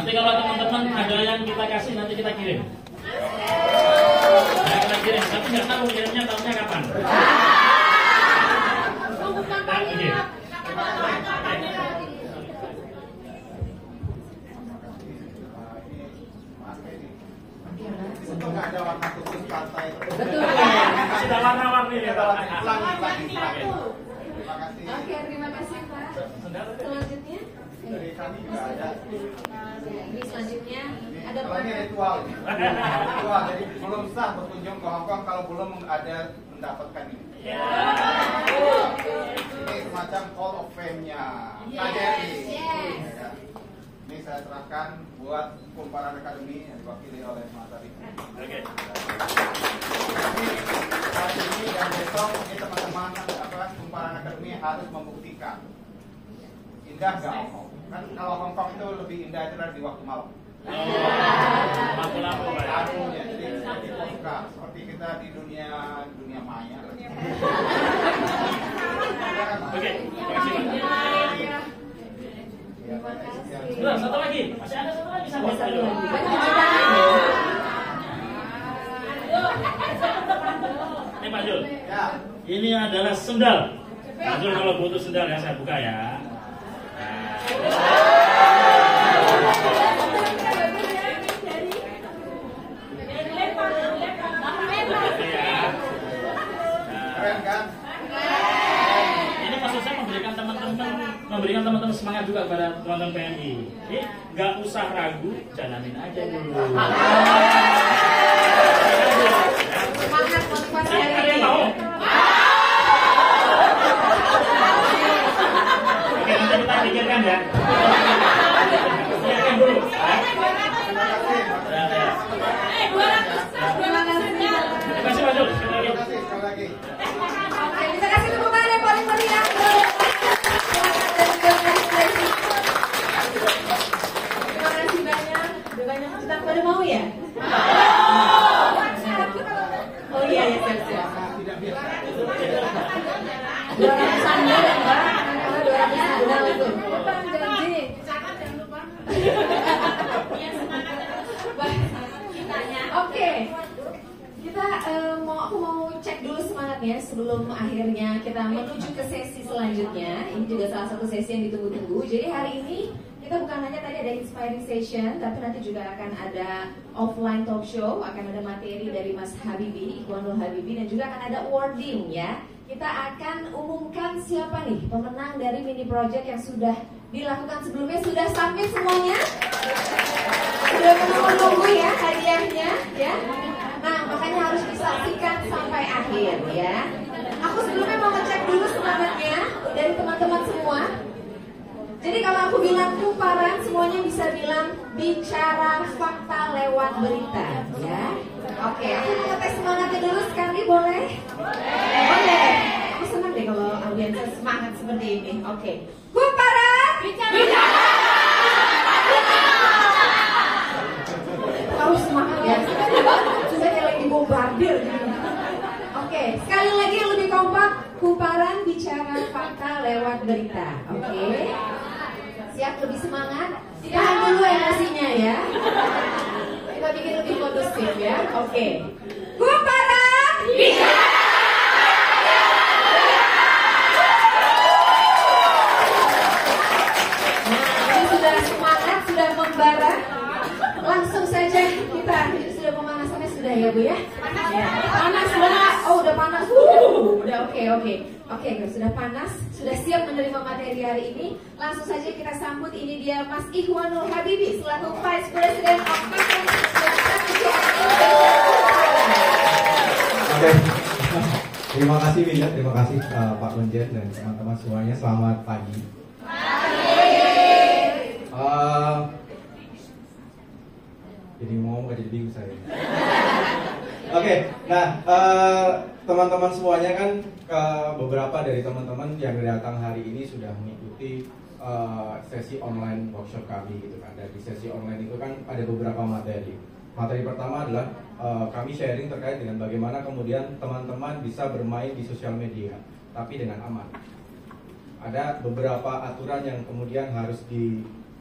Nanti kalau teman-teman ada yang kita kasih, nanti kita kirim. Nah, kita kirim, tapi nggak tahu kirimnya tahunnya kapan. Untuk nggak ada warna khusus pantai. Betul. Sudah warna-warni ya, Pak. Terima kasih. Oke, terima kasih Pak. Selanjutnya Dari kami juga ada. ini selanjutnya ada Kalau ini ritual. Ritual. Jadi belum sah berkunjung ke Hongkong kalau belum ada mendapatkan ini. Ini semacam Hall of Fame-nya KJRI. Ini saya serahkan buat Kumparan Academy yang diwakili oleh Mas Arif. Oke. Hari ini dan besok ini teman-teman Kumparan Academy harus membuktikan indah nggak Hongkong. Kan kalau Hongkong itu lebih indah itu di waktu malam. Lampu-lampu, Pak. Lampunya jadi postcard seperti kita di dunia maya. Oke, terima kasih, Pak. Sudah, satu lagi. Masih ada satu lagi sampai satu dulu. lagi. Ini Pak Jul. Ya. Ini adalah sendal. Pak Jul kalau butuh sendal ya saya buka ya. Keren kan? Ini maksud saya memberikan teman-teman semangat juga kepada teman-teman PMI. Ini nggak usah ragu, jalanin aja dulu. semangat motivasi Ada hari yang ini. mau? Oke, nanti kita pikirkan ya. Pikirkan dulu. Terima kasih Pak Jul. Sekali lagi. Terima kasih sekali lagi. Oke, kita kasih tepuk tangan yang paling meriah. Terima kasih banyak. Udah banyak kita pada mau ya? Oh iya ya siap-siap. Tidak biasa. 200 sandal ya Mbak? 200 sandal itu. Bang janji. Oke. Kita aku mau cek dulu semangatnya sebelum akhirnya kita menuju ke sesi selanjutnya. Ini juga salah satu sesi yang ditunggu-tunggu. Jadi hari ini kita bukan hanya tadi ada inspiring session, tapi nanti juga akan ada offline talk show, akan ada materi dari Mas Habibie, Ikhwanul Habibie, dan juga akan ada awarding ya. Kita akan umumkan siapa nih pemenang dari mini project yang sudah dilakukan sebelumnya. Sudah submit semuanya? Sudah menunggu ya hadiahnya ya. Nah, makanya harus disaksikan sampai akhir ya. Aku sebelumnya mau ngecek dulu semangatnya dari teman-teman semua. Jadi kalau aku bilang kumparan, semuanya bisa bilang bicara fakta lewat berita ya. Oke, aku mau ngetes semangatnya dulu sekali boleh? Boleh. Aku senang deh kalau audiensnya semangat seperti ini. Oke. Kumparan bicara. Harus semangat ya. Sudah kayak lagi bombardir gitu. Oke, sekali lagi yang lebih kompak, kumparan bicara fakta lewat berita. Oke. Siap lebih semangat? Tahan dulu emosinya ya. Kita bikin lebih kondusif ya. Oke. Kumparan bicara. Nah, ini sudah semangat, sudah membara. Langsung saja kita sudah pemanasannya sudah ya Bu ya? Ya. Panas banget. Oh udah panas. Udah oke, sudah panas, sudah siap menerima materi hari ini. Langsung saja kita sambut, ini dia Mas Ikhwanul Habibie selaku Vice President of Marketing dan Strategy Oke. Terima kasih Winda, terima kasih Pak Konjen dan teman-teman semuanya. Selamat pagi. Jadi mau nggak jadi bingung saya. Oke, nah teman-teman semuanya kan beberapa dari teman-teman yang datang hari ini sudah mengikuti sesi online workshop kami gitu kan. Dan di sesi online itu kan ada beberapa materi. Materi pertama adalah kami sharing terkait dengan bagaimana kemudian teman-teman bisa bermain di sosial media, tapi dengan aman. Ada beberapa aturan yang kemudian harus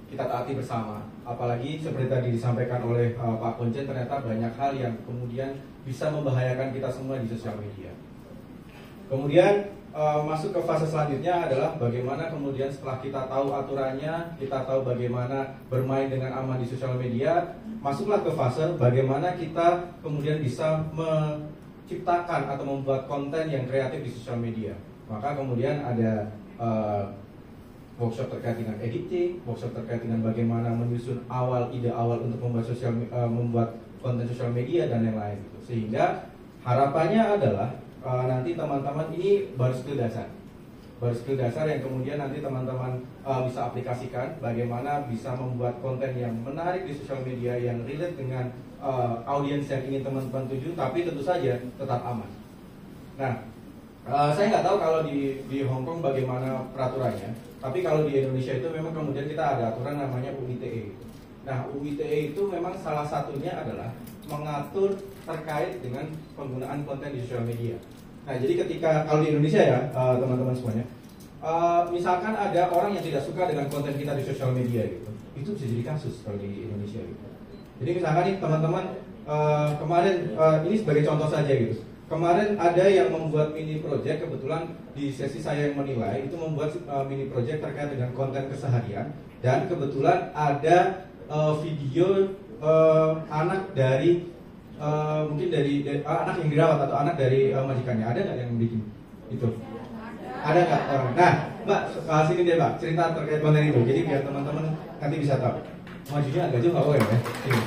kita taati bersama. Apalagi seperti tadi disampaikan oleh Pak Konjen, ternyata banyak hal yang kemudian bisa membahayakan kita semua di sosial media. Kemudian masuk ke fase selanjutnya adalah bagaimana kemudian setelah kita tahu aturannya, kita tahu bagaimana bermain dengan aman di sosial media, masuklah ke fase bagaimana kita kemudian bisa menciptakan atau membuat konten yang kreatif di sosial media. Maka kemudian ada workshop terkait dengan editing, workshop terkait dengan bagaimana menyusun ide awal untuk membuat konten sosial media dan yang lain. Sehingga harapannya adalah nanti teman-teman ini baru skill dasar yang kemudian nanti teman-teman bisa aplikasikan bagaimana bisa membuat konten yang menarik di sosial media yang relate dengan audiens yang ingin teman-teman tuju, tapi tentu saja tetap aman. Nah, saya nggak tahu kalau di Hong Kong bagaimana peraturannya, tapi kalau di Indonesia itu memang kemudian kita ada aturan namanya UITE. Nah, UITE itu memang salah satunya adalah mengatur terkait dengan penggunaan konten di sosial media. Nah, jadi ketika kalau di Indonesia ya teman-teman semuanya, misalkan ada orang yang tidak suka dengan konten kita di sosial media gitu, itu bisa jadi kasus kalau di Indonesia gitu. Jadi misalkan nih teman-teman kemarin ini sebagai contoh saja gitu. Kemarin ada yang membuat mini project, kebetulan di sesi saya yang menilai itu membuat mini project terkait dengan konten keseharian, dan kebetulan ada video anak dari mungkin dari anak yang dirawat atau anak dari majikannya. Ada nggak yang bikin itu? Ada nggak orang? Nah, Mbak, sini deh Mbak, cerita terkait konten itu. Jadi biar teman-teman nanti bisa tahu. Majunya agak jauh nggak boleh ya? Sini.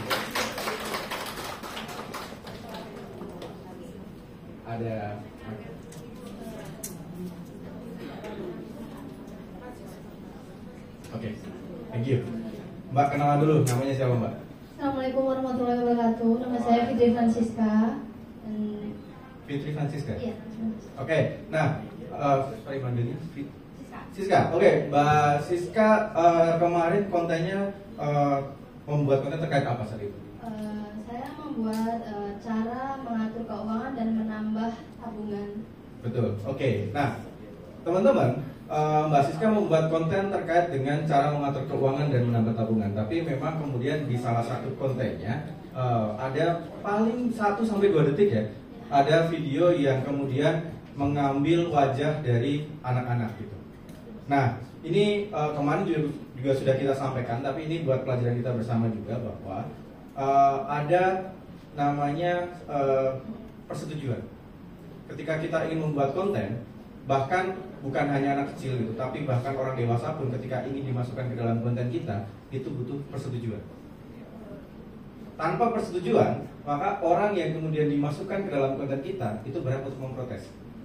Ada. Oke, thank you. Mbak, kenalan dulu, namanya siapa Mbak? Assalamualaikum warahmatullahi wabarakatuh. Nama saya Fitri Francisca. Fitri Francisca? Iya. Oke, nah, sorry manggilnya Siska. Oke, Mbak Siska kemarin kontennya membuat konten terkait apa saat itu? Saya membuat cara mengatur keuangan dan menambah tabungan. Betul. Oke, nah teman-teman, Mbak Siska membuat konten terkait dengan cara mengatur keuangan dan menambah tabungan. Tapi memang kemudian di salah satu kontennya ada paling 1-2 detik ya, ada video yang kemudian mengambil wajah dari anak-anak gitu. Nah, ini kemarin juga sudah kita sampaikan, tapi ini buat pelajaran kita bersama juga bahwa ada namanya persetujuan. Ketika kita ingin membuat konten, bahkan bukan hanya anak kecil gitu, tapi bahkan orang dewasa pun ketika ingin dimasukkan ke dalam konten kita, itu butuh persetujuan. Tanpa persetujuan, maka orang yang kemudian dimasukkan ke dalam konten kita itu berhak untuk memprotes.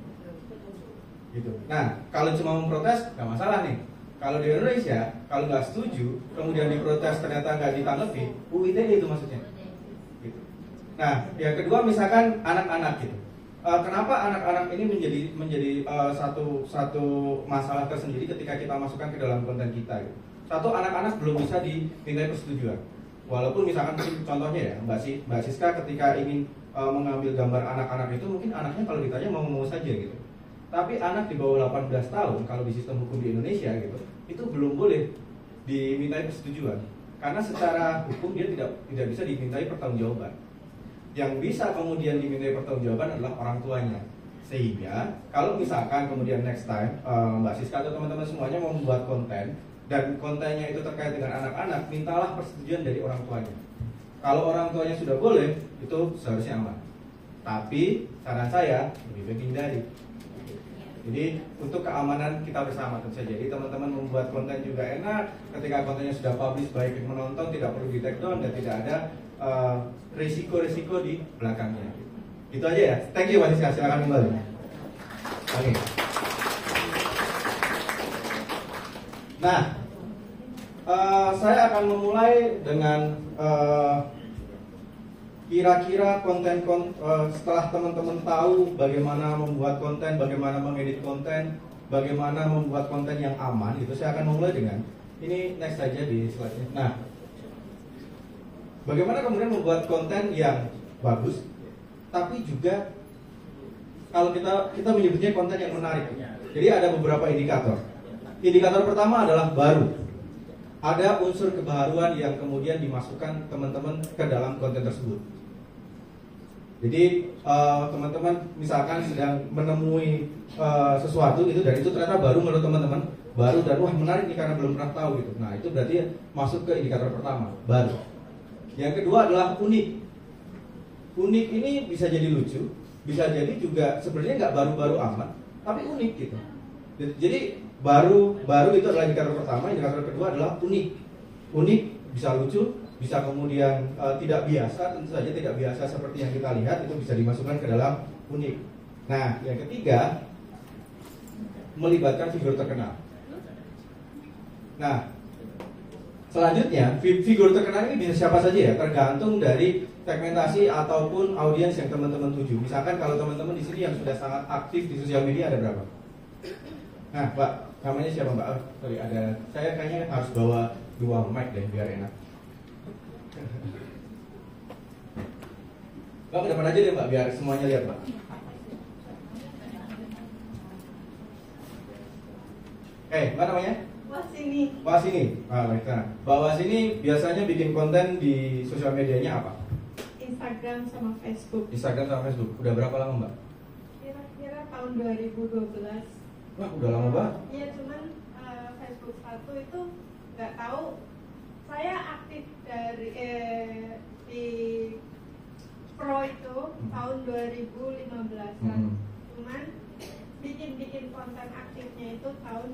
Gitu. Nah, kalau cuma memprotes, nggak masalah nih. Kalau di Indonesia, kalau nggak setuju, kemudian diprotes ternyata nggak ditanggapi, UITE itu maksudnya. Gitu. Nah, yang kedua misalkan anak-anak gitu. Kenapa anak-anak ini menjadi satu masalah tersendiri ketika kita masukkan ke dalam konten kita? Gitu. Satu, anak-anak belum bisa dimintai persetujuan. Walaupun misalkan contohnya ya, Mbak Siska ketika ingin mengambil gambar anak-anak itu, mungkin anaknya kalau ditanya mau saja gitu. Tapi anak di bawah 18 tahun kalau di sistem hukum di Indonesia gitu, itu belum boleh dimintai persetujuan. Karena secara hukum dia tidak bisa dimintai pertanggungjawaban. Yang bisa kemudian dimintai pertanggungjawaban adalah orang tuanya. Sehingga kalau misalkan kemudian next time Mbak Siska atau teman-teman semuanya mau membuat konten dan kontennya itu terkait dengan anak-anak, mintalah persetujuan dari orang tuanya. Kalau orang tuanya sudah boleh, itu seharusnya aman. Tapi saran saya lebih baik hindari. Jadi untuk keamanan kita bersama tentu saja. Jadi teman-teman membuat konten juga enak. Ketika kontennya sudah publish, baik yang menonton tidak perlu di take down dan tidak ada risiko-risiko di belakangnya. Itu aja ya. Thank you Mbak Siska, silakan kembali. Oke. Nah, saya akan memulai dengan kira-kira konten setelah teman-teman tahu bagaimana membuat konten, bagaimana mengedit konten, bagaimana membuat konten yang aman, gitu. Saya akan memulai dengan ini, next saja di slide-nya. Nah, bagaimana kemudian membuat konten yang bagus, tapi juga kalau kita menyebutnya konten yang menarik. Jadi ada beberapa indikator. Indikator pertama adalah baru. ada unsur kebaruan yang kemudian dimasukkan teman-teman ke dalam konten tersebut. Jadi teman-teman misalkan sedang menemui sesuatu gitu, dan itu ternyata baru menurut teman-teman, baru dan wah menarik nih karena belum pernah tahu gitu. Nah itu berarti masuk ke indikator pertama, baru. Yang kedua adalah unik. Unik ini bisa jadi lucu, bisa jadi juga sebenarnya nggak baru-baru amat, tapi unik gitu. Jadi baru itu adalah indikator pertama. Indikator kedua adalah unik. Unik bisa lucu, bisa kemudian tidak biasa, tentu saja tidak biasa seperti yang kita lihat, itu bisa dimasukkan ke dalam unik. Nah, yang ketiga, melibatkan figur terkenal. Nah, selanjutnya figur terkenal ini bisa siapa saja ya, tergantung dari segmentasi ataupun audiens yang teman-teman tuju. Misalkan kalau teman-teman di sini yang sudah sangat aktif di sosial media ada berapa? Nah, Mbak, namanya siapa Mbak? Oh, sorry, ada. Saya kayaknya harus bawa 2 mic deh biar enak. Mbak, ke depan aja deh Mbak, biar semuanya lihat Mbak. Mbak namanya? Wasini. Wasini. Baik. Nah, Mbak Wasini biasanya bikin konten di sosial medianya apa? Instagram sama Facebook. Instagram sama Facebook. Udah berapa lama Mbak? Kira-kira tahun 2012. Wah, udah lama banget. Iya, cuman Facebook 1 itu nggak tahu. Saya aktif dari di Pro itu tahun 2015-an. Cuman bikin konten aktifnya itu tahun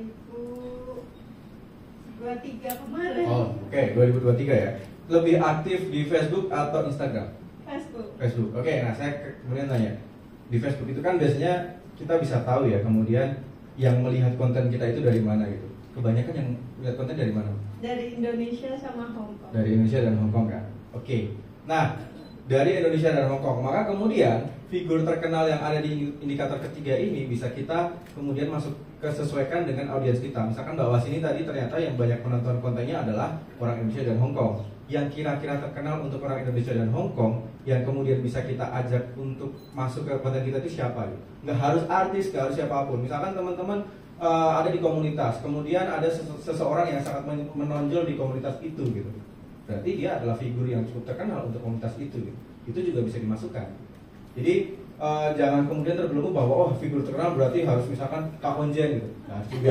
2023 kemarin. Oh, oke, 2023 ya. Lebih aktif di Facebook atau Instagram? Facebook. Oke, nah saya kemudian tanya. Di Facebook itu kan biasanya kita bisa tahu ya, kemudian yang melihat konten kita itu dari mana gitu. Kebanyakan yang melihat konten dari mana? Dari Indonesia sama Hong Kong. Dari Indonesia dan Hong Kong kan. Oke. Nah, dari Indonesia dan Hong Kong, maka kemudian figur terkenal yang ada di indikator ketiga ini bisa kita kemudian kesesuaikan dengan audiens kita. Misalkan Mbak Wasini tadi ternyata yang banyak menonton kontennya adalah orang Indonesia dan Hong Kong. Yang kira-kira terkenal untuk orang Indonesia dan Hong Kong, yang kemudian bisa kita ajak untuk masuk ke konten kita itu siapa? Gitu. Nggak harus artis, nggak harus siapapun. Misalkan teman-teman ada di komunitas, kemudian ada seseorang yang sangat menonjol di komunitas itu gitu. Berarti dia adalah figur yang cukup terkenal untuk komunitas itu gitu. Itu juga bisa dimasukkan. Jadi jangan kemudian terbelenggu bahwa oh figur terkenal berarti harus misalkan Pak Konjen gitu. Nah juga.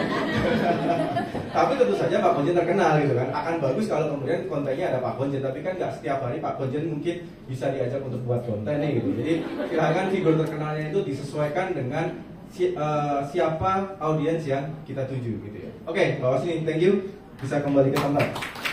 Tapi tentu saja Pak Konjen terkenal gitu kan. Akan bagus kalau kemudian kontennya ada Pak Konjen. Tapi kan nggak setiap hari Pak Konjen mungkin bisa diajak untuk buat kontennya gitu. Jadi silakan figur terkenalnya itu disesuaikan dengan siapa audiens yang kita tuju gitu ya. Oke, bawa sini, thank you. Bisa kembali ke tempat.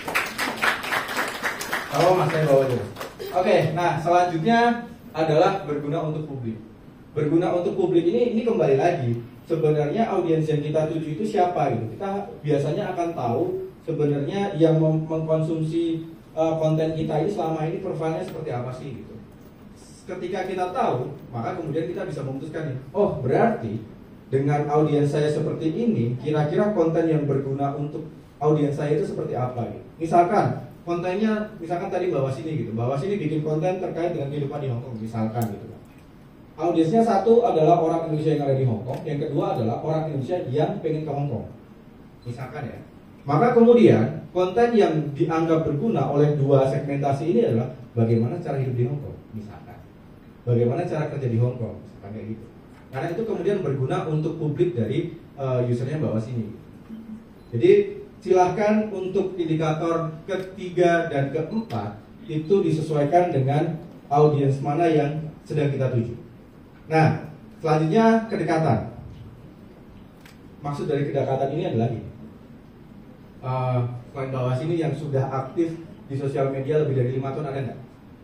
Kalau Mas saya bawa dulu. Oke, nah selanjutnya adalah berguna untuk publik. Berguna untuk publik ini kembali lagi sebenarnya audiens yang kita tuju itu siapa gitu. Kita biasanya akan tahu sebenarnya yang mengkonsumsi konten kita ini selama ini profilnya seperti apa sih gitu. Ketika kita tahu, maka kemudian kita bisa memutuskan nih, oh berarti dengan audiens saya seperti ini, kira-kira konten yang berguna untuk audiens saya itu seperti apa gitu. Misalkan kontennya, misalkan tadi Mbak Wasini gitu, Mbak Wasini bikin konten terkait dengan kehidupan di Hong Kong misalkan gitu. Audiensnya satu adalah orang Indonesia yang ada di Hong Kong, yang kedua adalah orang Indonesia yang pengen ke Hong Kong misalkan ya. Maka kemudian konten yang dianggap berguna oleh dua segmentasi ini adalah bagaimana cara hidup di Hong Kong misalkan, bagaimana cara kerja di Hong Kong misalkan kayak gitu. Karena itu kemudian berguna untuk publik dari usernya Mbak Wasini. Jadi silahkan untuk indikator ketiga dan keempat itu disesuaikan dengan audiens mana yang sedang kita tuju. Nah, selanjutnya kedekatan. Maksud dari kedekatan ini adalah ini. Selain Mbak Wasini yang sudah aktif di sosial media lebih dari 5 tahun ada nggak?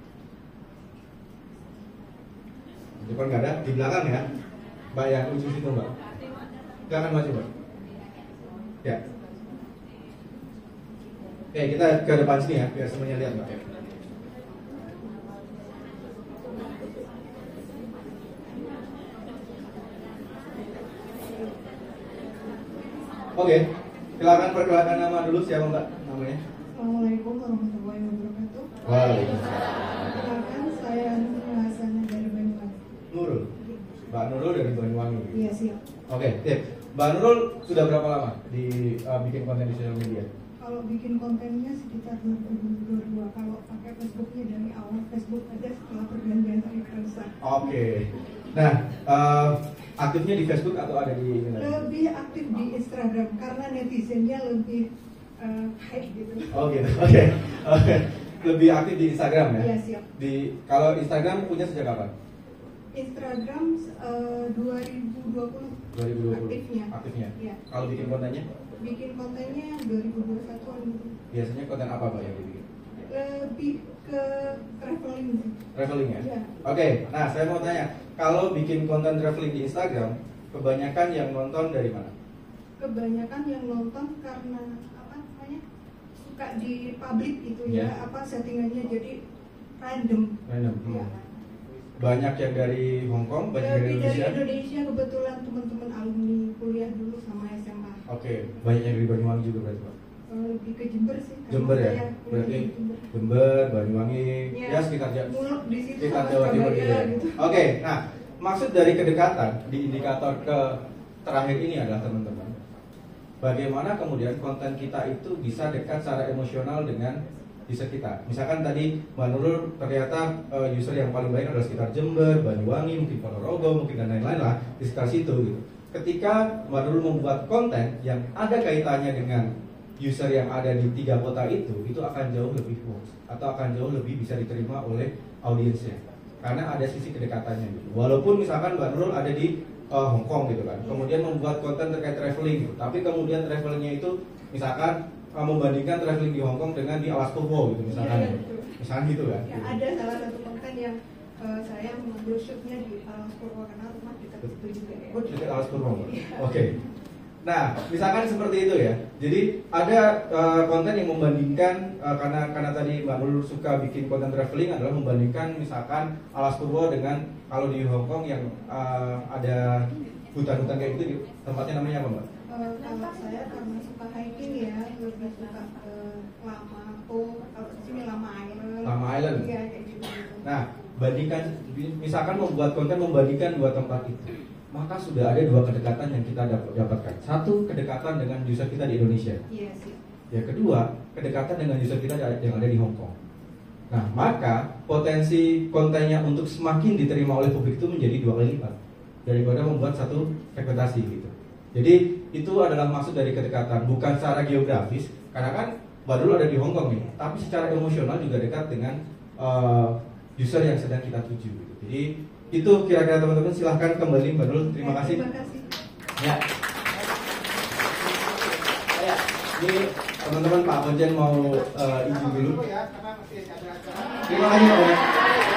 Di depan nggak ada, di belakang ya. Mbak yang ujung situ Mbak. Jangan maju Mbak. Ya. Oke, kita ke depan sini ya, biar semuanya lihat Mbak. Oke, silakan perkenalkan nama dulu, siapa Mbak namanya? Assalamualaikum warahmatullahi wabarakatuh. Waalaikumsalam. Perkenalkan, saya Nurul Hasanah dari Banyuwangi. Nurul, Mbak Nurul dari Banyuwangi. Iya, siap. Oke, Mbak Nurul sudah berapa lama di bikin konten di sosial media? Kalau bikin kontennya sekitar 2022. Kalau pakai Facebooknya dari awal Facebook ada setelah pergantian Referensa. Oke. Nah, aktifnya di Facebook atau ada di Lebih aktif di Instagram karena netizennya lebih hype gitu. Oh gitu. Oke. Lebih aktif di Instagram ya? Iya, siap. Kalau Instagram punya sejak kapan? Instagram 2020. 2020. Aktifnya. Iya. Kalau bikin kontennya? Bikin kontennya 2021 gitu. Biasanya konten apa Mbak yang dibikin? Lebih ke traveling sih. Traveling ya? Iya. Oke, nah saya mau tanya, kalau bikin konten traveling di Instagram, kebanyakan yang nonton dari mana? Kebanyakan yang nonton karena apa namanya? Suka di publik gitu Iya. ya, apa settingannya jadi random. Random. Iya. Banyak yang dari Hong Kong, banyak dari Lebih dari Indonesia. Indonesia kebetulan teman-teman alumni kuliah dulu sama SMA. Oke, banyak yang dari Banyuwangi juga berarti Pak? Lebih ke Jember sih. karena Jember ya? saya kuliah Berarti di Jember. Jember, Banyuwangi, Iya. ya sekitar Muluk di situ sekitar sama Jawa Timur gitu Surabaya ya. gitu. Oke, nah maksud dari kedekatan di indikator ke terakhir ini adalah teman-teman, bagaimana kemudian konten kita itu bisa dekat secara emosional dengan user kita. Misalkan tadi Mbak Nurul ternyata user yang paling baik adalah sekitar Jember, Banyuwangi, mungkin Ponorogo, mungkin dan lain-lain lah di sekitar situ gitu. Ketika Mbak Nurul membuat konten yang ada kaitannya dengan user yang ada di 3 kota itu akan jauh lebih works atau akan jauh lebih bisa diterima oleh audiensnya karena ada sisi kedekatannya gitu. Walaupun misalkan Mbak Nurul ada di Hong Kong gitu kan, kemudian membuat konten terkait traveling gitu. Tapi kemudian travelingnya itu misalkan membandingkan traveling di Hong Kong dengan di Alas Purwo gitu misalkan, Iya, betul. misalkan gitu kan. Ya, ada salah satu konten yang saya mengambil shootnya di Alas Purwo karena rumah dekat situ juga ya. Oh, dekat Alas Purwo. Oke. Nah, misalkan seperti itu ya. Jadi ada konten yang membandingkan karena tadi Mbak Nurul suka bikin konten traveling adalah membandingkan misalkan Alas Purwo dengan kalau di Hong Kong yang ada hutan-hutan kayak gitu, tempatnya namanya apa Mbak? Kalau saya karena suka hiking ya, lebih suka ke Lama Po, kalau di sini Lama Island. Lama Island. Iya, kayak gitu. Nah, bandingkan misalkan membuat konten membandingkan 2 tempat itu, maka sudah ada 2 kedekatan yang kita dapatkan. Satu, kedekatan dengan user kita di Indonesia. Iya sih. Yang kedua, kedekatan dengan user kita yang ada di Hong Kong. Nah, maka potensi kontennya untuk semakin diterima oleh publik itu menjadi 2 kali lipat daripada membuat satu segmentasi gitu. Jadi itu adalah maksud dari kedekatan, bukan secara geografis, karena kan Mbak Nurul ada di Hong Kong nih, tapi secara emosional juga dekat dengan user yang sedang kita tuju gitu. Jadi itu kira-kira teman-teman, silahkan kembali Mbak Nurul, terima kasih. Terima kasih. Ya. Ini teman-teman Pak Konjen mau izin dulu. Ya, karena masih ada acara. Terima kasih Pak Konjen.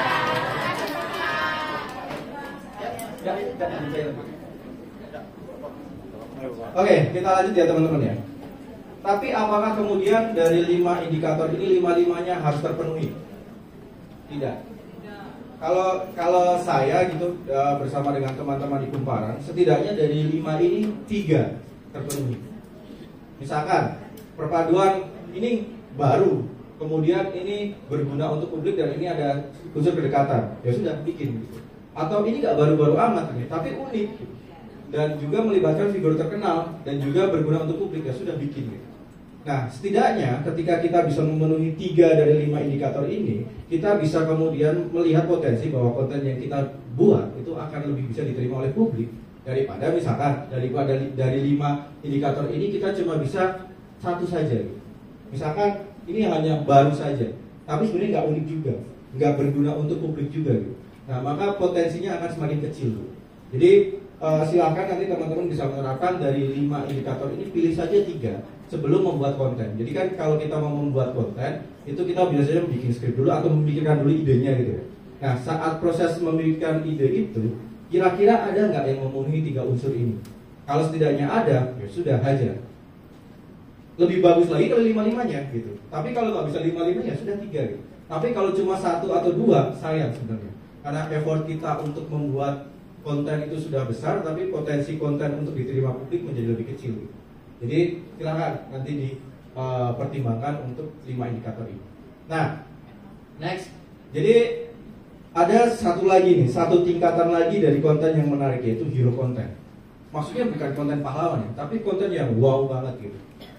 Oke, kita lanjut ya teman-teman ya. Tapi apakah kemudian dari 5 indikator ini 5-5-nya harus terpenuhi? Tidak. Kalau saya gitu bersama dengan teman-teman di Kumparan, setidaknya dari 5 ini 3 terpenuhi. Misalkan perpaduan ini baru, kemudian ini berguna untuk publik dan ini ada unsur kedekatan, ya sudah bikin gitu. Atau ini nggak baru-baru amat nih, tapi unik gitu. Dan juga melibatkan figur terkenal dan juga berguna untuk publik, ya sudah bikin gitu. Nah, setidaknya ketika kita bisa memenuhi 3 dari 5 indikator ini, kita bisa kemudian melihat potensi bahwa konten yang kita buat itu akan lebih bisa diterima oleh publik daripada misalkan dari 5 indikator ini kita cuma bisa 1 saja gitu. Misalkan ini hanya baru saja, tapi sebenarnya nggak unik juga, nggak berguna untuk publik juga gitu. Nah, maka potensinya akan semakin kecil gitu. Jadi silakan nanti teman-teman bisa menerapkan dari 5 indikator ini, pilih saja 3 sebelum membuat konten. Jadi kan kalau kita mau membuat konten, itu kita biasanya bikin skrip dulu atau memikirkan dulu idenya gitu ya. Nah, saat proses memikirkan ide itu, kira-kira ada nggak yang memenuhi 3 unsur ini? Kalau setidaknya ada, ya sudah hajar. Lebih bagus lagi kalau 5-5-nya gitu. Tapi kalau nggak bisa 5-5-nya, sudah 3 gitu. Tapi kalau cuma 1 atau 2, sayang sebenarnya. Karena effort kita untuk membuat konten itu sudah besar, tapi potensi konten untuk diterima publik menjadi lebih kecil gitu. Jadi silakan nanti dipertimbangkan untuk 5 indikator ini. Nah, next. Jadi ada satu lagi nih, satu tingkatan lagi dari konten yang menarik, yaitu hero konten. Maksudnya bukan konten pahlawan ya, tapi konten yang wow banget gitu.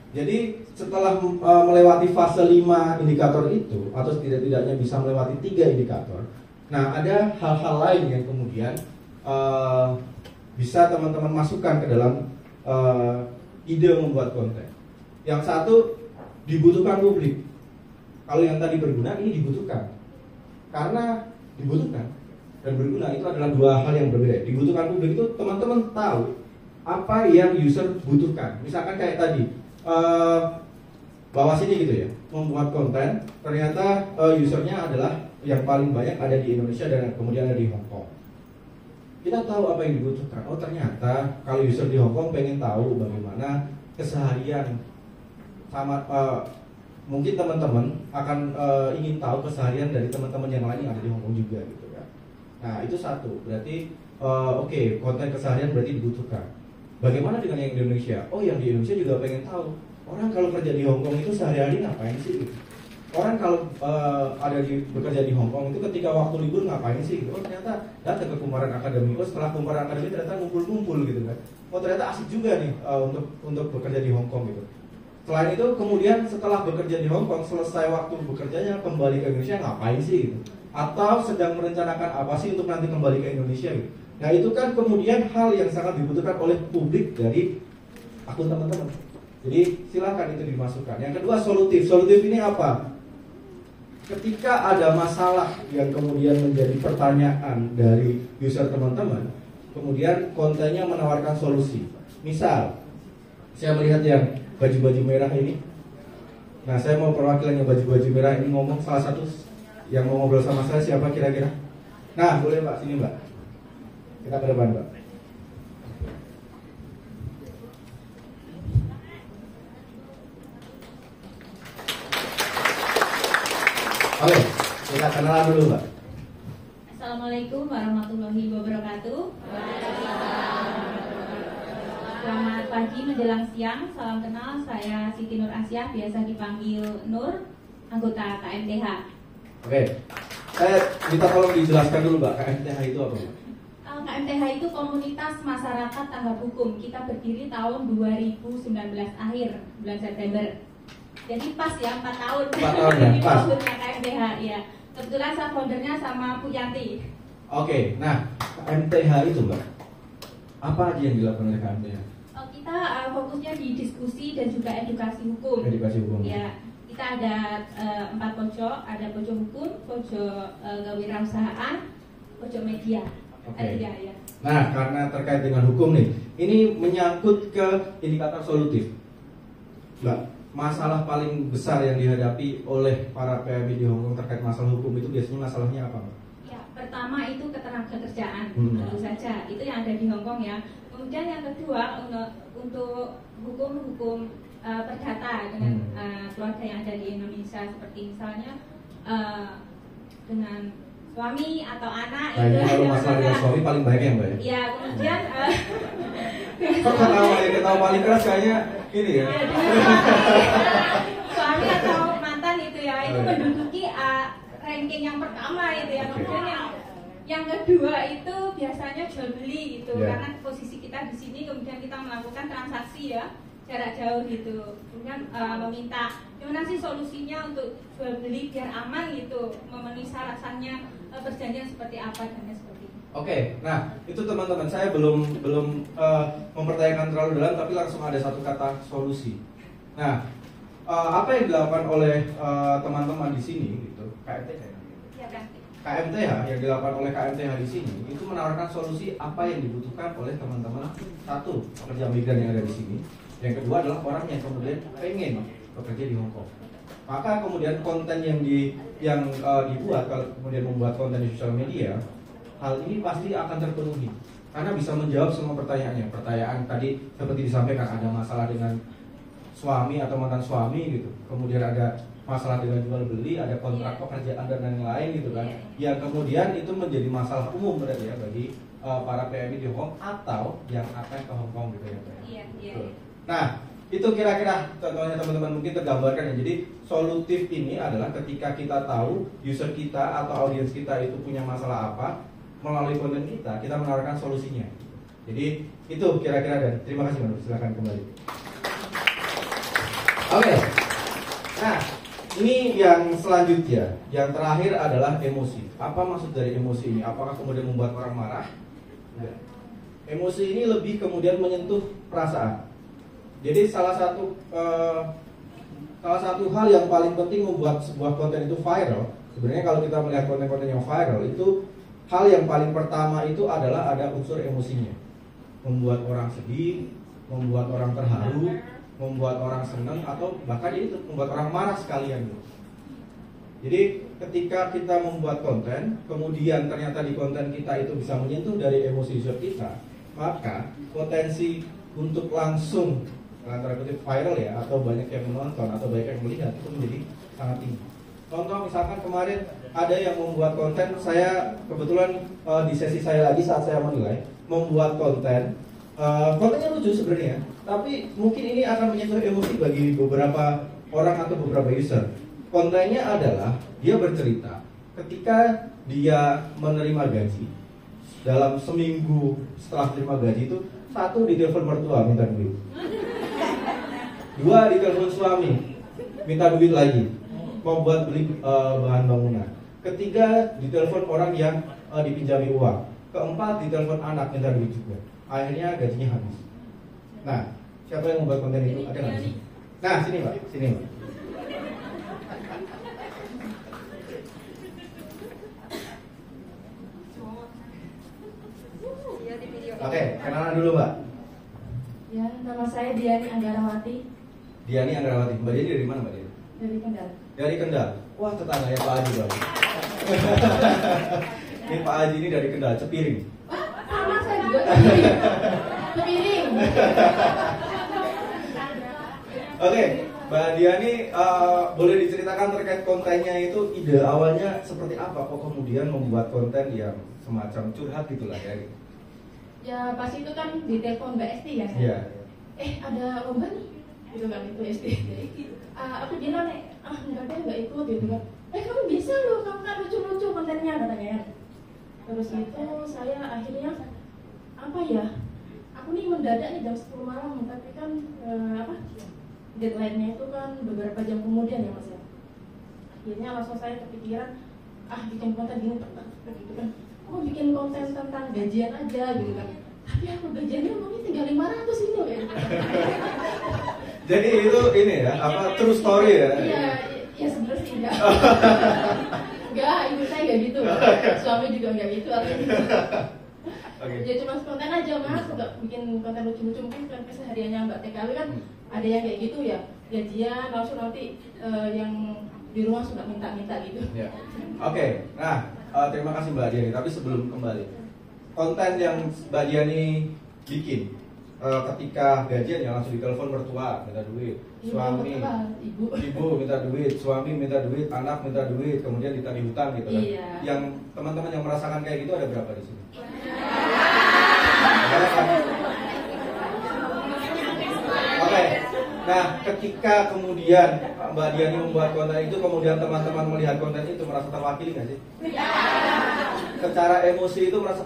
Jadi setelah melewati fase 5 indikator itu, atau tidak-tidaknya bisa melewati 3 indikator, nah ada hal-hal lain yang kemudian bisa teman-teman masukkan ke dalam ide membuat konten. Yang satu, dibutuhkan publik. Kalau yang tadi berguna, ini dibutuhkan. Karena dibutuhkan dan berguna itu adalah dua hal yang berbeda. Dibutuhkan publik itu teman-teman tahu apa yang user butuhkan. Misalkan kayak tadi, bawah sini gitu ya, membuat konten, ternyata usernya adalah yang paling banyak ada di Indonesia dan kemudian ada di Hong Kong. Kita tahu apa yang dibutuhkan. Oh ternyata kalau user di Hong Kong pengen tahu bagaimana keseharian sama mungkin teman-teman akan ingin tahu keseharian dari teman-teman yang lain yang ada di Hong Kong juga gitu kan. Nah itu satu, berarti oke, konten keseharian berarti dibutuhkan. Bagaimana dengan yang Indonesia? Oh yang di Indonesia juga pengen tahu orang kalau kerja di Hong Kong itu sehari-hari ngapain sih? Gitu. Orang kalau bekerja di Hong Kong itu ketika waktu libur ngapain sih? Oh ternyata datang ke Kumparan Academy. Oh setelah Kumparan Academy ternyata ngumpul-ngumpul gitu kan. Oh ternyata asik juga nih untuk bekerja di Hong Kong gitu. Selain itu kemudian setelah bekerja di Hong Kong, selesai waktu bekerjanya kembali ke Indonesia ngapain sih gitu? Atau sedang merencanakan apa sih untuk nanti kembali ke Indonesia gitu? Nah itu kan kemudian hal yang sangat dibutuhkan oleh publik dari akun teman-teman. Jadi silakan itu dimasukkan. Yang kedua solutif. Solutif ini apa? Ketika ada masalah yang kemudian menjadi pertanyaan dari user teman-teman, kemudian kontennya menawarkan solusi. Misal, saya melihat yang baju-baju merah ini. Nah, saya mau perwakilan yang baju-baju merah ini ngomong, salah satu yang mau ngobrol sama saya siapa kira-kira? Nah, boleh Mbak, sini Mbak. Kita ke depan Mbak. Oke, kita kenalan dulu Mbak. Assalamualaikum warahmatullahi wabarakatuh. Selamat pagi menjelang siang. Salam kenal, saya Siti Nur Asyah, biasa dipanggil Nur, anggota KMTH. Oke, saya minta tolong dijelaskan dulu Mbak, KMTH itu apa Mbak? KMTH itu Komunitas Masyarakat Tanggap Hukum. Kita berdiri tahun 2019 akhir, bulan September. Jadi pas ya, 4 tahun. 4 tahun ya, pas. KMTH, ya. Kebetulan saya foundernya sama Bu Yanti. Oke, nah KMTH itu Mbak, apa aja yang dilakukan oleh KMTH? Kita fokusnya di diskusi dan juga edukasi hukum. Edukasi hukum. Ya, kita ada 4 pojok, ada pojok hukum, pojok kewirausahaan, pojok media. Oke. Ya. Nah, karena terkait dengan hukum nih, ini menyangkut ke indikator solutif. Mbak, masalah paling besar yang dihadapi oleh para PMI di Hong Kong terkait masalah hukum itu biasanya masalahnya apa, Mbak? Ya, pertama itu ketenagakerjaan, tentu saja itu yang ada di Hong Kong ya. Kemudian yang kedua untuk hukum perdata dengan keluarga yang ada di Indonesia, seperti misalnya dengan suami atau anak. Nah, itu kalau masalah dengan suami paling banyak ya Mbak ya? Ya, kemudian kok ketawa paling keras kayaknya ini ya? Suami atau mantan itu ya, itu menduduki ranking yang pertama itu ya. Kemudian yang kedua itu biasanya jual beli gitu, karena posisi kita di sini, kemudian kita melakukan transaksi ya jarak jauh gitu. Kemudian meminta gimana sih solusinya untuk jual beli biar aman gitu, memenuhi syaratnya, perjanjian seperti apa dan seperti itu. Oke, nah itu teman-teman, saya belum mempertanyakan terlalu dalam, tapi langsung ada satu kata solusi. Nah, apa yang dilakukan oleh teman-teman di sini gitu, KMTH yang dilakukan oleh KMTH di sini itu menawarkan solusi apa yang dibutuhkan oleh teman-teman. Satu, pekerja migran yang ada di sini. Yang kedua adalah orang yang kemudian pengen bekerja di Hong Kong. Maka kemudian konten yang dibuat, kalau kemudian membuat konten di sosial media, hal ini pasti akan terpenuhi karena bisa menjawab semua pertanyaannya. Pertanyaan tadi seperti disampaikan, ada masalah dengan suami atau mantan suami gitu, kemudian ada masalah dengan jual beli, ada kontrak pekerjaan dan lain-lain gitu kan, yang kemudian itu menjadi masalah umum berarti ya bagi para PMI di Hong Kong atau yang akan ke Hong Kong gitu ya Pak. Iya. Nah, itu kira-kira contohnya teman-teman mungkin tergambarkan ya. Jadi solutif ini adalah ketika kita tahu user kita atau audiens kita itu punya masalah apa, melalui konten kita menawarkan solusinya. Jadi itu kira-kira, dan terima kasih Mbak, silakan kembali. Oke. Nah, ini yang selanjutnya, yang terakhir adalah emosi. Apa maksud dari emosi ini? Apakah kemudian membuat orang marah? Enggak. Emosi ini lebih kemudian menyentuh perasaan. Jadi salah satu hal yang paling penting membuat sebuah konten itu viral. Sebenarnya kalau kita melihat konten-konten yang viral itu, hal yang paling pertama itu adalah ada unsur emosinya. Membuat orang sedih, membuat orang terharu, membuat orang senang, atau bahkan itu membuat orang marah sekalian. Jadi ketika kita membuat konten, kemudian ternyata di konten kita itu bisa menyentuh dari emosi user kita, maka potensi untuk langsung antara kutip viral ya, atau banyak yang menonton atau banyak yang melihat itu menjadi sangat tinggi. Contoh misalkan kemarin ada yang membuat konten, saya kebetulan di sesi saya lagi saat saya menilai, membuat konten, kontennya lucu sebenarnya, tapi mungkin ini akan menyentuh emosi bagi beberapa orang atau beberapa user. Kontennya adalah dia bercerita ketika dia menerima gaji, dalam seminggu setelah terima gaji itu, satu ditelepon mertua minta duit, dua ditelepon suami minta duit lagi, mau buat beli bahan bangunan, ketiga ditelepon orang yang dipinjami uang, keempat ditelepon anak minta duit juga. Akhirnya gajinya habis. Nah, siapa yang membuat konten itu? Ada nggak sih? Nah, sini Pak, sini Pak. Oke, kenalan dulu Mbak. Ya, nama saya Diani Anggarawati. Diani Anggarawati. Mbak Diani dari mana Mbak Diani? Dari Kendal. Dari Kendal. Wah, tetangga ya Pak Haji Mbak. Ini Pak Haji ini dari Kendal, Cepiring. Sama saya juga kepiring. Oke, Mbak Diani, boleh diceritakan terkait kontennya itu, ide awalnya seperti apa kok kemudian membuat konten yang semacam curhat gitulah ya? Ya pas itu kan di telepon Mbak Esti ya. Iya. Ada lomba nih, gitu kan itu Esti. Aku bilang enggak ikut gitu kan. Kamu bisa loh, kamu kan lucu-lucu kontennya katanya. Terus itu saya akhirnya apa ya? Aku nih mendadak nih jam 10 malam, tapi kan deadline-nya itu kan beberapa jam kemudian ya Mas ya. Akhirnya langsung saya kepikiran, bikin konten gini gitu kan. Aku bikin konten tentang gajian aja gitu kan. Tapi aku gajiannya mungkin tinggal 500 ini ya. Jadi itu ini ya, true story ya? Iya sebenarnya sih enggak. Enggak, ibu saya enggak gitu. Suami juga enggak gitu artinya. Okay. Ya cuma konten aja Mas, enggak bikin konten lucu-lucu. Mungkin kan kesehariannya Mbak TKW kan ada yang kayak gitu ya. Gajian langsung nanti yang di rumah sudah minta-minta gitu. Ya. Oke. Nah, terima kasih Mbak Diani. Tapi sebelum kembali, konten yang Mbak Diani bikin ketika gajian yang langsung ditelepon mertua minta duit, suami, ibu minta duit, suami minta duit, anak minta duit, kemudian ditagih hutang gitu kan. Iya. Yang teman-teman yang merasakan kayak gitu ada berapa di sini? Oke. Nah, ketika kemudian Mbak Diani membuat konten itu, kemudian teman-teman melihat konten itu, merasa terwakili nggak sih? Secara emosi itu merasa,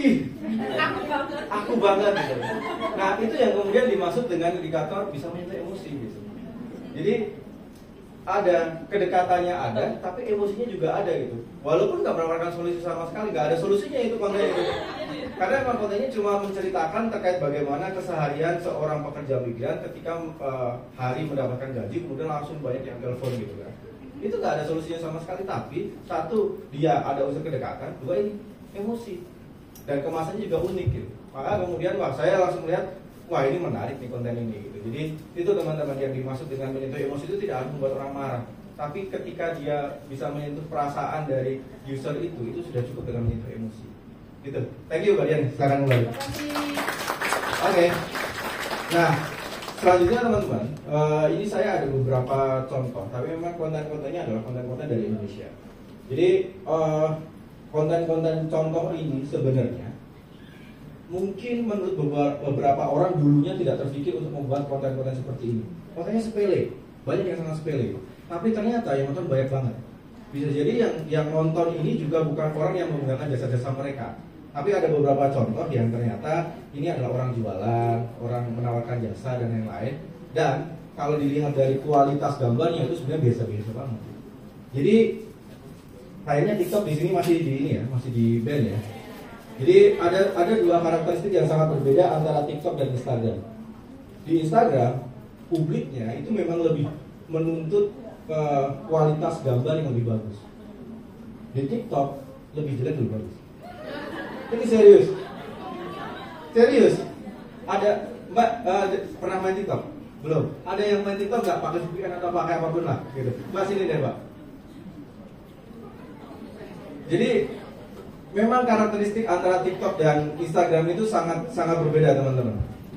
aku banget gitu. Nah, itu yang kemudian dimaksud dengan indikator bisa menyentuh emosi gitu. Jadi ada kedekatannya ada, tapi emosinya juga ada gitu. Walaupun nggak menawarkan solusi sama sekali, nggak ada solusinya itu konten itu. Karena emang kontennya cuma menceritakan terkait bagaimana keseharian seorang pekerja migran ketika hari mendapatkan gaji, kemudian langsung banyak yang telepon gitu kan. Itu nggak ada solusinya sama sekali, tapi satu, dia ada unsur kedekatan, dua ini emosi. Dan kemasannya juga unik gitu. Maka kemudian saya langsung melihat, wah ini menarik nih konten ini gitu. Jadi itu teman-teman yang dimaksud dengan menyentuh emosi itu tidak harus membuat orang marah, tapi ketika dia bisa menyentuh perasaan dari user itu sudah cukup dengan menyentuh emosi. Gitu. Thank you Mbak Dian, silakan kembali. Oke. Nah, selanjutnya teman-teman, ini saya ada beberapa contoh, tapi memang konten-kontennya adalah konten-konten dari Indonesia. Jadi konten-konten contoh ini sebenarnya mungkin menurut beberapa orang dulunya tidak terpikir untuk membuat konten-konten seperti ini. Kontennya sepele, banyak yang sangat sepele. Tapi ternyata yang nonton banyak banget. Bisa jadi yang nonton ini juga bukan orang yang menggunakan jasa-jasa mereka. Tapi ada beberapa contoh yang ternyata ini adalah orang jualan, orang menawarkan jasa dan lain-lain. Dan kalau dilihat dari kualitas gambarnya itu sebenarnya biasa-biasa banget. Jadi kayaknya TikTok di sini masih di ban ya. Jadi ada dua karakteristik yang sangat berbeda antara TikTok dan Instagram. Di Instagram publiknya itu memang lebih menuntut kualitas gambar yang lebih bagus. Di TikTok lebih jelek lebih bagus. Ini serius. Ada Mbak pernah main TikTok? Belum. Ada yang main TikTok nggak pakai VPN atau pakai apapun lah gitu. Mbak sini deh Mbak. Jadi memang karakteristik antara TikTok dan Instagram itu sangat berbeda teman-teman.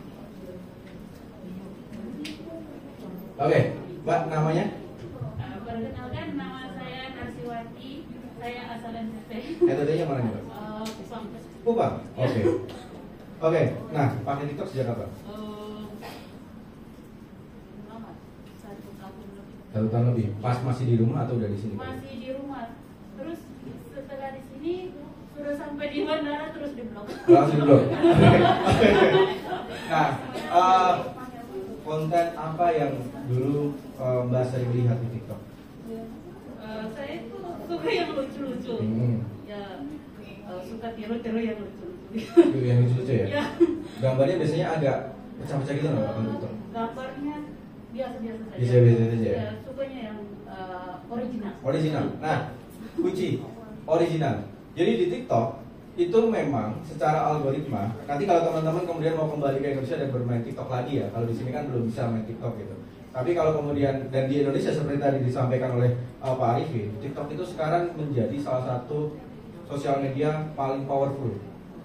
Oke, Mbak namanya? Perkenalkan, nama saya Narsiwati. Saya asal NTT. NTT-nya mana Mbak? Kupang. Oke. Nah, pakai TikTok sejak kapan? Lama, 1 tahun lebih. 1 tahun lebih. Pas masih di rumah atau udah di sini? Masih di rumah. Terus setelah di sini sudah sampai di bandara terus di blok. Langsung di blok. Nah, konten apa yang dulu Mbak sering lihat di TikTok? Saya itu suka yang lucu-lucu. Ya, suka tiru-tiru yang lucu-lucu. Yang lucu-lucu ya? Ya. Gambarnya biasanya agak pecah-pecah gitu nggak kalau TikTok? Gambarnya biasa-biasa saja. Biasa-biasa saja ya? Ya, sukanya yang original. Original. Nah, kunci original. Jadi di TikTok itu memang secara algoritma. Nanti kalau teman-teman kemudian mau kembali ke Indonesia dan bermain TikTok lagi ya, kalau di sini kan belum bisa main TikTok gitu. Tapi kalau kemudian dan di Indonesia seperti tadi disampaikan oleh Pak Arifin, TikTok itu sekarang menjadi salah satu sosial media paling powerful.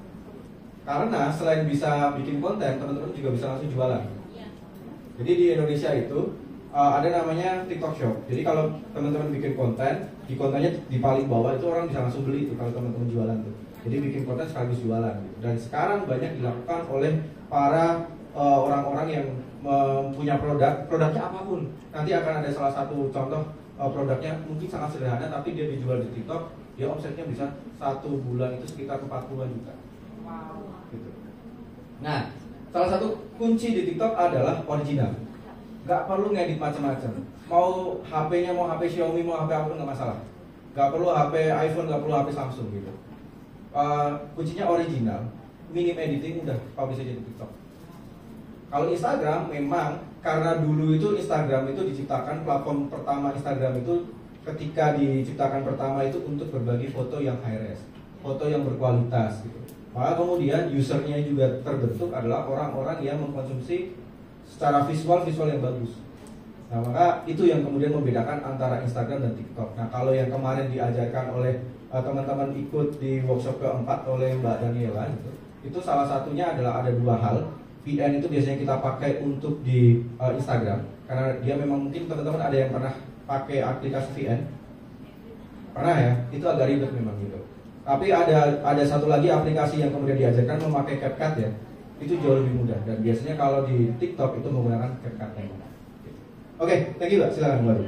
Karena selain bisa bikin konten, teman-teman juga bisa langsung jualan. Jadi di Indonesia itu ada namanya TikTok Shop. Jadi kalau teman-teman bikin konten, di kontennya di paling bawah itu orang bisa langsung beli itu kalau teman-teman jualan tuh. Jadi bikin konten sekaligus jualan. Gitu. Dan sekarang banyak dilakukan oleh para orang-orang yang punya produknya apapun. Nanti akan ada salah satu contoh produknya mungkin sangat sederhana, tapi dia dijual di TikTok, dia omsetnya bisa 1 bulan itu sekitar 40 juta. Gitu. Nah, salah satu kunci di TikTok adalah original. Gak perlu ngedit macam-macam. Mau HP-nya mau HP Xiaomi mau HP apapun nggak masalah. Gak perlu HP iPhone, gak perlu HP Samsung gitu. Kuncinya original, minim editing, udah publish aja di TikTok. Kalau Instagram memang karena dulu itu Instagram itu diciptakan, platform pertama Instagram itu ketika diciptakan pertama itu untuk berbagi foto yang high res, foto yang berkualitas gitu. Maka kemudian usernya juga terbentuk adalah orang-orang yang mengkonsumsi secara visual yang bagus. Nah maka itu yang kemudian membedakan antara Instagram dan TikTok. Nah kalau yang kemarin diajarkan oleh teman-teman ikut di workshop keempat oleh Mbak Daniela itu salah satunya adalah ada 2 hal. VN itu biasanya kita pakai untuk di Instagram karena dia memang mungkin teman-teman ada yang pernah pakai aplikasi VN. Pernah ya? Itu agak ribet memang gitu. Tapi ada satu lagi aplikasi yang kemudian diajarkan memakai CapCut ya. Itu jauh lebih mudah dan biasanya kalau di TikTok itu menggunakan CapCut. Oke, thank you Mbak, silakan Mbak.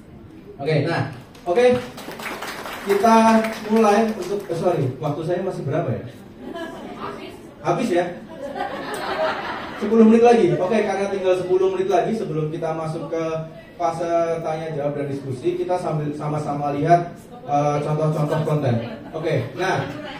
Oke, kita mulai untuk waktu saya masih berapa ya? Habis ya? 10 menit lagi. Oke, karena tinggal 10 menit lagi sebelum kita masuk ke fase tanya jawab dan diskusi, kita sambil sama-sama lihat contoh-contoh konten. Oke, nah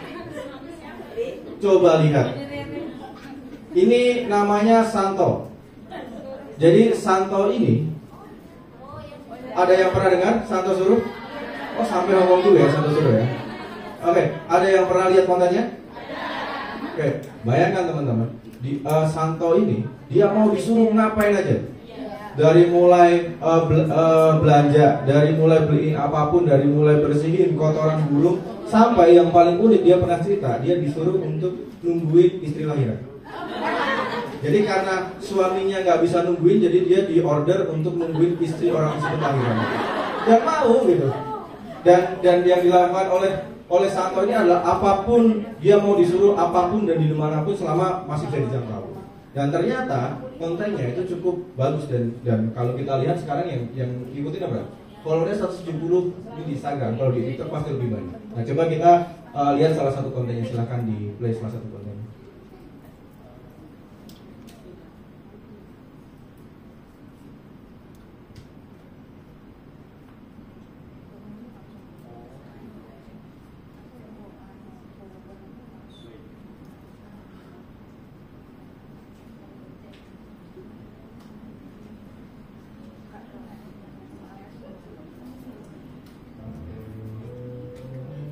coba lihat. Ini namanya Santo. Jadi Santo ini ada yang pernah dengar Santo Suruh? Oh sampai ngomong juga ya Santo Suruh ya. Oke, ada yang pernah lihat kontennya? Oke, bayangkan teman-teman di Santo ini dia mau disuruh ngapain aja. Dari mulai belanja, dari mulai beliin apapun, dari mulai bersihin kotoran burung, sampai yang paling unik dia pernah cerita, dia disuruh untuk nungguin istri lahiran. Jadi karena suaminya nggak bisa nungguin, jadi dia diorder untuk nungguin istri orang tersebut lahiran. Dan mau gitu. Dan yang dilakukan oleh Santo ini adalah apapun dia mau disuruh apapun dan di dimanapun selama masih bisa dijangkau. Dan ternyata kontennya itu cukup bagus dan kalau kita lihat sekarang yang ikutin apa? Followernya 170 di Instagram, kalau di TikTok pasti lebih banyak. Nah coba kita lihat salah satu kontennya, silahkan di play salah satu kontennya.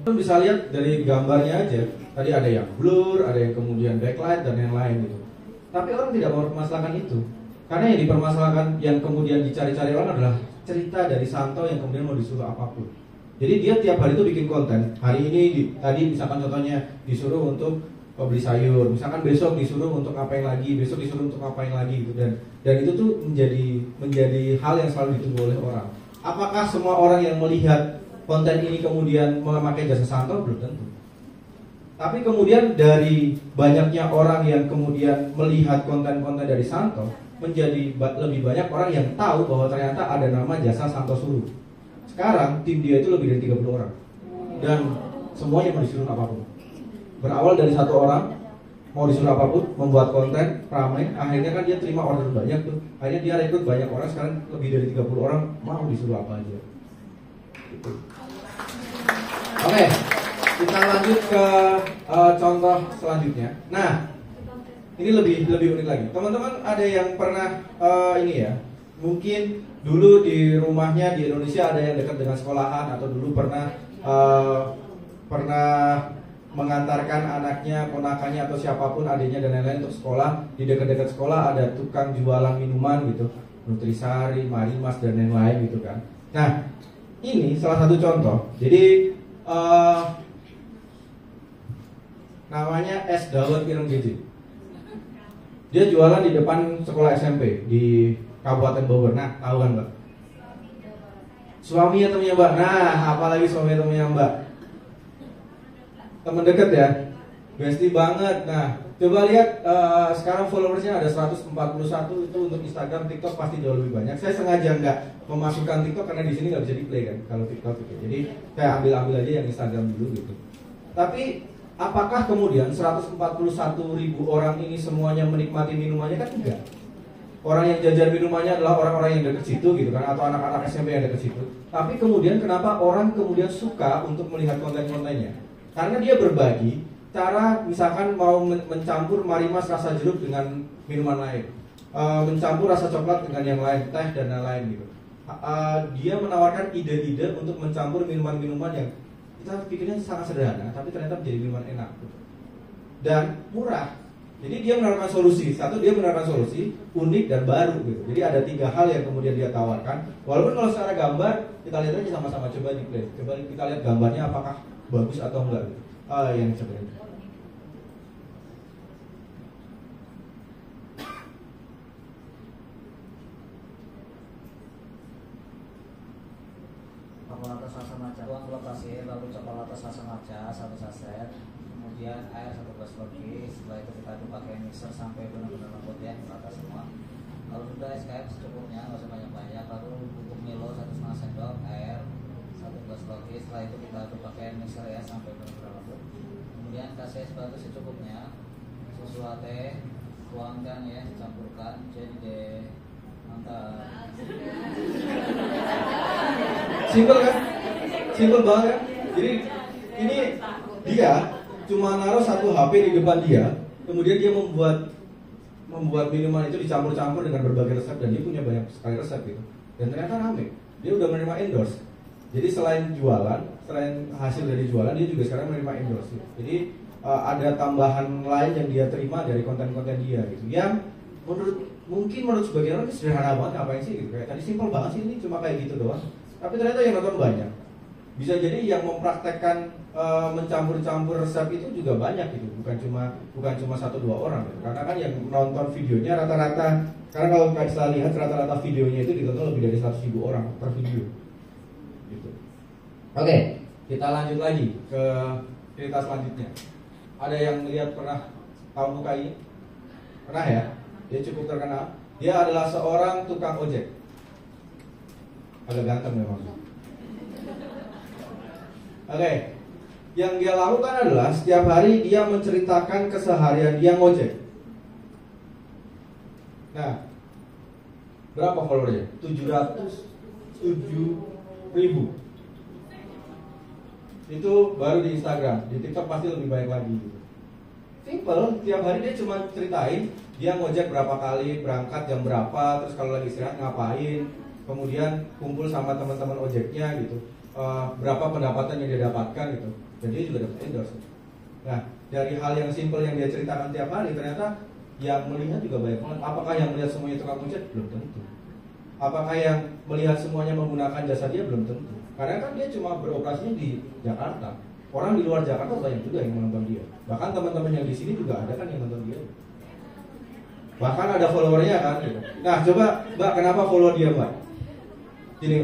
Teman bisa lihat dari gambarnya aja, tadi ada yang blur, ada yang kemudian backlight dan yang lain gitu. Tapi orang tidak mau mempermasalahkan itu, karena yang dipermasalahkan, yang kemudian dicari-cari orang adalah cerita dari Santo yang kemudian mau disuruh apapun. Jadi dia tiap hari itu bikin konten. Hari ini tadi misalkan contohnya disuruh untuk beli sayur, misalkan besok disuruh untuk ngapain lagi, besok disuruh untuk ngapain lagi gitu, dan itu tuh menjadi hal yang selalu ditunggu oleh orang. Apakah semua orang yang melihat konten ini kemudian memakai jasa Santo? Belum tentu. Tapi kemudian dari banyaknya orang yang kemudian melihat konten-konten dari Santo, menjadi lebih banyak orang yang tahu bahwa ternyata ada nama jasa Santo Suruh. Sekarang tim dia itu lebih dari 30 orang, dan semuanya mau disuruh apapun. Berawal dari satu orang mau disuruh apapun, membuat konten ramai, akhirnya kan dia terima order banyak tuh. Akhirnya dia rekrut banyak orang, sekarang lebih dari 30 orang mau disuruh apa aja. Gitu. Oke, kita lanjut ke contoh selanjutnya. Nah, ini lebih unik lagi. Teman-teman ada yang pernah ini ya? Mungkin dulu di rumahnya di Indonesia ada yang dekat dengan sekolahan, atau dulu pernah mengantarkan anaknya, ponakannya atau siapapun adiknya dan lain-lain untuk sekolah. Di dekat-dekat sekolah ada tukang jualan minuman gitu, Nutrisari, Marimas dan lain-lain gitu kan. Nah, ini salah satu contoh. Jadi namanya Es Dawet Ireng JJ. Dia jualan di depan sekolah SMP di Kabupaten Bogor. Nah, tahu kan Mbak? Suami temennya Mbak. Nah, apalagi suami temennya Mbak. Teman dekat ya, bestie banget. Nah, coba lihat sekarang followersnya ada 141 itu untuk Instagram, TikTok pasti jauh lebih banyak. Saya sengaja nggak memasukkan TikTok karena di sini nggak bisa di play kan kalau TikTok gitu. Jadi saya ambil aja yang Instagram dulu gitu. Tapi apakah kemudian 141.000 orang ini semuanya menikmati minumannya? Kan enggak. Orang yang jajan minumannya adalah orang-orang yang dekat situ gitu kan, atau anak-anak SMP yang dekat situ. Tapi kemudian kenapa orang kemudian suka untuk melihat konten-kontennya? Karena dia berbagi cara, misalkan mau mencampur Marimas rasa jeruk dengan minuman lain, mencampur rasa coklat dengan yang lain, teh dan lain-lain gitu. Dia menawarkan ide-ide untuk mencampur minuman-minuman yang kita pikirnya sangat sederhana, tapi ternyata menjadi minuman enak gitu. Dan murah. Jadi dia menawarkan solusi. Satu, dia menawarkan solusi unik dan baru gitu. Jadi ada 3 hal yang kemudian dia tawarkan. Walaupun kalau secara gambar kita lihat aja sama-sama, coba di play. Coba kita lihat gambarnya apakah bagus atau enggak gitu. Yang sebenarnya. Coklat rasa matcha, tuang gula pasir, lalu coklat rasa matcha 1 saset, kemudian air 1 gelas lebih. Setelah itu kita aduk pakai mixer sampai benar-benar lembut ya, rata semua. Lalu sudah SKF secukupnya, nggak usah banyak-banyak. Lalu bubuk Milo 1,5 sendok, air 1 gelas lagi. Setelah itu kita aduk pakai mixer ya sampai benar-benar lembut. Kemudian kasih es batu secukupnya, susu latte, tuangkan ya, dicampurkan, jadi deh. Mantap. Simple kan? Simple banget kan? Jadi ini dia cuma naruh 1 HP di depan dia, kemudian dia membuat minuman itu dicampur-campur dengan berbagai resep, dan dia punya banyak sekali resep gitu. Dan ternyata rame. Dia udah menerima endorse. Jadi selain jualan, selain hasil dari jualan, dia juga sekarang menerima endorse gitu. Jadi ada tambahan lain yang dia terima dari konten-konten dia gitu. Yang mungkin menurut sebagian orang sederhana banget, ngapain sih gitu. Kayak tadi simple banget sih, ini cuma kayak gitu doang. Tapi ternyata yang nonton banyak. Bisa jadi yang mempraktekkan mencampur-campur resep itu juga banyak gitu, bukan cuma 1-2 orang gitu. Karena kan yang nonton videonya rata-rata, karena kalau kita lihat rata-rata videonya itu ditonton lebih dari 100.000 orang per video gitu. Oke, kita lanjut lagi ke cerita selanjutnya. Ada yang lihat pernah tahu muka ini? Pernah ya? Dia cukup terkenal. Dia adalah seorang tukang ojek. Agak ganteng memang. Oke, yang dia lakukan adalah setiap hari dia menceritakan keseharian dia ngojek. Nah, berapa followernya? 707.000. Itu baru di Instagram. Di TikTok pasti lebih banyak lagi gitu. Simple, tiap hari dia cuma ceritain dia ngojek berapa kali, berangkat jam berapa, terus kalau lagi istirahat ngapain, kemudian kumpul sama teman-teman ojeknya gitu. Berapa pendapatan yang dia dapatkan gitu. dan dia juga dapat endorse. Nah, dari hal yang simpel yang dia ceritakan tiap hari, ternyata yang melihat juga banyak banget. Apakah yang melihat semuanya tukang ojek? Belum tentu. Apakah yang melihat semuanya menggunakan jasa dia? Belum tentu. Karena kan dia cuma beroperasinya di Jakarta. Orang di luar Jakarta banyak juga yang menonton dia. Bahkan teman-teman yang di sini juga ada kan yang nonton dia. Bahkan ada followernya kan. Gitu. Nah, coba Mbak, kenapa follow dia Mbak? Gini.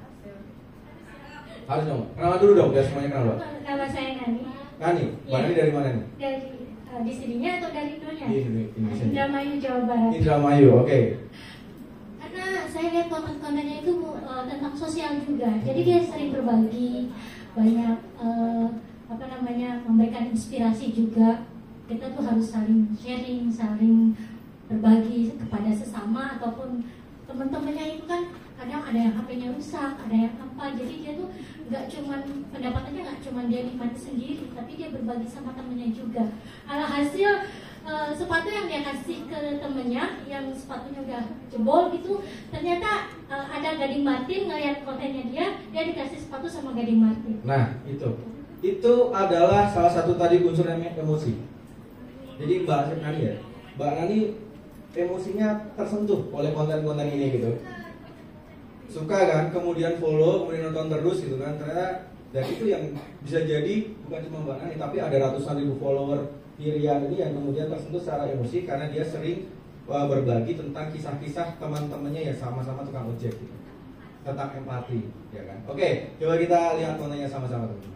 Harus dong. Kenalan dulu dong, biar semuanya kenal Mbak. Nama saya Nani. Nani, Mbak Nani dari mana nih? Dari di sininya atau dari itunya? Di Indonesia. Indramayu, Jawa Barat. Indramayu, oke. Karena saya lihat konten-kontennya itu tentang sosial juga. Jadi dia sering berbagi, banyak memberikan inspirasi juga. Kita tuh harus saling sharing, saling berbagi kepada sesama ataupun teman-temannya itu kan kadang ada yang HP-nya rusak, ada yang apa. Jadi dia tuh nggak cuman pendapatannya nggak cuman dia nikmati sendiri, tapi dia berbagi sama temennya juga. Alhasil sepatu yang dia kasih ke temennya yang sepatunya udah jebol gitu, ternyata ada Gading Martin ngeliat kontennya dia dikasih sepatu sama Gading Martin. Nah itu adalah salah satu tadi unsur namanya emosi. Jadi Mbak Nani emosinya tersentuh oleh konten-konten ini gitu. Suka kan, kemudian follow, kemudian nonton terus gitu kan. Ternyata dan itu yang bisa jadi bukan cuma Mbak Nani, tapi ada ratusan ribu follower Rian ini yang kemudian tersentuh secara emosi karena dia sering berbagi tentang kisah-kisah teman-temannya yang sama-sama tukang ojek gitu. Tentang empati, ya kan. Oke, coba kita lihat kontennya sama-sama teman-teman.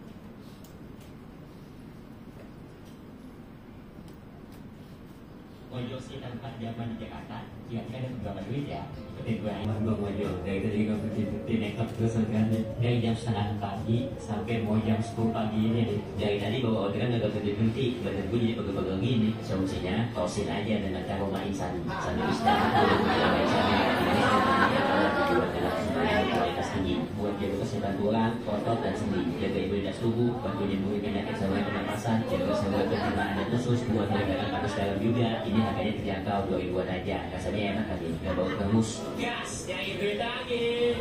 Mojol sih tempat zaman di Jakarta, kira-kira ada berapa duit ya? Ikutin gue aja gue mojol, dari tadi gue bukti nekat terus kan. Dari jam 3:30 pagi sampai mau jam 10 pagi ini nih. Dari tadi bawa orderan gak berhenti, badan gue jadi pegel-pegel gini. Solusinya tosin aja dengan cara main sambil istirahat dulu mulai cari. Kualitas tinggi buat jaga kesehatan tulang, otot dan sendi, jaga imunitas tubuh, bantu nyembuhin penyakit saluran pernapasan, jaga saluran pencernaan dan usus, buat meredakan panas dalam juga. Ini harganya terjangkau 2.000-an aja, rasanya enak kan, nggak bau kemus. Gas, jangan berita angin.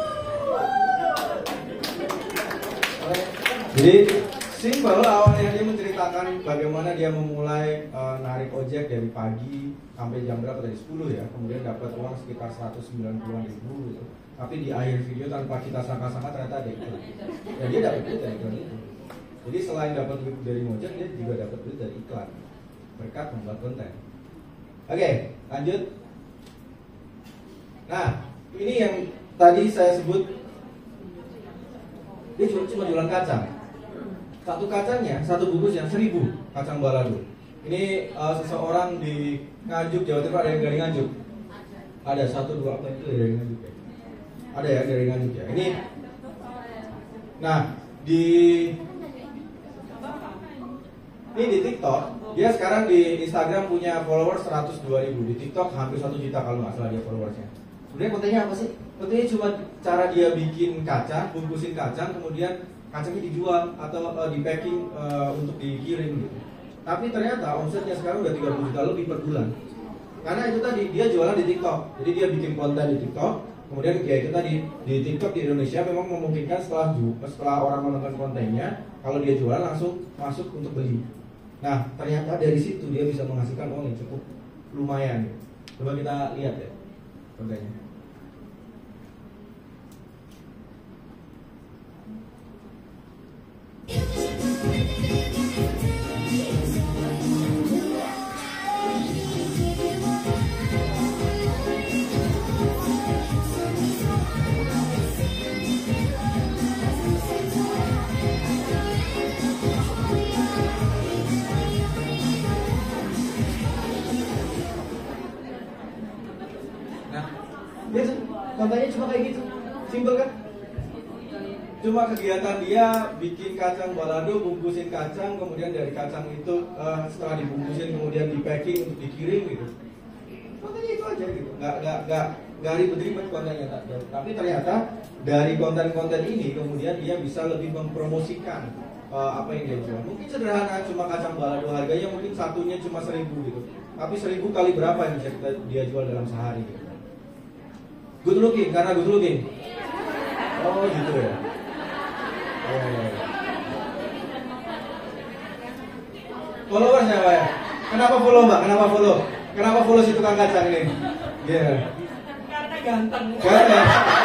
Jadi simpel, awalnya dia menceritakan bagaimana dia memulai narik ojek dari pagi sampai jam berapa tadi 10 ya, kemudian dapat uang sekitar 190-an ribu gitu. Tapi di akhir video tanpa kita sangka-sangka ternyata ada iklan. Ya dia dapat duit dari iklan itu. Jadi selain dapat duit dari ngojek, dia juga dapat duit dari iklan berkat membuat konten. Oke, lanjut. Nah, ini yang tadi saya sebut dia cuma jualan kacang. Satu kacangnya, satu bungkusnya 1.000 kacang balado. Ini seseorang di Nganjuk, Jawa Timur, ada yang dari Nganjuk? Ada 1, 2 apa itu dari Nganjuk ya? Ada ya dari Nganjuk ya. Ini, nah di TikTok, dia sekarang di Instagram punya followers 102.000, di TikTok hampir 1 juta kalau nggak salah dia followersnya. Sebenarnya kontennya apa sih? Kontennya cuma cara dia bikin kacang, bungkusin kacang, kemudian kacangnya dijual atau di packing untuk dikirim gitu. Tapi ternyata omsetnya sekarang udah 30 juta lebih per bulan. Karena itu tadi dia jualan di TikTok. Jadi dia bikin konten di TikTok, kemudian kayak itu tadi di TikTok di Indonesia memang memungkinkan setelah orang menonton kontennya, kalau dia jualan langsung masuk untuk beli. Nah, ternyata dari situ dia bisa menghasilkan uang yang cukup lumayan. Coba kita lihat ya kontennya. Kontennya cuma kayak gitu, simpel kan? Cuma kegiatan dia bikin kacang balado, bungkusin kacang, kemudian dari kacang itu setelah dibungkusin kemudian di packing untuk dikirim gitu. Kontennya itu aja gitu, nggak ribet-ribet kontennya. Tapi ternyata dari konten-konten ini kemudian dia bisa lebih mempromosikan apa yang dia jual. Mungkin sederhana, cuma kacang balado harganya mungkin satunya cuma 1.000 gitu. Tapi 1.000 kali berapa yang bisa dia jual dalam sehari gitu. Good looking, karena good looking. Oh gitu ya. Followersnya Mbak ya? Kenapa follow Mbak? Kenapa follow? Kenapa follow si tukang kacang ini? Iya. Karena ganteng. Ganteng.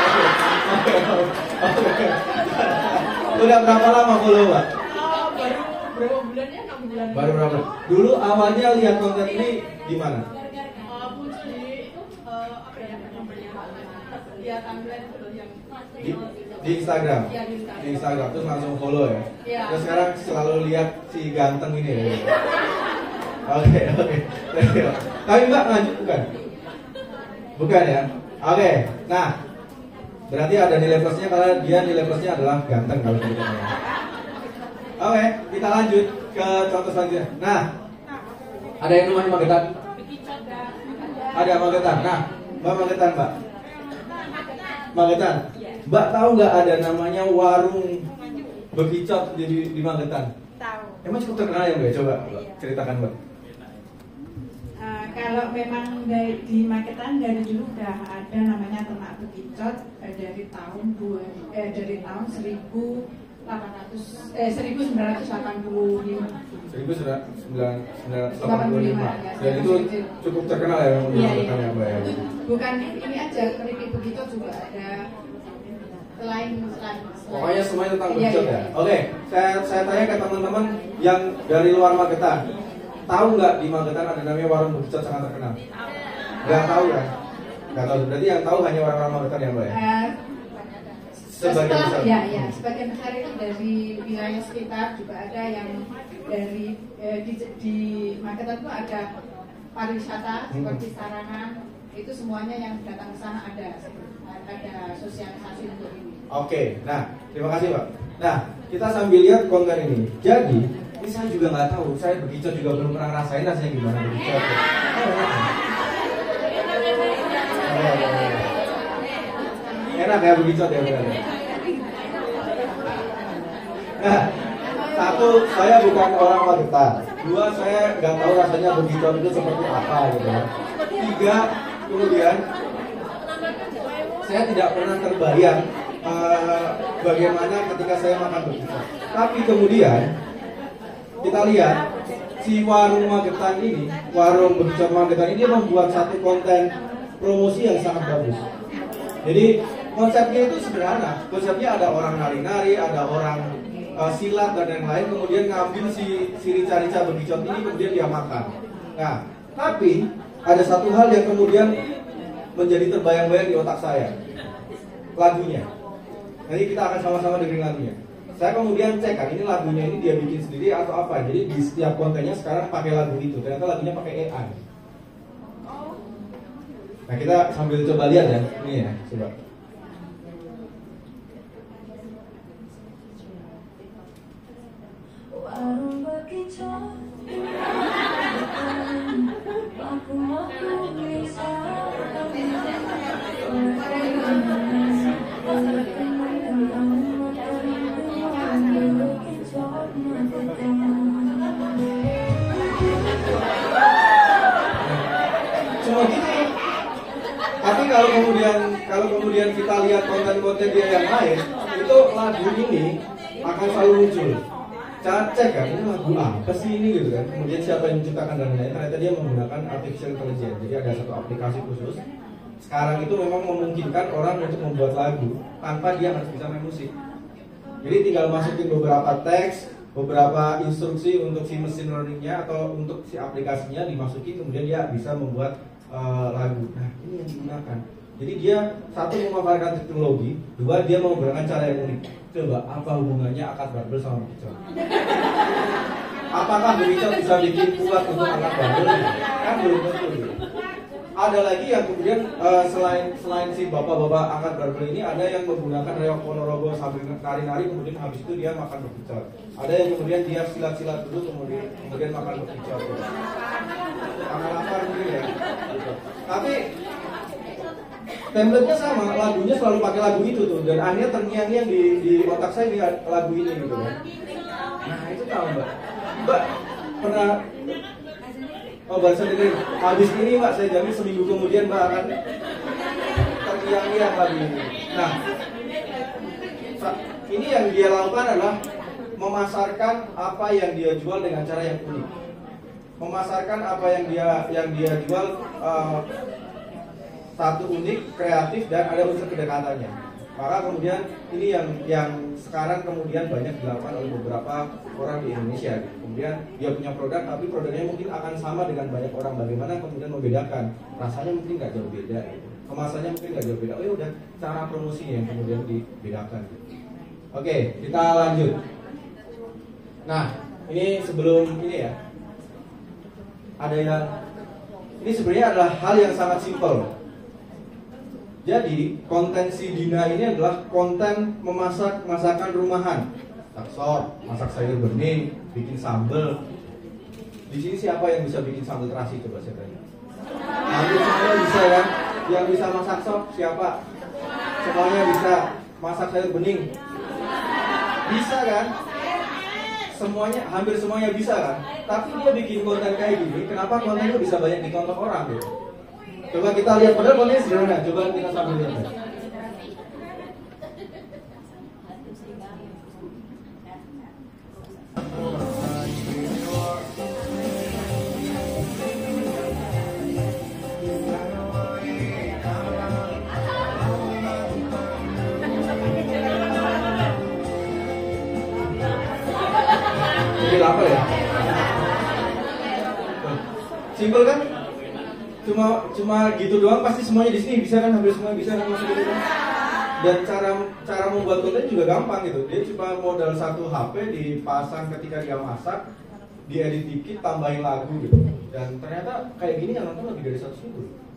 Oke. Udah berapa lama follow Mbak? Baru berapa bulannya? 6 bulan. Baru berapa? Dulu awalnya lihat konten ini di mana? Muncul di apa ya namanya? Lihat timeline itu yang Di Instagram. Iya, di Instagram. Di Instagram terus langsung follow ya. Iya. Terus sekarang selalu lihat si ganteng ini ya. Oke. Tapi Mbak lanjut bukan? Bukan ya? Oke. Nah, berarti ada nilai plusnya karena dia nilai plusnya adalah ganteng kalau gitu ya. Oke, kita lanjut ke contoh selanjutnya. Nah, ada yang namanya Magetan? Ada Magetan. Nah, Mbak Magetan, Mbak. Magetan. Mbak tahu nggak ada namanya warung bekicot di Magetan? Tahu. Emang cukup terkenal ya Mbak? Coba Mbak, ceritakan Mbak. Kalau memang di Magetan dari dulu udah ada namanya ternak bekicot dari tahun 1985. 1985. Dan itu cukup terkenal ya Mbak ya Mbak ya. Bukan ini aja, keripik bekicot juga ada. Selain Pokoknya semuanya tentang bekicot ya. Oke, saya tanya ke teman-teman yang dari luar Magetan. Tahu nggak di Magetan ada namanya warung bekicot sangat terkenal? Nggak tahu kan? Nggak tahu. Berarti yang tahu hanya orang-orang Magetan ya Mbak ya? Sebagian besar. Ya, sebagian besar itu dari wilayah sekitar juga ada yang dari di Magetan itu ada pariwisata seperti Sarangan, itu semuanya yang datang ke sana ada sosialisasi untuk ini. Oke, nah terima kasih Pak. Nah kita sambil lihat konten ini. Jadi ini saya juga nggak tahu, saya bekicot juga belum pernah ngerasain rasanya gimana bekicot. Enak ya bekicot ya benar. Nah, satu, saya bukan orang Magetan. Dua, saya nggak tahu rasanya bekicot itu seperti apa gitu ya. Tiga, kemudian saya tidak pernah terbayang bagaimana ketika saya makan bekicot. Tapi kemudian kita lihat si warung Magetan ini, warung bekicot Magetan ini membuat satu konten promosi yang sangat bagus. Jadi konsepnya itu sederhana. Konsepnya ada orang nari-nari, ada orang silat dan yang lain, kemudian ngambil si rica-rica bekicot ini kemudian dia makan. Nah, tapi ada satu hal yang kemudian menjadi terbayang-bayang di otak saya, lagunya. Nanti kita akan sama-sama dengerin lagunya. Saya kemudian cek kan, ini lagunya ini dia bikin sendiri atau apa. Jadi di setiap kontennya sekarang pakai lagu itu. Ternyata lagunya pakai AI. Nah kita sambil coba lihat ya, ini ya, coba. Warung bekicot, aku bisa. Cuma gitu. Tapi kalau kemudian kita lihat konten-konten dia yang lain, itu lagu ini akan selalu muncul. Cek kan, ini lagu apa sih ini gitu kan. Kemudian siapa yang menciptakan dan lain-lain, ternyata dia menggunakan artificial intelligence. Jadi ada satu aplikasi khusus. Sekarang itu memang memungkinkan orang untuk membuat lagu tanpa dia harus bisa main musik. Jadi tinggal masukin beberapa teks, beberapa instruksi untuk si mesin learningnya atau untuk si aplikasinya dimasuki, kemudian dia bisa membuat lagu. Nah ini yang digunakan. Jadi dia satu memanfaatkan teknologi, dua dia menggunakan cara yang unik. Coba apa hubungannya akad barbel sama bekicot? Apakah bekicot bisa bikin kuat untuk akad barbel? Kan belum tentu. Gitu. Ada lagi yang kemudian selain si bapak-bapak akad barbel ini, ada yang menggunakan reok ponorogo sambil nari-nari, kemudian habis itu dia makan bekicot. Ada yang kemudian dia silat-silat dulu, kemudian makan bekicot. Karena lapar mungkin ya. Gitu. Tapi template-nya sama, lagunya selalu pakai lagu itu tuh, dan akhirnya terngiang-ngiang di otak saya di lagu ini gitu kan. Nah itu tahu Mbak pernah barusan dengerin. Habis ini Mbak, saya jamin seminggu kemudian Mbak akan terngiang-ngiang lagu ini. Nah ini yang dia lakukan adalah memasarkan apa yang dia jual dengan cara yang unik. memasarkan apa yang dia jual satu unik, kreatif, dan ada unsur kedekatannya. Maka kemudian ini yang sekarang kemudian banyak dilakukan oleh beberapa orang di Indonesia. Kemudian dia punya produk, tapi produknya mungkin akan sama dengan banyak orang. Bagaimana kemudian membedakan? Rasanya mungkin nggak jauh beda, kemasannya mungkin nggak jauh beda. Oh ya udah, cara promosinya yang kemudian dibedakan. Oke, kita lanjut. Nah, ini sebelum ini ya, ada yang ini sebenarnya adalah hal yang sangat simpel. Jadi konten si Dina ini adalah konten memasak masakan rumahan, masak sop, masak sayur bening, bikin sambal. Di sini siapa yang bisa bikin sambal terasi, coba saya tanya. Hampir semuanya bisa kan? Yang bisa masak sop siapa? Semuanya bisa. Masak sayur bening bisa kan? Semuanya, hampir semuanya bisa kan? Tapi dia bikin konten kayak gini, kenapa kontennya bisa banyak ditonton orang gitu? Coba kita lihat, padahal kontennya sederhana. Coba kita sambil lihat. Jadi apa ya? Simpel kan? Cuma gitu doang, pasti semuanya di sini bisa kan, hampir semuanya bisa kan masuk gitu kan. Dan cara membuat konten juga gampang gitu. Dia cuma modal satu HP dipasang ketika dia masak, diedit dikit, tambahin lagu gitu. Dan ternyata kayak gini yang nonton lebih dari 100.000.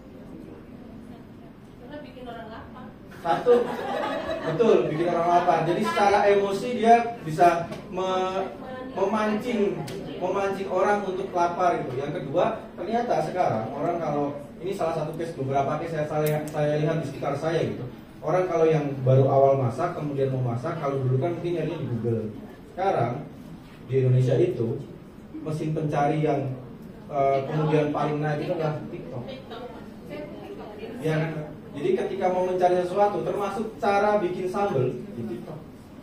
Karena bikin orang lapar. Satu, betul, bikin orang lapar. Jadi secara emosi dia bisa memancing orang untuk lapar itu. Yang kedua, ternyata sekarang orang kalau ini salah satu case, beberapa case saya lihat di sekitar saya gitu. Orang kalau yang baru awal masak kemudian mau masak, kalau dulu kan mungkin nyarinya di Google. Sekarang di Indonesia itu mesin pencari yang kemudian paling naik itu adalah TikTok. Ya kan? Jadi ketika mau mencari sesuatu, termasuk cara bikin sambal di TikTok.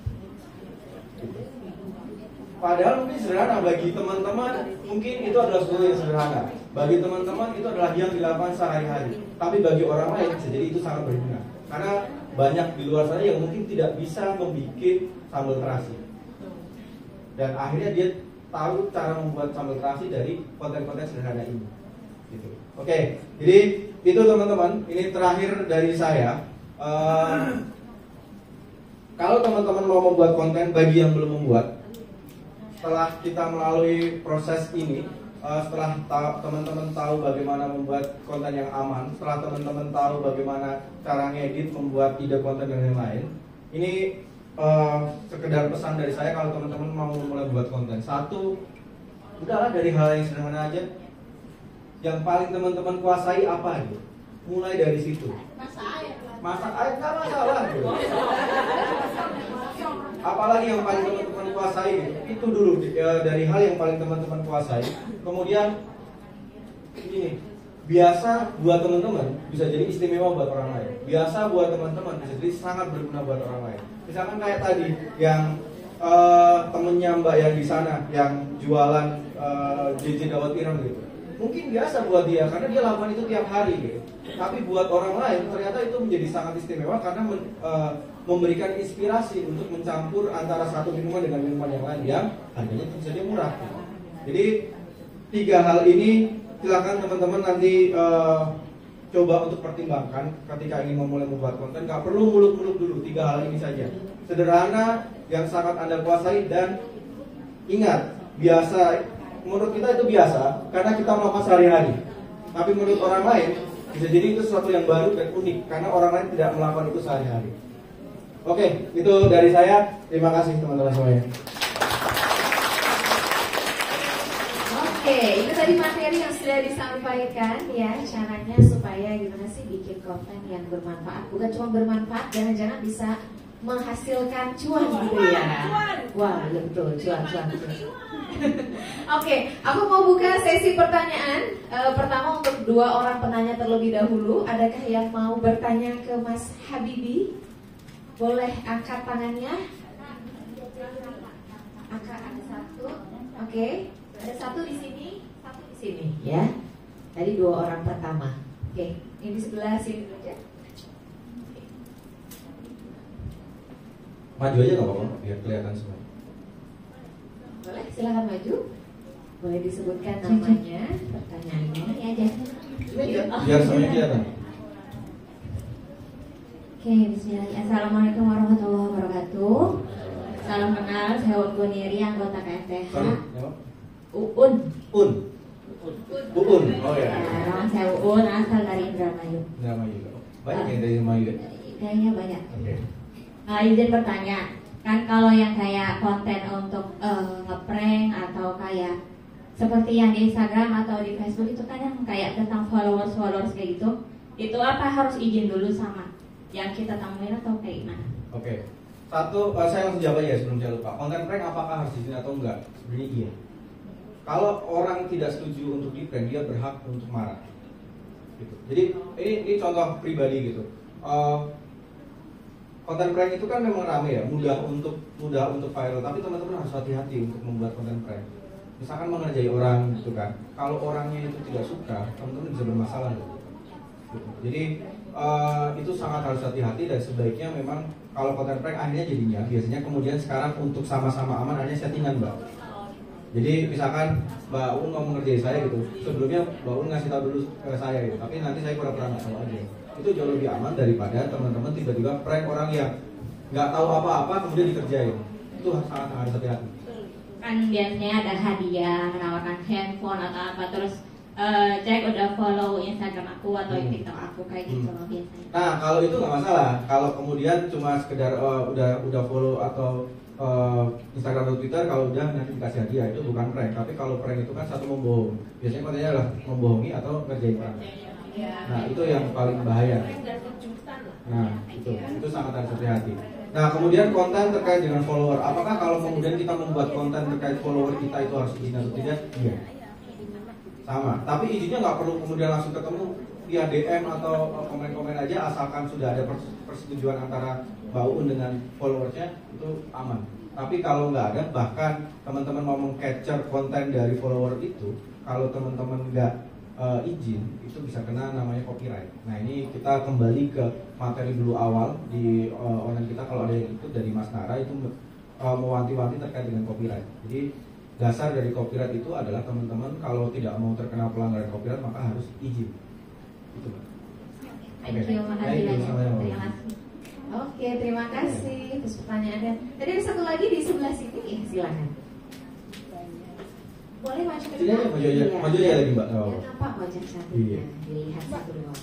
Padahal mungkin sederhana bagi teman-teman, mungkin itu adalah sesuatu yang sederhana. Bagi teman-teman itu adalah yang dilakukan sehari-hari. Tapi bagi orang lain bisa jadi itu sangat berguna. Karena banyak di luar sana yang mungkin tidak bisa membuat sambal terasi. Dan akhirnya dia tahu cara membuat sambal terasi dari konten-konten sederhana ini. Gitu. Oke, jadi itu teman-teman. Ini terakhir dari saya. Kalau teman-teman mau membuat konten, bagi yang belum membuat, setelah kita melalui proses ini, setelah teman-teman tahu bagaimana membuat konten yang aman, setelah teman-teman tahu bagaimana cara ngedit, membuat ide konten dan lain-lain, ini sekedar pesan dari saya kalau teman-teman mau mulai buat konten. Satu, udahlah dari hal yang sederhana aja. Yang paling teman-teman kuasai apa gitu? Mulai dari situ. Masak air nggak masalah gitu. Apalagi yang paling teman-teman kuasai gitu. Itu dulu dari hal yang paling teman-teman kuasai. Kemudian ini biasa buat teman-teman bisa jadi istimewa buat orang lain. Biasa buat teman-teman bisa jadi sangat berguna buat orang lain. Misalkan kayak tadi yang temennya Mbak yang di sana yang jualan JJ dawet Ireng gitu. Mungkin biasa buat dia karena dia lakukan itu tiap hari gitu. Tapi buat orang lain ternyata itu menjadi sangat istimewa karena memberikan inspirasi untuk mencampur antara satu minuman dengan minuman yang lain yang harganya tentu saja murah. Jadi 3 hal ini silakan teman-teman nanti coba untuk pertimbangkan ketika ingin memulai membuat konten. Gak perlu muluk-muluk dulu, 3 hal ini saja. Sederhana, yang sangat Anda kuasai, dan ingat, biasa. Menurut kita itu biasa karena kita melakukan sehari-hari. Tapi menurut orang lain bisa jadi itu sesuatu yang baru dan unik karena orang lain tidak melakukan itu sehari-hari. Oke, itu dari saya. Terima kasih teman-teman semuanya. Oke, itu tadi materi yang sudah disampaikan ya, caranya supaya gimana sih bikin konten yang bermanfaat. Bukan cuma bermanfaat, jangan-jangan bisa menghasilkan cuan gitu ya. Wah, betul, cuan. Oke, aku mau buka sesi pertanyaan. Pertama untuk 2 orang penanya terlebih dahulu. Adakah yang mau bertanya ke Mas Habibi? Boleh angkat tangannya. Angkat, ada 1. Oke, ada 1 di sini, 1 di sini ya. Tadi 2 orang pertama. Oke, ini di sebelah sini dulu ya. Maju aja nggak apa-apa, biar kelihatan semua. Boleh, silakan maju. Boleh disebutkan namanya, pertanyaannya, ya aja. Biar semuanya kelihatan. Oke, bismillah. Assalamualaikum warahmatullahi wabarakatuh. Salam kenal, saya Uun Guniri, anggota KFTH. Uun. Uun, oh ya. Nama saya Uun, asal dari Indramayu. Indramayu. Banyak yang dari Indramayu. Kayaknya banyak. Oke. Izin bertanya, kan kalau yang kayak konten untuk ngeprank atau kayak seperti yang di Instagram atau di Facebook itu kan yang kayak tentang followers kayak gitu, itu apa harus izin dulu sama yang kita temuin atau kayak gimana? Oke. Satu, saya langsung jawab aja sebelum saya lupa. Konten prank apakah harus izin atau enggak? Sebenarnya iya. Kalau orang tidak setuju untuk di prank, dia berhak untuk marah. Gitu. Jadi ini contoh pribadi gitu. Konten prank itu kan memang rame ya, mudah untuk viral. Tapi teman-teman harus hati-hati untuk membuat konten prank. Misalkan mengerjai orang gitu kan. Kalau orangnya itu tidak suka, teman-teman bisa bermasalah. Gitu. Jadi itu sangat harus hati-hati dan sebaiknya memang kalau konten prank akhirnya jadinya biasanya kemudian sekarang untuk sama-sama aman hanya settingan Mbak. Jadi misalkan Mbak Un mau mengerjai saya gitu, sebelumnya Mbak Un ngasih tahu dulu ke saya gitu, tapi nanti saya pura-pura nggak tahu aja. Itu jauh lebih aman daripada teman-teman tiba-tiba prank orang yang nggak tahu apa-apa kemudian dikerjain. Itu sangat harus hati-hati. Kan biasanya ada hadiah, menawarkan handphone atau apa, terus cek udah follow Instagram aku atau TikTok aku kayak gitu loh biasanya. Nah kalau itu nggak masalah. Kalau kemudian cuma sekedar udah follow atau Instagram atau Twitter, kalau udah nanti dikasih hadiah itu bukan prank. Tapi kalau prank itu kan satu membohong. Biasanya kontennya adalah membohongi atau ngerjain orang. Nah itu yang paling bahaya. Nah itu sangat harus hati-hati. Nah kemudian konten terkait dengan follower. Apakah kalau kemudian kita membuat konten terkait follower kita itu harus izin atau tidak? Iya. Sama, tapi izinnya nggak perlu kemudian langsung ketemu via DM atau komen-komen aja, asalkan sudah ada persetujuan antara Mbak Uun dengan followersnya, itu aman. Tapi kalau nggak ada, bahkan teman-teman mau meng-capture konten dari follower itu, kalau teman-teman nggak izin, itu bisa kena namanya copyright. Nah ini kita kembali ke materi dulu awal di online kita, kalau ada yang ikut dari Mas Nara itu mewanti-wanti terkait dengan copyright. Jadi dasar dari copyright itu adalah teman-teman kalau tidak mau terkena pelanggaran copyright maka harus izin. Itu. Thank you, makasih banyak. Terima kasih. Oke, terima kasih atas pertanyaannya. Tadi ada satu lagi di sebelah sini, ya silakan. Boleh maju ke depan? Maju aja lagi Mbak. Ya, nampak wajah cantiknya. Dilihat satu dua.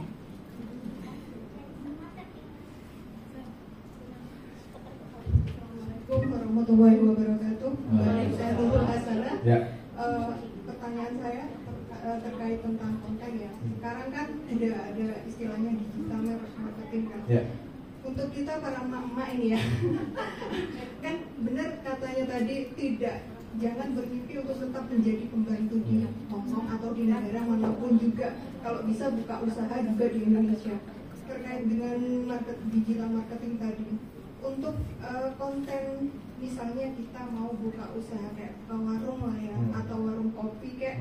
Assalamualaikum warahmatullahi wabarakatuh. Saya Nurul Hasana. Ya. Pertanyaan saya terkait tentang konten ya. Sekarang kan udah ada istilahnya digital marketing kan. Ya. Untuk kita para emak-emak ini ya, kan benar katanya tadi jangan bermimpi untuk tetap menjadi pembantu di Hong Kong atau di negara manapun juga. Kalau bisa buka usaha juga di Indonesia. Terkait dengan digital marketing tadi. Untuk konten misalnya kita mau buka usaha kayak warung lah ya, atau warung kopi kayak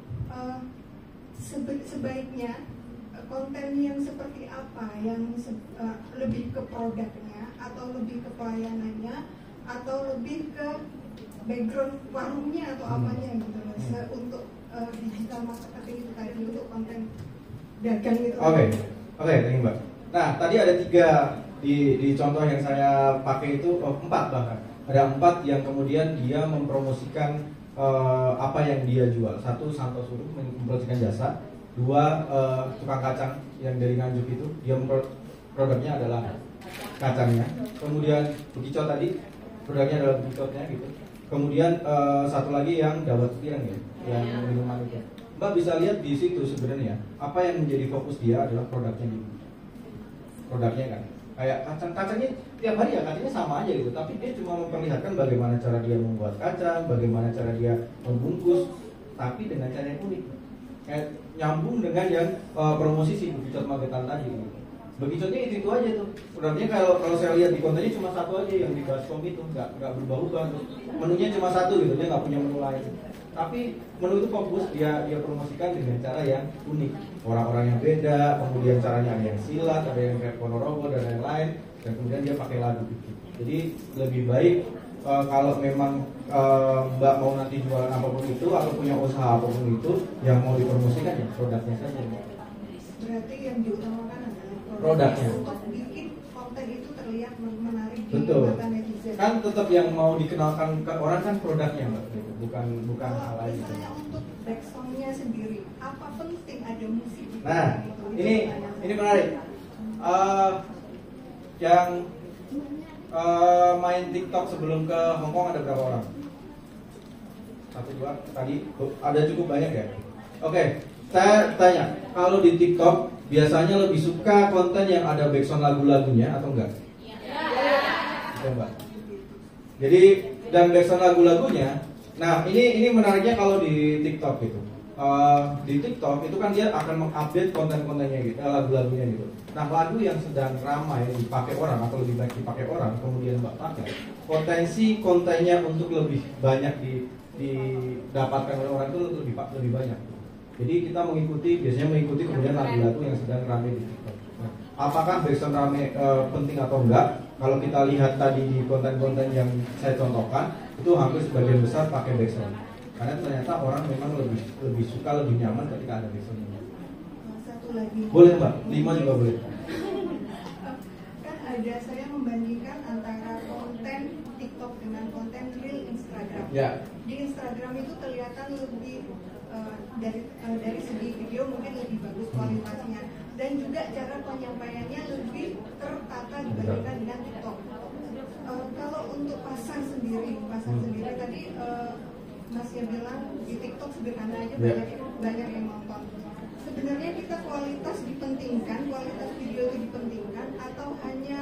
sebaiknya konten yang seperti apa, yang lebih ke produknya atau lebih ke pelayanannya atau lebih ke background warungnya atau apanya gitu loh. Untuk digital marketing itu tadi, untuk konten dagang itu. Oke, thank you Mbak. Nah tadi ada 3 di contoh yang saya pakai itu 4 bahkan ada 4 yang kemudian dia mempromosikan apa yang dia jual. 1 Santo Suruh mempromosikan jasa, 2 tukang kacang yang dari Nganjuk itu dia produknya adalah kacangnya. Kemudian Bukicot tadi produknya adalah Bukicotnya gitu. Kemudian 1 lagi yang dawet pirang ya, yang minuman itu. Mbak bisa lihat di situ sebenarnya apa yang menjadi fokus dia adalah produknya kan. Kayak kacangnya tiap hari ya kacangnya sama aja gitu, tapi dia cuma memperlihatkan bagaimana cara dia membuat kacang, bagaimana cara dia membungkus, tapi dengan cara yang unik. Kayak nyambung dengan yang promosi si Bukicot Magetan tadi gitu. Begitunya itu aja tuh. Sebenarnya kalau saya lihat di kontennya cuma satu aja yang di Baskom itu, nggak berubah-ubah. Menunya cuma satu gitu, dia nggak punya menu lain. Tapi menu itu fokus dia promosikan dengan cara yang unik, orang-orang yang beda, kemudian caranya ada yang silat, ada yang kayak Ponorogo dan lain-lain, dan kemudian dia pakai lagu gitu. Jadi lebih baik kalau memang Mbak mau nanti jualan apapun itu atau punya usaha apapun itu yang mau dipromosikan ya produknya saja. Berarti yang diutamakan adalah produknya. Untuk bikin konten itu terlihat menarik di Betul. mata netizen. Kan tetap yang mau dikenalkan ke orang kan produknya Mbak, gitu. bukan hal lain. Misalnya untuk backsoundnya sendiri, apa penting ada musik? Nah, ini menarik. Yang main TikTok sebelum ke Hong Kong ada berapa orang? 1, 2, tadi ada cukup banyak ya. Oke, saya tanya, kalau di TikTok biasanya lebih suka konten yang ada backsound lagu-lagunya atau enggak? Ya, Mbak. Jadi dan backsound lagu-lagunya, nah ini menariknya kalau di TikTok gitu. Di TikTok itu kan dia akan mengupdate konten-kontennya gitu, lagu-lagunya gitu. Nah lagu yang sedang ramai dipakai orang atau lebih baik dipakai orang, kemudian Mbak pakai, potensi kontennya untuk lebih banyak didapatkan oleh orang itu lebih banyak. Jadi kita biasanya mengikuti kemudian lagu-lagu yang sedang ramai di TikTok. Nah, apakah backsound ramai penting atau enggak? Kalau kita lihat tadi di konten-konten yang saya contohkan, itu hampir sebagian besar pakai backsound. Karena ternyata orang memang lebih suka, lebih nyaman ketika ada backsound. Satu lagi. Boleh Mbak, 5 juga boleh. Kan ada saya membandingkan antara konten TikTok dengan konten real Instagram. Ya. Di Instagram itu kelihatan lebih dari segi video mungkin lebih bagus kualitasnya dan juga cara penyampaiannya lebih tertata dibandingkan dengan TikTok. Kalau untuk pasar sendiri tadi Masnya bilang di TikTok sederhana aja banyak yang nonton. Sebenarnya kita kualitas dipentingkan, kualitas video itu dipentingkan atau hanya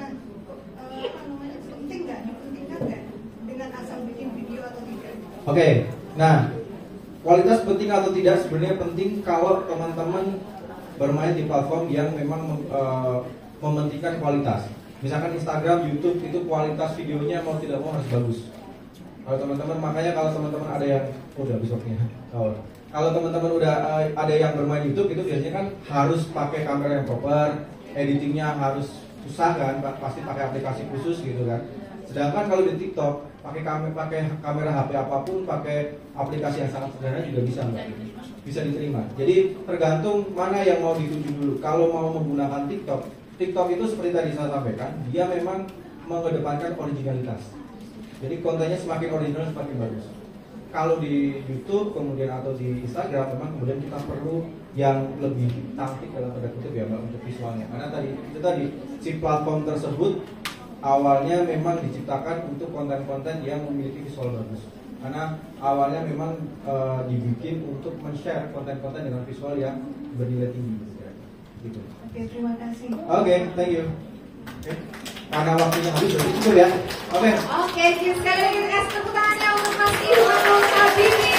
penting nggak dipentingkan nggak dengan asal bikin video atau tidak? Oke, nah kualitas penting atau tidak sebenarnya penting kalau teman-teman bermain di platform yang memang mementingkan kualitas. Misalkan Instagram, YouTube itu kualitas videonya mau tidak mau harus bagus. Kalau teman-teman, makanya kalau teman-teman ada yang udah besoknya, kalau teman-teman udah ada yang bermain YouTube itu biasanya kan harus pakai kamera yang proper, editingnya harus susah kan, pasti pakai aplikasi khusus gitu kan. Sedangkan kalau di TikTok pakai kamera HP apapun, pakai aplikasi yang sangat sederhana juga bisa diterima. Jadi tergantung mana yang mau dituju dulu. Kalau mau menggunakan TikTok itu seperti tadi saya sampaikan, dia memang mengedepankan originalitas. Jadi kontennya semakin original semakin bagus. Kalau di YouTube kemudian atau di Instagram memang kemudian kita perlu yang lebih cantik dalam tanda kutip ya Mbak untuk visualnya. Karena tadi si platform tersebut awalnya memang diciptakan untuk konten-konten yang memiliki visual bagus. Karena awalnya memang dibikin untuk men-share konten-konten dengan visual yang bernilai tinggi. Gitu. Oke, terima kasih. Oke, thank you. Karena waktunya habis berarti cukup ya. Oke. Oke, sekali lagi kita kasih tepuk tangannya untuk Mas Irwan Habibie.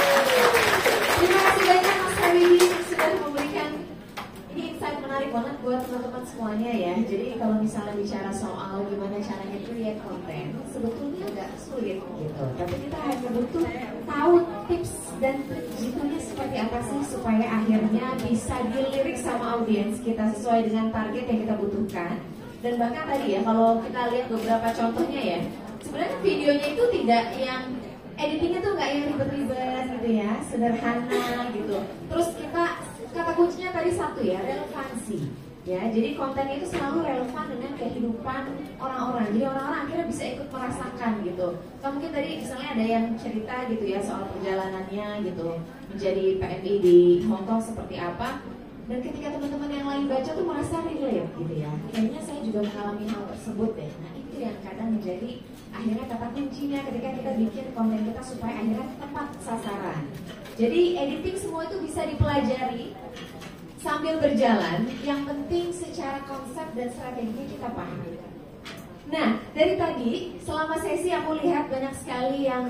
Terima kasih banyak Mas Habibie sudah memberikan ini insight menarik banget buat teman-teman semuanya ya. Jadi kalau misalnya bicara soal gimana caranya create konten, sebetulnya agak sulit gitu. Tapi kita hanya butuh tahu tips dan triknya seperti apa sih supaya akhirnya bisa dilirik sama audiens kita sesuai dengan target yang kita butuhkan. Dan bahkan tadi ya kalau kita lihat beberapa contohnya ya, sebenarnya videonya itu tidak yang editingnya tuh nggak yang ribet-ribet gitu ya, sederhana gitu. Terus kata kuncinya tadi satu ya, relevansi ya. Jadi kontennya itu selalu relevan dengan kehidupan orang-orang. Jadi orang-orang akhirnya bisa ikut merasakan gitu. Kan mungkin tadi misalnya ada yang cerita gitu ya soal perjalanannya gitu menjadi PNI di Hong Kong seperti apa. Dan ketika teman-teman yang lain baca tuh merasa relate gitu ya. Kayaknya saya juga mengalami hal tersebut deh. Nah itu yang kadang menjadi akhirnya kata kuncinya ketika kita bikin konten kita supaya akhirnya tepat sasaran. Jadi editing semua itu bisa dipelajari sambil berjalan. Yang penting secara konsep dan strateginya kita pahami. Nah dari tadi selama sesi aku lihat banyak sekali yang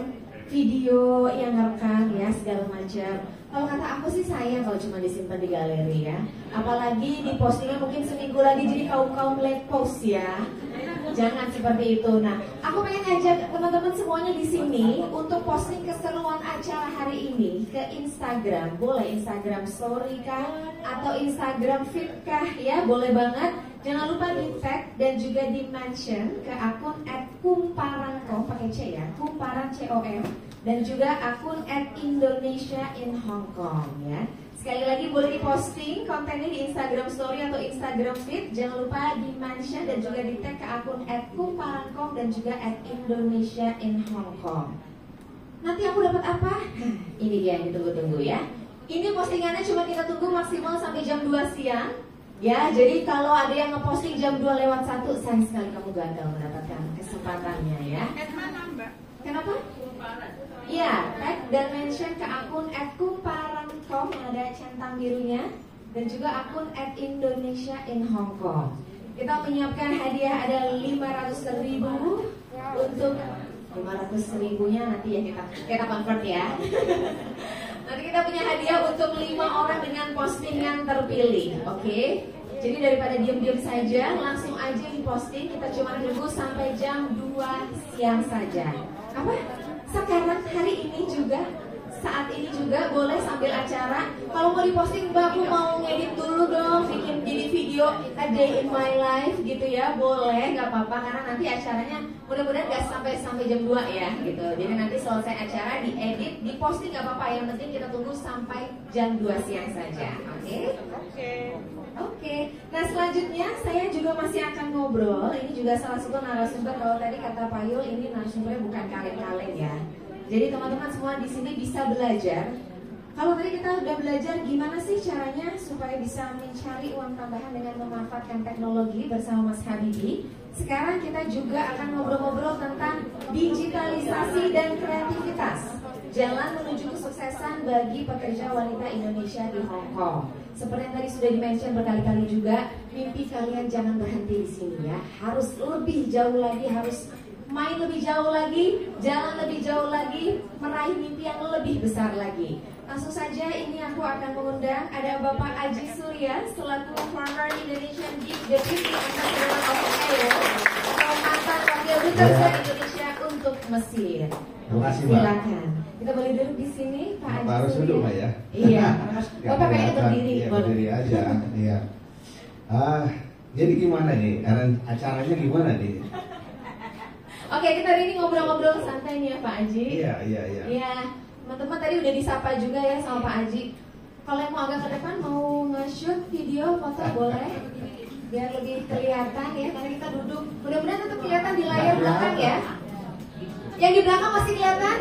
video yang ngerekam ya segala macam. Kalau kata aku sih sayang kalau cuma disimpan di galeri ya. Apalagi di postingnya mungkin seminggu lagi jadi kaum late post ya. Jangan seperti itu. Nah, aku pengen ngajak teman-teman semuanya di sini untuk posting keseruan acara hari ini ke Instagram. Boleh Instagram story kah atau Instagram feed kah ya, boleh banget. Jangan lupa di tag dan juga di mention ke akun @kumparan.com pakai C ya, Kumparan COM, dan juga akun @Indonesia in Hong Kong ya. Sekali lagi boleh diposting kontennya di Instagram story atau Instagram feed. Jangan lupa di mention dan juga di tag ke akun @kumparan.com dan juga @Indonesia in Hong Kong. Nanti aku dapat apa? Ini dia yang ditunggu-tunggu ya. Ini postingannya cuma kita tunggu maksimal sampai jam 2 siang. Ya, jadi kalau ada yang ngeposting jam 2:01, sayang sekali kamu gagal mendapatkan kesempatannya ya. Mana Mbak? Kenapa? Iya, tag dan mention ke akun @kumparan.com yang ada centang birunya, dan juga akun @Indonesia in Hong Kong. Kita menyiapkan hadiah ada 500.000 untuk 500.000-nya nanti ya kita convert ya. Nanti kita punya hadiah untuk 5 orang dengan postingan terpilih, oke? Jadi daripada diam-diam saja, langsung aja diposting. Kita cuma tunggu sampai jam 2 siang saja. Apa? Sekarang hari ini juga, saat ini juga boleh sambil acara. Kalau mau diposting, Mbak, aku mau ngedit dulu dong, bikin jadi video a day in my life gitu ya, boleh, nggak apa-apa, karena nanti acaranya mudah-mudahan nggak sampai jam 2 ya gitu. Jadi nanti selesai acara diedit, diposting nggak apa-apa, yang penting kita tunggu sampai jam 2 siang saja, oke? Oke. Nah selanjutnya saya juga masih akan ngobrol. Ini juga salah satu narasumber. Kalau tadi kata Pak Yul, ini narasumbernya bukan kaleng-kaleng ya. Jadi teman-teman semua di sini bisa belajar. Kalau tadi kita udah belajar gimana sih caranya supaya bisa mencari uang tambahan dengan memanfaatkan teknologi bersama Mas Habibie. Sekarang kita juga akan ngobrol-ngobrol tentang digitalisasi dan kreativitas. Jalan menuju kesuksesan bagi pekerja wanita Indonesia di Hong Kong. Seperti yang tadi sudah di-mention berkali-kali juga, mimpi kalian jangan berhenti di sini ya. Harus lebih jauh lagi, harus main lebih jauh lagi, jalan lebih jauh lagi, meraih mimpi yang lebih besar lagi. Langsung saja ini aku akan mengundang ada Bapak Aji Surya selaku former Indonesian Deputy Ambassador of AO atau mantan wakil duta besar Indonesia untuk Mesir. Terima kasih, Mbak. Silakan. Kita boleh duduk di sini, Pak Aji Surya. Harus duduk, Mbak ya. Iya. Bapak kayaknya berdiri. Iya, berdiri aja. Iya. Jadi gimana nih? Acaranya gimana nih? Oke, kita hari ini ngobrol-ngobrol santai nih ya Pak Aji. Iya. Iya, teman-teman tadi udah disapa juga ya sama Pak Aji. Kalau yang mau agak ke depan, mau nge-shoot video, foto boleh, biar lebih kelihatan ya. Karena kita duduk, mudah-mudahan tetap kelihatan di layar belakang ya. Yang di belakang masih kelihatan?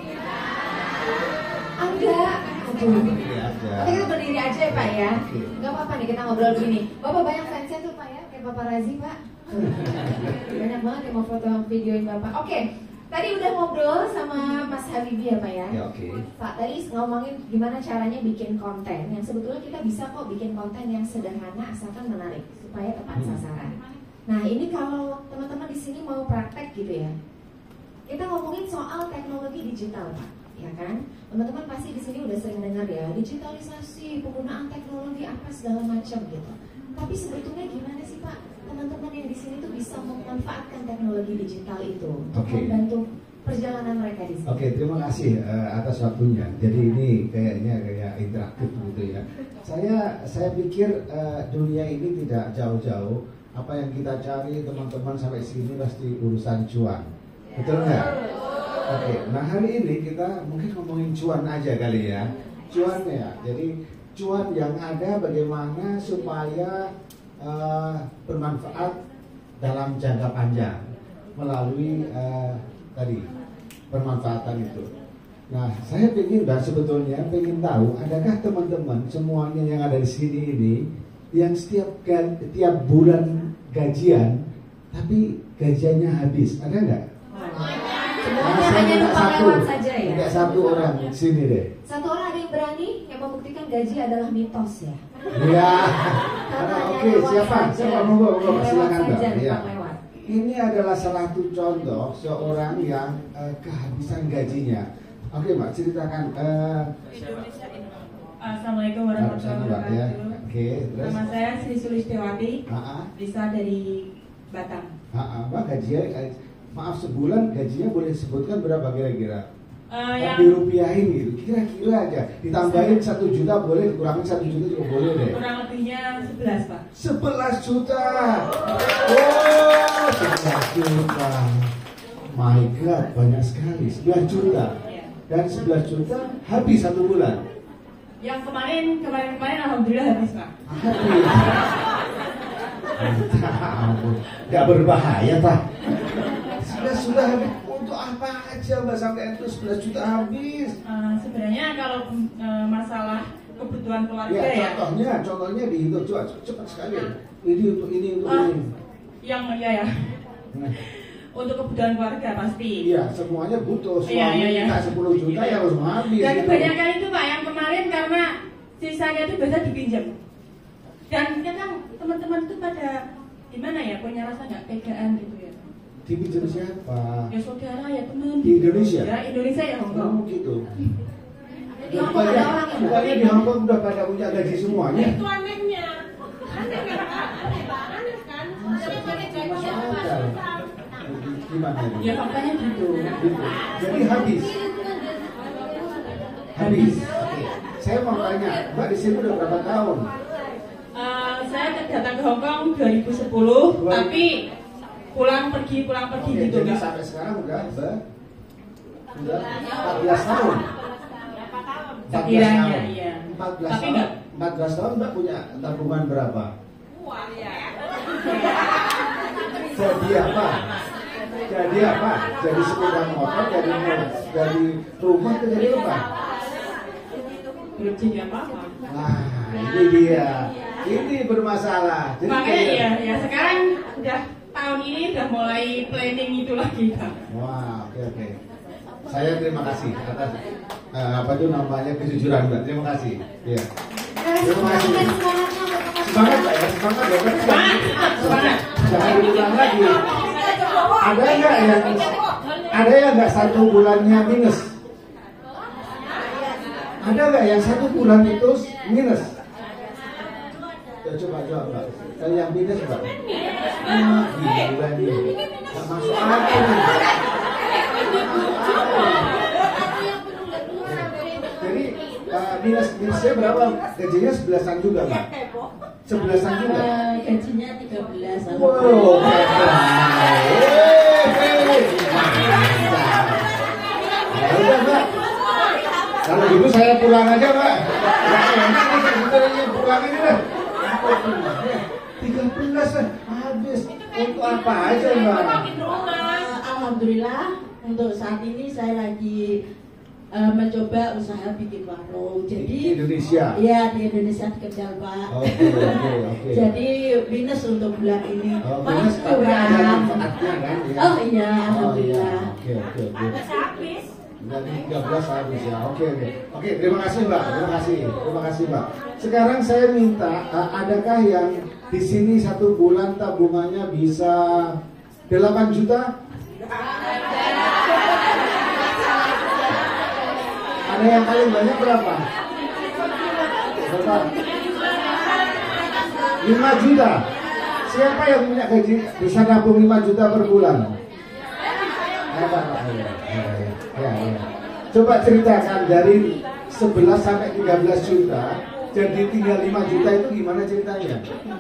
Enggak. Aduh. Oke, kita berdiri aja ya Pak ya. Gak apa-apa nih, kita ngobrol begini. Bapak banyak fansnya tuh Pak ya, kayak Bapak Razi Pak. Banyak banget yang mau foto videoin Bapak. Oke, tadi udah ngobrol sama Mas Habibie ya Pak ya. Ya, oke. Pak tadi ngomongin gimana caranya bikin konten. Yang sebetulnya kita bisa kok bikin konten yang sederhana asalkan menarik supaya tepat sasaran. Nah ini kalau teman-teman di sini mau praktek gitu ya, kita ngomongin soal teknologi digital Pak, ya kan? Teman-teman pasti di sini udah sering dengar ya digitalisasi, penggunaan teknologi apa segala macam gitu. Tapi sebetulnya gimana sih Pak? Teman-teman yang di sini tuh bisa memanfaatkan teknologi digital itu untuk membantu perjalanan mereka di sini. Oke, terima kasih atas waktunya. Jadi ini kayaknya kayak interaktif gitu ya. Saya pikir dunia ini tidak jauh-jauh. Apa yang kita cari teman-teman sampai sini pasti urusan cuan. Betul nggak? Oke, nah hari ini kita mungkin ngomongin cuan aja kali ya. Cuan ya. Jadi cuan yang ada bagaimana supaya bermanfaat dalam jangka panjang melalui tadi permanfaatan itu. Nah, saya sebetulnya ingin tahu, adakah teman-teman semuanya yang ada di sini ini yang tiap bulan gajian, tapi gajiannya habis, ada nggak? Semuanya hanya numpang lewat saja ya. Tidak satu orang di sini deh. Satu orang ada yang berani yang membuktikan gaji adalah mitos ya. Iya. Oke, siapa? Monggo silakan Mbak. Iya. ini adalah salah satu contoh seorang yang kehabisan gajinya. Oke Mbak, ceritakan. Assalamualaikum warahmatullahi wabarakatuh. Oke, terus. Nama saya Sri Sulistewati, Lisa dari Batam. Mbak gajinya, maaf sebulan gajinya boleh disebutkan berapa kira-kira? Yang Dirupiahin gitu, kira-kira aja. Ditambahin 1 juta boleh, dikurangin 1 juta juga boleh deh. kurang lebihnya 11 Pak. 11 juta. Oh, 11 juta. My God, banyak sekali. 11 juta. Dan 11 juta habis 1 bulan. Yang kemarin alhamdulillah habis Pak. Gak berbahaya Pak. 11 juta habis untuk apa aja Mbak sampai itu 11 juta habis? Sebenarnya kalau masalah kebutuhan keluarga ya. Contohnya dihitung coba cepat sekali. Ini untuk ini. Yang ya. Untuk kebutuhan keluarga pasti. Iya, semuanya butuh. Suami minta 10 juta ya harus habis. Dan kebanyakan itu Pak yang kemarin karena sisanya itu biasa dipinjam. Dan kadang teman-teman itu pada gimana ya, punya rasa nggak tegaan gitu ya. Dipinjam siapa? Ya saudara ya teman. Di Indonesia? Ya Indonesia ya Hongkong. Oh gitu. Di Hongkong ada orang yang bukannya di Hongkong udah pada punya gaji semuanya? Itu anehnya. Aneh kan? Gimana ini? Ya faktanya gitu. Jadi habis. Oke. Saya mau tanya, Mbak di sini udah berapa tahun? Saya datang ke Hongkong 2010, tapi pulang pergi gitu. Jadi sampai sekarang udah 14 tahun. 14 tahun. Iya. 14 tahun Mbak punya tabungan berapa? Jadi apa? Jadi sepeda motor, jadi rumah, jadi apa? Belum jadi apa-apa. Nah, ini dia. Ini bermasalah. Jadi makanya ya sekarang udah tahun ini udah mulai planning itu lagi Pak. Wah, oke. Saya terima kasih atas apa itu namanya kejujuran Mbak. Terima kasih. Iya. Terima kasih. Semangat Mbak ya, semangat ya. Semangat. Jangan diulang lagi. Ada nggak 1 bulannya minus? Ada nggak yang 1 bulan itu minus? Coba Mbak. Yang minus Mbak. Gila nih. Nggak masuk akal nih. Jadi minusnya berapa? Gajinya 11-an juga Mbak? 11-an juga? Gajinya 13. Wow, udah Mbak. Kalau gitu saya pulang aja Mbak. Enak nih sebenarnya pulang ini lah. 13 habis. Untuk apa aja Mbak? Alhamdulillah untuk saat ini saya lagi mencoba usaha bikin warung. Jadi di Indonesia. Iya, di Indonesia di Kendal Pak. Oke. Jadi minus untuk bulan ini. Minus tapi ada manfaatnya kan? Ya? Oh iya, alhamdulillah. Oke. Habis. Dan 13 habis ya. Oke. Terima kasih Mbak. Terima kasih Mbak. Sekarang saya minta, adakah yang di sini 1 bulan tabungannya bisa 8 juta? Ada yang paling banyak berapa? 5 juta. Siapa yang punya gaji bisa nabung 5 juta per bulan? Ya. Coba ceritakan dari 11 sampai 13 juta jadi tinggal 5 juta itu gimana ceritanya?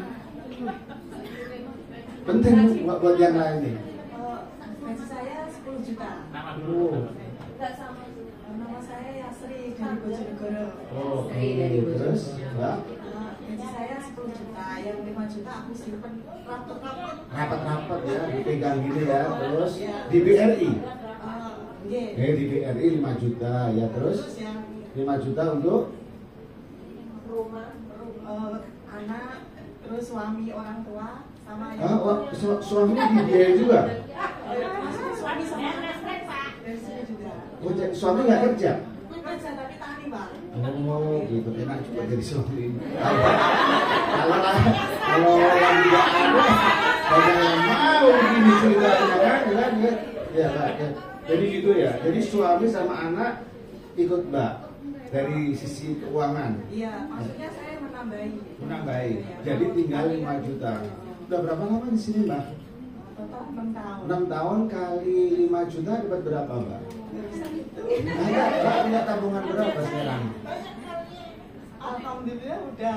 Penting buat yang lain nih. Gaji saya 10 juta. Nama dulu. Enggak sama. Nama saya Yasri dari Bojonegoro. Terus, Mbak? Gaji saya 10 juta, yang 5 juta aku simpen rapat-rapat. Rapat-rapat ya, dipegang gini ya. Terus di BRI. Di BRI 5 juta ya, terus 5 juta untuk rumah, anak, terus suami, orang tua, sama suaminya dibiayai juga? Suami sama anak dari sini juga. Suami nggak kerja? Kerja tapi tani Pak. Oh gitu, enak juga jadi suami. Kalau yang tidak ada Bagaimana mau begini ceritanya kan? Ya Mbak. Ya. Jadi gitu ya. Jadi suami sama anak ikut Mbak dari sisi keuangan. Iya, maksudnya saya Menambahi. Jadi tinggal 5 juta. Udah berapa lama di sini Mbak? total 6 tahun. 6 tahun kali 5 juta dapat berapa Mbak? Nggak bisa gitu. Mbak punya tabungan berapa sekarang? Alhamdulillah udah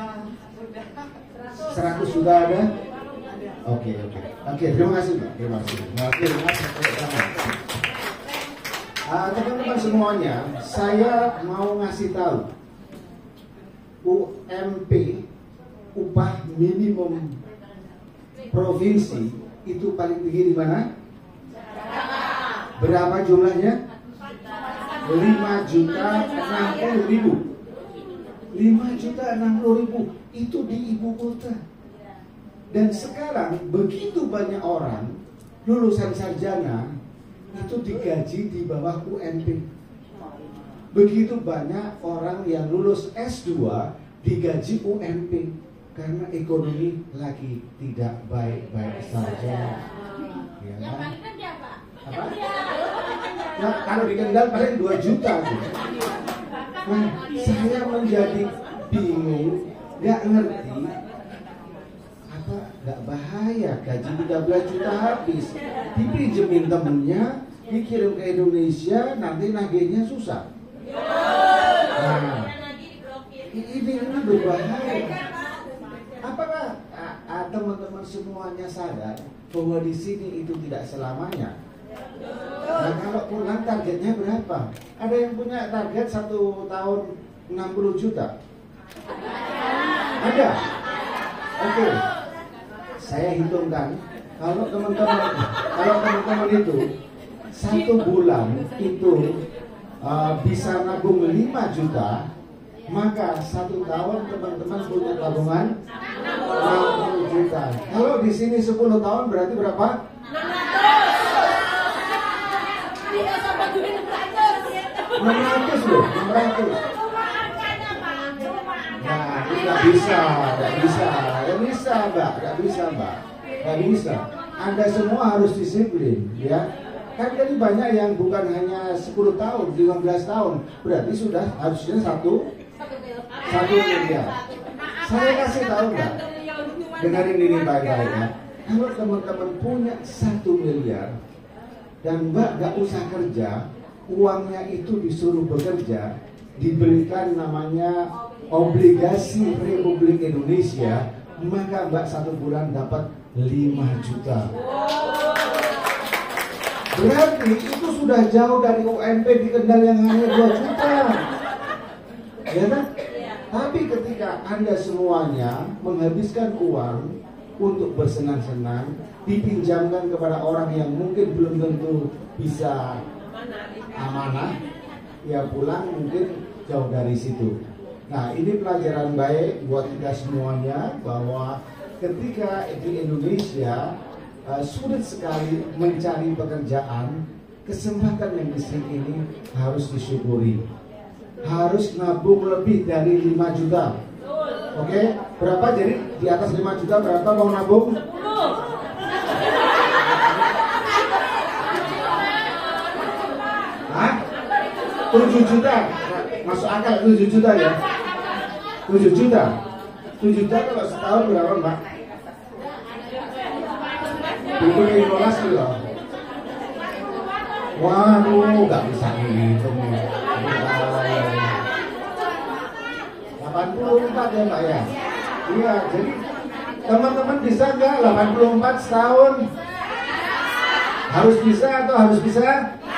100 juta ada? Oke, terima kasih Mbak. Terima kasih. Teman-teman semuanya, saya mau ngasih tahu UMP, upah minimum provinsi itu paling tinggi di mana? Berapa jumlahnya? 5.060.000. 5.060.000 itu di ibu kota. Dan sekarang begitu banyak orang lulusan sarjana itu digaji di bawah UMP. Begitu banyak orang yang lulus S2 digaji UMP karena ekonomi lagi tidak baik-baik saja. Ya, Yang paling kerja Pak. apa? Nah, kalau di Kendal paling 2 juta. Nah, saya menjadi bingung, nggak ngerti apa nggak bahaya gaji 13 juta habis dipinjemin temennya dikirim ke Indonesia nanti nagihnya susah. Nah, ini berbahaya. Apakah teman-teman semuanya sadar bahwa di sini itu tidak selamanya? Nah, kalau pulang targetnya berapa? Ada yang punya target 1 tahun 60 juta? Ada? Oke. Saya hitungkan kalau teman-teman itu 1 bulan itu bisa nabung 5 juta, maka 1 tahun teman-teman punya tabungan 60 juta. Kalau di sini 10 tahun berarti berapa? 600 loh, 600. Nah, nggak bisa, nggak bisa. Anda semua harus disiplin, ya. Kan jadi banyak yang bukan hanya 10 tahun, 15 tahun, berarti sudah harusnya 1 miliar. Saya kasih tahu nggak? Dengarin ini baik-baik ya. Kalau teman-teman punya 1 miliar dan Mbak nggak usah kerja, uangnya itu disuruh bekerja, diberikan namanya obligasi Republik Indonesia, maka Mbak 1 bulan dapat 5 juta. Berarti itu sudah jauh dari UMP di Kendal yang hanya 2 juta. Ya kan? Tapi ketika Anda semuanya menghabiskan uang untuk bersenang-senang, dipinjamkan kepada orang yang mungkin belum tentu bisa amanah, ya pulang mungkin jauh dari situ. Nah, ini pelajaran baik buat kita semuanya bahwa ketika di Indonesia sulit sekali mencari pekerjaan, kesempatan yang di sini ini harus disyukuri. Harus nabung lebih dari 5 juta. Oke, berapa jadi di atas 5 juta berapa mau nabung? 10. Hah? 7 juta. Masuk akal 7 juta ya? 7 juta. 7 juta kalau setahun berapa, Mbak? Itu 15 kilo. Waduh, nggak bisa ngitung. 84 ya Mbak ya? Iya, jadi teman-teman bisa nggak 84 setahun? Harus bisa atau harus bisa?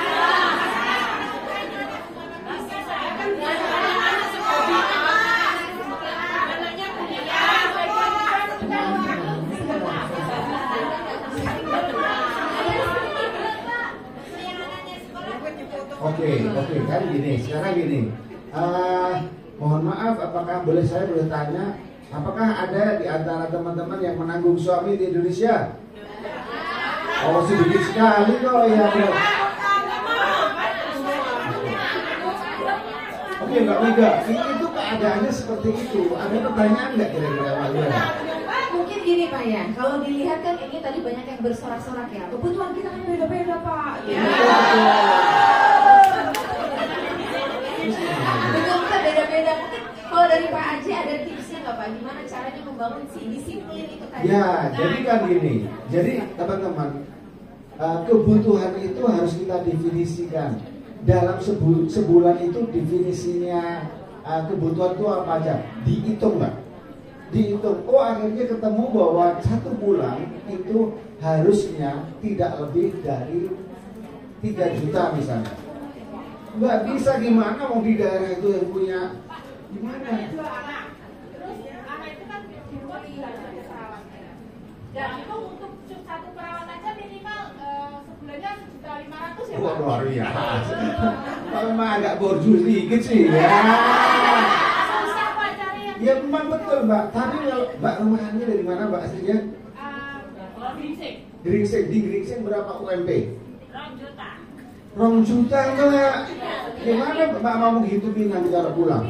Oke, kan gini, sekarang gini. Mohon maaf, apakah saya boleh tanya, apakah ada di antara teman-teman yang menanggung suami di Indonesia? Oh, sedikit sekali kok ya. Oke, Mbak Mega, itu keadaannya seperti itu. Ada pertanyaan nggak kira-kira Mbak Mega? Mungkin gini Pak ya, kalau dilihat kan ini tadi banyak yang bersorak-sorak ya. Kebutuhan kita kan beda-beda Pak. Ya. Kebutuhan kita beda-beda. Mungkin kalau dari Pak Aji ada tipsnya nggak Pak? Gimana caranya membangun si disiplin itu tadi? Ya, jadi kan gini. Jadi teman-teman, kebutuhan itu harus kita definisikan. Dalam sebulan itu definisinya kebutuhan itu apa aja? Dihitung Mbak. Dihitung. Oh akhirnya ketemu bahwa 1 bulan itu harusnya tidak lebih dari 3 juta misalnya. Nggak bisa, gimana mau di daerah itu yang punya gimana? Terus anak itu kan perawat. Dan itu untuk satu perawat aja minimal sebulannya 1.500.000 ya Pak. Luar biasa. Memang agak borju sedikit sih ya. Susah Pak cari yang Ya memang betul Mbak. Tapi kalau Mbak rumahnya dari mana Mbak aslinya? Geringsing. Geringsing. Di Geringsing berapa UMP? 2 juta. 2 juta Mbak. Gimana Mbak mau menghitungin nanti kalau pulang?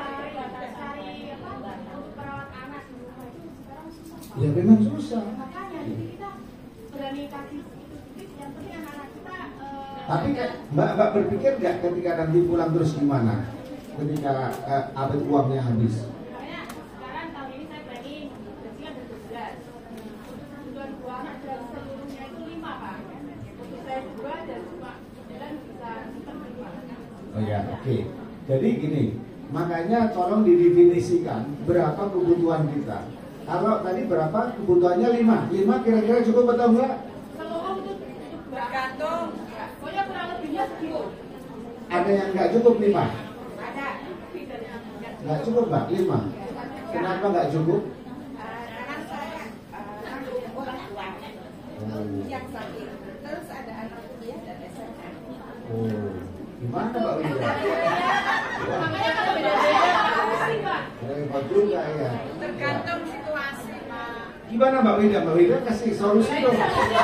Ya memang susah. Makanya jadi kita berani kasih sedikit, yang penting anak-anak kita. Tapi Mbak berpikir nggak ketika nanti pulang terus gimana? Ketika apa uangnya habis? Makanya sekarang tahun ini saya berani gajinya ada 12. Kebutuhan dua anak dan seluruhnya itu 5 Pak. Untuk saya 2 dan cuma jalan bisa simpan 5. Oh ya, oke. Jadi gini, makanya tolong didefinisikan berapa kebutuhan kita. Kalau tadi berapa kebutuhannya 5 kira-kira cukup atau enggak? Seluruh itu bergantung. Pokoknya kurang lebihnya segitu. Ada yang nggak cukup 5? Ada. Nggak cukup Mbak 5. Kenapa nggak cukup? Karena saya orang tua yang sakit, terus ada anak kuliah dan SMA. Oh, gimana Mbak Wida? Makanya kalau beda-beda pusing Pak. Repot juga ya. Tergantung situasi Pak. Gimana Mbak Wida? Mbak Wida kasih solusi dong.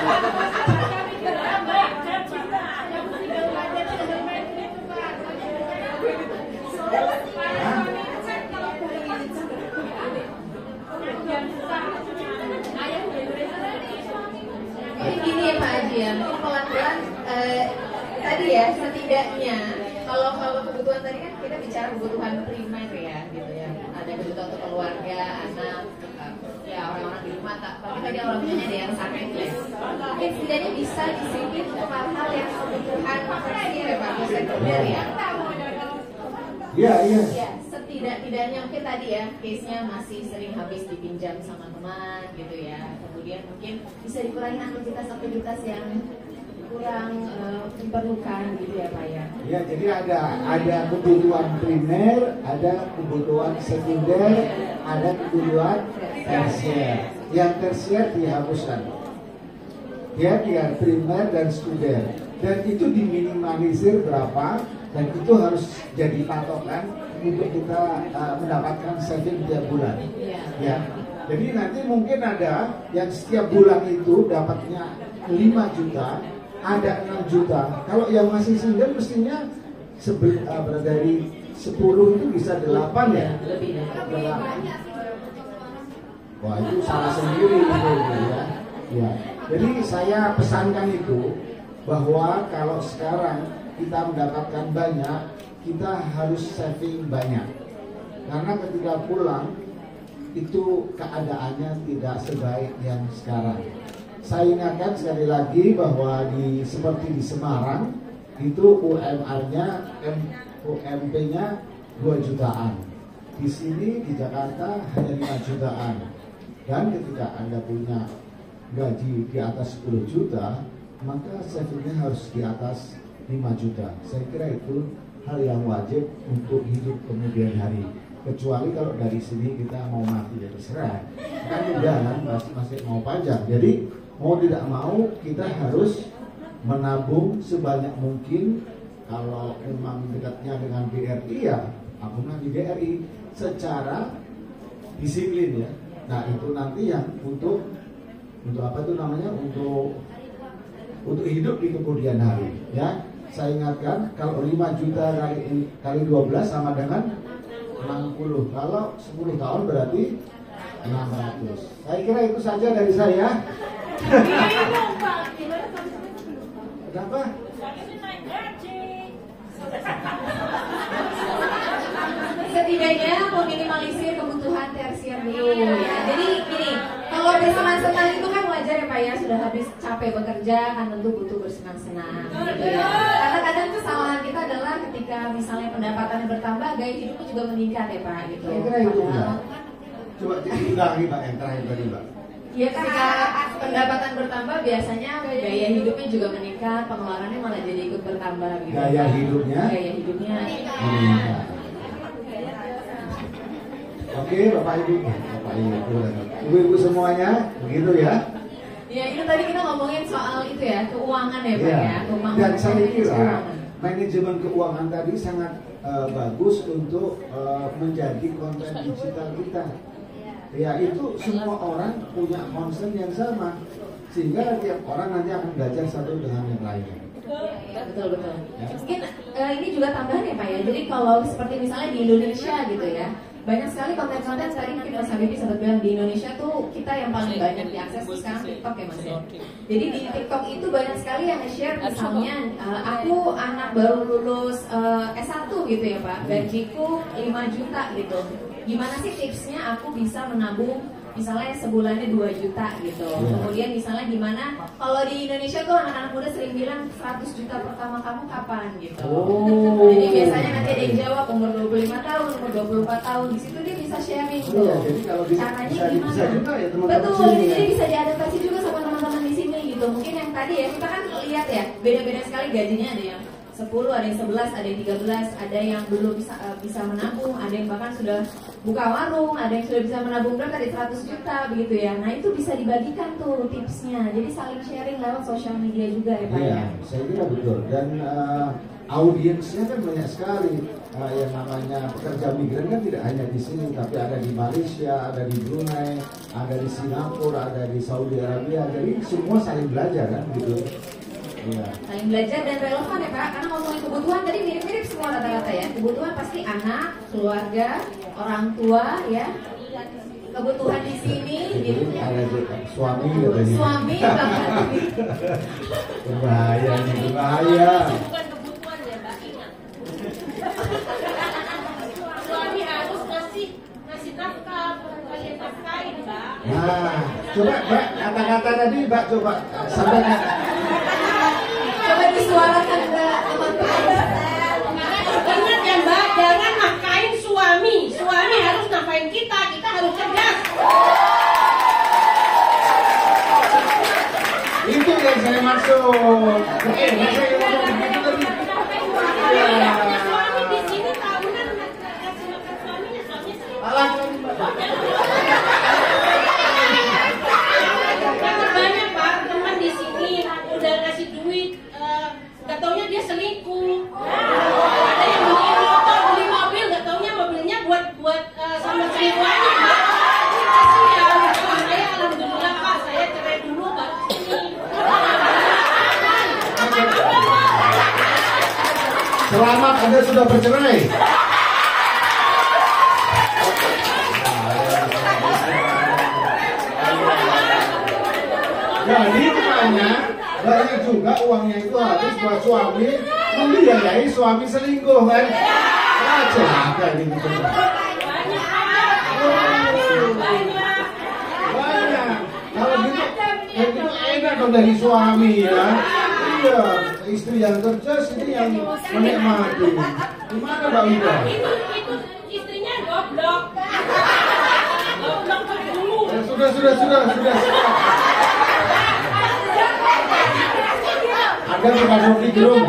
Jadi gini ya Pak Haji ya, mungkin pelan-pelan tadi ya setidaknya kalau kebutuhan tadi kan kita bicara kebutuhan primer ya gitu ya. Ada kebutuhan untuk keluarga, anak, ya orang-orang di rumah tak. Tapi tadi orangnya ada yang sakit ya. Mungkin setidaknya bisa disingkir untuk hal-hal yang kebutuhan primer ya Pak, sekunder ya. Iya. Ya, setidak-tidaknya mungkin tadi ya case-nya masih sering habis dipinjam sama teman gitu ya. Kemudian mungkin bisa dikurangi aktivitas-aktivitas yang kurang diperlukan gitu ya Pak ya. Ya, jadi ada kebutuhan primer, ada kebutuhan sekunder, ada kebutuhan tersier. Yang tersier dihapuskan. Ya, primer dan sekunder. Dan itu diminimalisir berapa? Dan itu harus jadi patokan untuk kita mendapatkan saving tiap bulan. Ya. Jadi nanti mungkin ada yang setiap bulan itu dapatnya 5 juta, ada 6 juta. Kalau yang masih single mestinya dari 10 itu bisa 8 ya. Lebih dari 8. Wah itu salah sendiri gitu ya. Ya. Jadi saya pesankan itu bahwa kalau sekarang kita mendapatkan banyak, kita harus saving banyak. Karena ketika pulang itu keadaannya tidak sebaik yang sekarang. Saya ingatkan sekali lagi bahwa seperti di Semarang itu UMP-nya 2 jutaan. Di sini di Jakarta hanya 5 jutaan. Dan ketika Anda punya gaji di atas 10 juta, maka savingnya harus di atas 5 juta. Saya kira itu hal yang wajib untuk hidup kemudian hari. Kecuali kalau dari sini kita mau mati ya terserah. Kan udah kan masih mau panjang. Jadi mau tidak mau kita harus menabung sebanyak mungkin. Kalau memang dekatnya dengan BRI ya tabungan di BRI secara disiplin ya. Nah itu nanti yang untuk apa itu namanya untuk hidup di kemudian hari ya. Saya ingatkan kalau 5 juta kali 12 sama dengan 60. Kalau 10 tahun berarti 600. Saya kira itu saja dari saya. Kenapa? Setidaknya meminimalisir kebutuhan tersier dulu ya. Jadi gini, kalau bersenang-senang itu kan wajar ya Pak ya, sudah habis capek bekerja kan tentu butuh bersenang-senang gitu ya. Karena kadang kesalahan kita adalah ketika misalnya pendapatannya bertambah, gaya hidupnya juga meningkat ya Pak gitu. Saya kira itu enggak. Coba diulangi Pak yang terakhir tadi Pak. Ya ketika pendapatan bertambah biasanya gaya hidupnya juga meningkat, pengeluarannya malah jadi ikut bertambah gitu. Gaya hidupnya? Gaya hidupnya meningkat. Oke, Bapak Ibu, Ibu-ibu semuanya, begitu ya. Ya itu tadi kita ngomongin soal itu ya, keuangan ya Pak ya. Keuangan. Dan saya kira manajemen keuangan tadi sangat bagus untuk menjadi konten digital kita. Ya itu semua orang punya concern yang sama, sehingga tiap orang nanti akan belajar satu dengan yang lainnya. Betul. Mungkin ini juga tambahan ya Pak ya. Jadi kalau seperti misalnya di Indonesia gitu ya, banyak sekali konten-konten tadi mungkin Mas Habibie sempat bilang di Indonesia tuh kita yang paling banyak diakses sekarang TikTok ya Mas ya. Jadi di TikTok itu banyak sekali yang nge-share misalnya aku anak baru lulus S1 gitu ya Pak, gajiku 5 juta gitu. Gimana sih tipsnya aku bisa menabung misalnya sebulannya 2 juta gitu. Kemudian misalnya gimana kalau di Indonesia tuh anak-anak muda sering bilang 100 juta pertama kamu kapan gitu. Jadi biasanya nanti ada yang jawab umur 25 tahun, umur 24 tahun. Di situ dia bisa sharing gitu. Jadi kalau caranya gimana? Bisa juga ya teman-teman. Betul, jadi bisa diadaptasi juga sama teman-teman di sini gitu. Mungkin yang tadi ya kita kan lihat ya, beda-beda sekali gajinya, ada yang 10, ada yang 11, ada yang 13, ada yang belum bisa menabung, ada yang bahkan sudah buka warung, ada yang sudah bisa menabung berapa dari 100 juta begitu ya. Nah itu bisa dibagikan tuh tipsnya. Jadi saling sharing lewat sosial media juga ya Pak ya. Saya kira betul. Dan audiensnya kan banyak sekali. Yang namanya pekerja migran kan tidak hanya di sini, tapi ada di Malaysia, ada di Brunei, ada di Singapura, ada di Saudi Arabia. Jadi semua saling belajar kan gitu. Saling belajar dan relevan ya Pak, karena ngomongin kebutuhan tadi mirip-mirip semua rata-rata ya. Kebutuhan pasti anak, keluarga, orang tua ya. Kebutuhan di sini gitu. Ada suami katanya. Suami bahkan. Berbahaya nih, berbahaya. Bukan kebutuhan ya Mbak, ingat. Suami harus ngasih nafkah, ngasih nafkahin Mbak. Nah, coba Mbak kata-kata tadi Mbak coba sampaikan. Coba disuarakan ke teman-teman. Ingat ya Mbak, jangan nafkahin suami. Suami harus nafkahin kita harus cerdas. Itu yang saya maksud. Saya ngomong begitu tadi. Suami di sini tahunan kasih makan suaminya Alah, banyak Pak teman di sini udah ngasih duit, gak taunya dia selingkuh. Ada yang beli motor, beli mobil, gak taunya mobilnya buat sama selingkuhannya. Kasihan. Saya alhamdulillah Pak, saya cerai dulu baru sini. selamat Anda sudah bercerai. Jadi makanya banyak juga uangnya itu habis buat suami membiayai suami selingkuh kan? Celaka ini gitu. Banyak. Kalau gitu enak dong dari suami ya. Iya, istri yang cerdas ini yang menikmati. Gimana Mbak Wida? Itu istrinya goblok. Goblok dulu. Sudah. Anda bukan Rocky Gerung.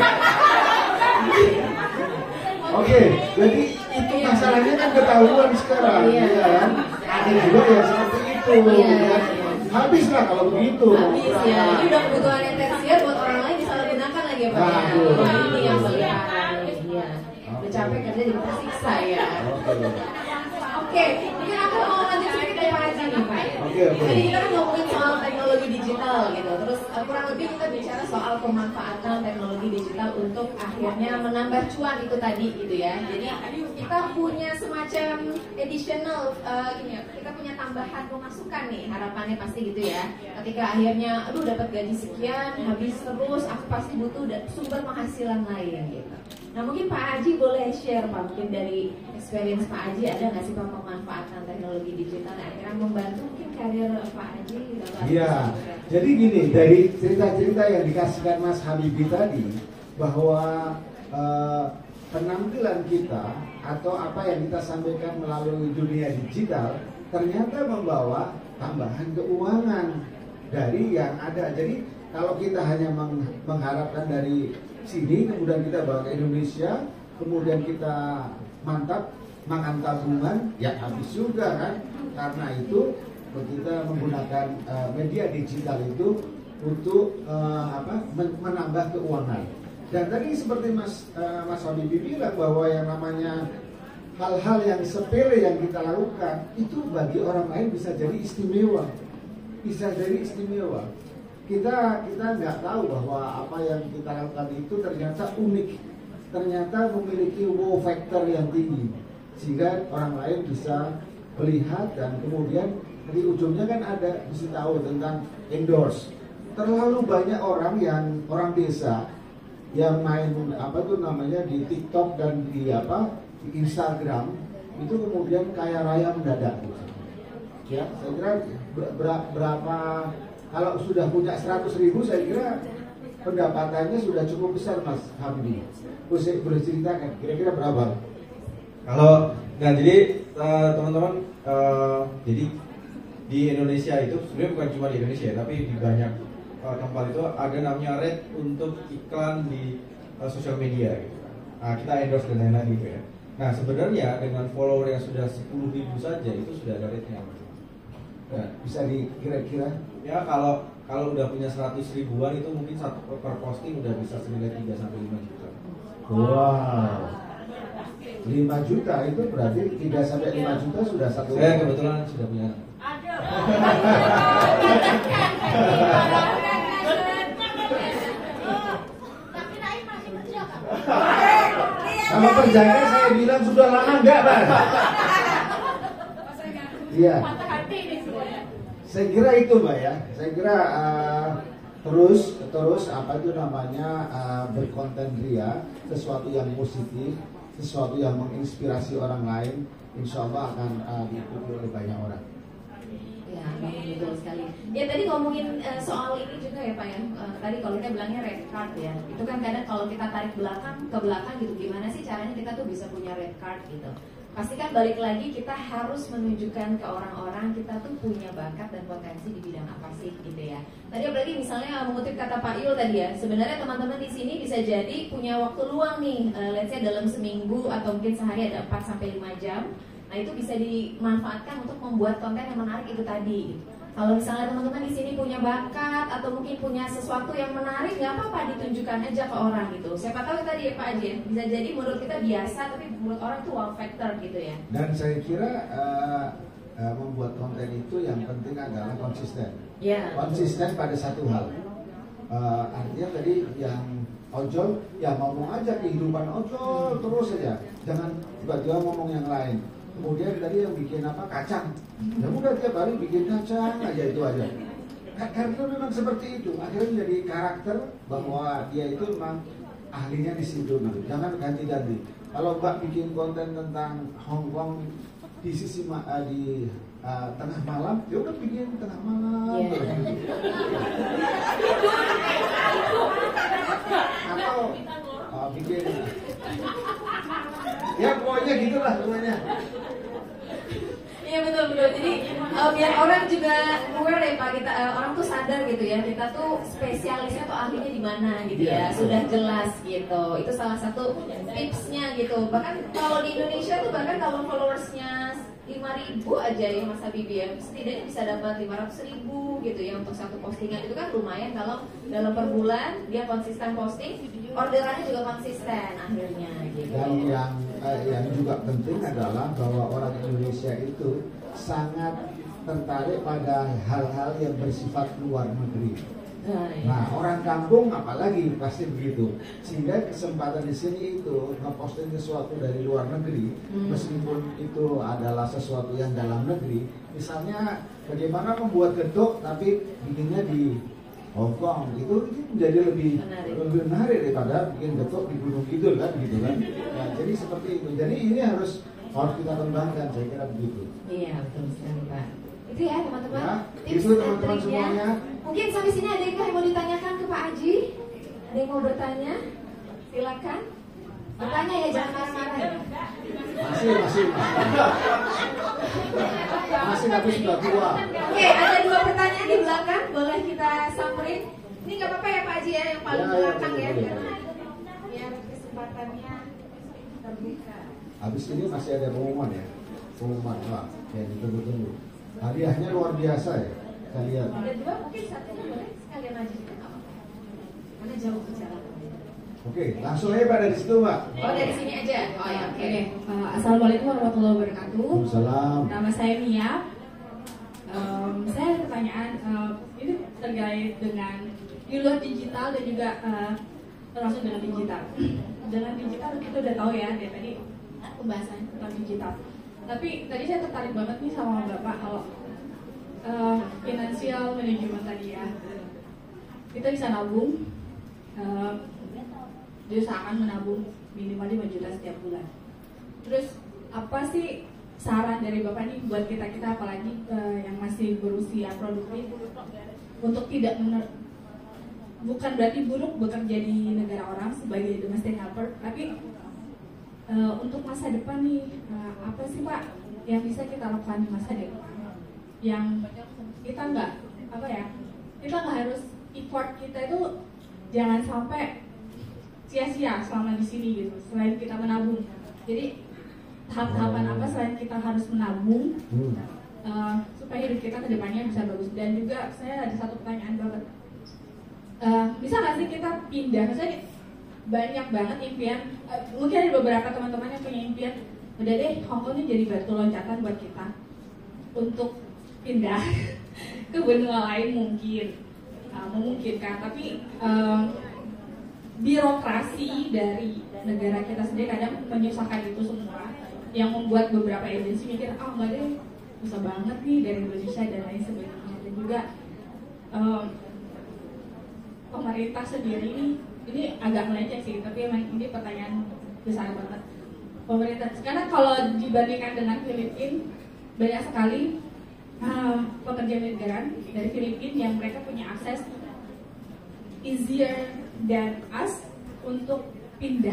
Oke, jadi itu masalahnya kan ketahuan sekarang, ya kan? Ada juga yang seperti itu, ya. Habislah kalau begitu. Habis ya, ini udah kebutuhan yang tersier buat orang lain disalahgunakan lagi ya Pak ya. Wah, ini yang berbahaya. Iya. Udah capek kerja jadi tersiksa ya. Oke, mungkin aku mau lanjut sedikit dari Pak Haji nih Pak. Oke. Jadi kita kan ngomongin soal teknologi digital gitu. Terus kurang lebih kita bicara soal pemanfaatan teknologi digital untuk akhirnya menambah cuan itu tadi gitu ya. Jadi kita punya semacam additional gini ya, kita punya tambahan pemasukan nih, harapannya pasti gitu ya. Ketika akhirnya aduh dapat gaji sekian, habis terus aku pasti butuh sumber penghasilan lain gitu. Nah mungkin Pak Haji boleh share Pak, mungkin dari experience Pak Haji ada nggak sih Pak pemanfaatan teknologi digital yang akhirnya membantu mungkin karir Pak Haji? Iya, jadi gini, dari cerita-cerita yang dikasihkan Mas Habibie tadi, bahwa penampilan kita atau apa yang kita sampaikan melalui dunia digital ternyata membawa tambahan keuangan dari yang ada. Jadi kalau kita hanya mengharapkan dari sini, kemudian kita bawa ke Indonesia, kemudian kita mantap makan tabungan, ya habis juga kan. Karena itu kita menggunakan media digital itu untuk menambah keuangan. Dan tadi seperti Mas Habibie bilang bahwa yang namanya hal-hal yang sepele yang kita lakukan itu bagi orang lain bisa jadi istimewa, Kita nggak tahu bahwa apa yang kita lakukan itu ternyata unik, ternyata memiliki wow factor yang tinggi, sehingga orang lain bisa melihat dan kemudian di ujungnya kan ada mesti tahu tentang endorse. Terlalu banyak orang desa yang main di TikTok dan di Instagram itu kemudian kaya raya mendadak. Ya, saya kira berapa kalau sudah punya 100.000 saya kira pendapatannya sudah cukup besar Mas Hamdi. Boleh ceritakan kira-kira berapa? Jadi teman-teman, jadi di Indonesia itu sebenarnya bukan cuma di Indonesia tapi di banyak tempat itu ada namanya rate untuk iklan di sosial media gitu kan. Nah, kita endorse dan lain-lain gitu ya. Nah sebenarnya dengan follower yang sudah 10.000 saja itu sudah ada rate-nya. Nah, bisa dikira-kira? Ya kalau udah punya 100 ribuan itu mungkin satu per posting udah bisa senilai 3 sampai 5 juta. Wow. 5 juta itu berarti 3 sampai 5 juta sudah satu. Saya kebetulan sudah punya. Sama penjaga saya bilang sudah lama enggak, Pak? Iya. Saya kira itu, Mbak ya. Saya kira terus apa itu namanya berkonten ria, sesuatu yang positif, sesuatu yang menginspirasi orang lain, insya Allah akan diikuti oleh banyak orang. Ya, betul sekali. Ya tadi ngomongin soal ini juga ya Pak ya. Tadi kalau kita bilangnya red card ya. Itu kan kadang kalau kita tarik ke belakang gitu, gimana sih caranya kita tuh bisa punya red card gitu. Pasti kan balik lagi kita harus menunjukkan ke orang-orang kita tuh punya bakat dan potensi di bidang apa sih gitu ya. Tadi apalagi misalnya mengutip kata Pak Yul tadi ya, sebenarnya teman-teman di sini bisa jadi punya waktu luang nih, let's say dalam seminggu atau mungkin sehari ada 4 sampai 5 jam. Nah itu bisa dimanfaatkan untuk membuat konten yang menarik itu tadi. Kalau misalnya teman-teman di sini punya bakat atau mungkin punya sesuatu yang menarik, nggak apa-apa ditunjukkan aja ke orang gitu. Siapa tahu tadi ya Pak Aji, bisa jadi menurut kita biasa tapi menurut orang itu wow factor gitu ya. Dan saya kira membuat konten itu yang penting adalah konsisten. Yeah. Konsisten pada satu hal. Artinya tadi yang ojol, ya ngomong aja kehidupan ojol terus saja. Jangan tiba-tiba ngomong yang lain. Kemudian tadi yang bikin apa kacang, ya udah tiap hari bikin kacang aja itu aja. Karena memang seperti itu, akhirnya menjadi karakter bahwa dia itu memang ahlinya di situ. Jangan ganti-ganti. Kalau Mbak bikin konten tentang Hong Kong di sisi di tengah malam, ya udah bikin tengah malam. Yeah. Atau bikin ya pokoknya gitulah semuanya. Iya betul. Jadi biar orang juga aware ya Pak, kita orang tuh sadar gitu ya, kita tuh spesialisnya tuh ahlinya di mana gitu ya, sudah jelas gitu. Itu salah satu tipsnya gitu. Bahkan kalau di Indonesia tuh bahkan kalau followersnya 5.000 aja ya Mas Habibie ya, setidaknya bisa dapat 500.000 gitu ya untuk satu postingan. Itu kan lumayan kalau dalam per bulan dia konsisten posting, orderannya juga konsisten akhirnya gitu. Dan yang juga penting adalah bahwa orang Indonesia itu sangat tertarik pada hal-hal yang bersifat luar negeri. Nah, orang kampung apalagi pasti begitu. Sehingga kesempatan di sini itu ngeposting sesuatu dari luar negeri, meskipun itu adalah sesuatu yang dalam negeri. Misalnya bagaimana membuat gedok tapi bikinnya di Hong Kong, itu menjadi lebih menarik daripada bikin gedok di Gunung Kidul kan, gitu kan. Nah, jadi seperti itu. Jadi ini harus kita kembangkan, saya kira begitu. Iya, betul sekali Pak. Itu ya teman-teman. Ya, tips itu dan teman-teman triknya. semuanya. Mungkin sampai sini ada yang mau ditanyakan ke Pak Aji? Ada yang mau bertanya? Silakan. Bertanya ya, jangan marah-marah ya. Masih tapi sudah tua. Oke, ada 2 pertanyaan di belakang, boleh kita samperin. Ini nggak apa-apa ya Pak Aji ya, yang paling belakang ya, biar kesempatannya terbuka. Habis ini masih ada pengumuman ya, pengumuman Pak, yang ditunggu-tunggu. Hadiahnya luar biasa ya, kita lihat. Ada 2, mungkin satunya boleh sekalian aja, nggak apa-apa. Karena jauh perjalanan. Oke, langsung aja Pak dari situ Pak. Oh dari sini aja. Oh ya, oke. Assalamualaikum warahmatullahi wabarakatuh. Waalaikumsalam. Nama saya Mia. Saya ada pertanyaan. Ini terkait dengan di luar digital dan juga termasuk dengan digital. Dengan digital kita udah tahu ya dari tadi pembahasan tentang digital. Tapi tadi saya tertarik banget nih sama Bapak kalau financial management tadi ya. Kita bisa nabung. Diusahakan menabung minimal 5 juta setiap bulan. Terus apa sih saran dari Bapak nih buat kita-kita apalagi yang masih berusia produktif untuk tidak bukan berarti buruk bekerja di negara orang sebagai domestic helper, tapi untuk masa depan nih apa sih Pak yang bisa kita lakukan di masa depan yang kita nggak kita nggak harus effort kita itu jangan sampai sia-sia selama di sini gitu. Selain kita menabung, jadi tahap-tahapan apa selain kita harus menabung supaya hidup kita kedepannya bisa bagus. Dan juga saya ada satu pertanyaan banget, bisa nggak sih kita pindah? Misalnya banyak banget impian, mungkin ada beberapa teman-teman yang punya impian, udah deh Hongkong ini jadi batu loncatan buat kita untuk pindah ke benua lain mungkin memungkinkan, tapi birokrasi dari negara kita sendiri kadang menyusahkan itu semua, yang membuat beberapa agensi mikir nggak deh susah banget nih dari Indonesia dan lain sebagainya. Dan juga pemerintah sendiri ini agak melenceng sih, tapi emang ini pertanyaan besar banget. Pemerintah karena kalau dibandingkan dengan Filipina banyak sekali pekerja migran dari Filipina yang mereka punya akses easier than us untuk pindah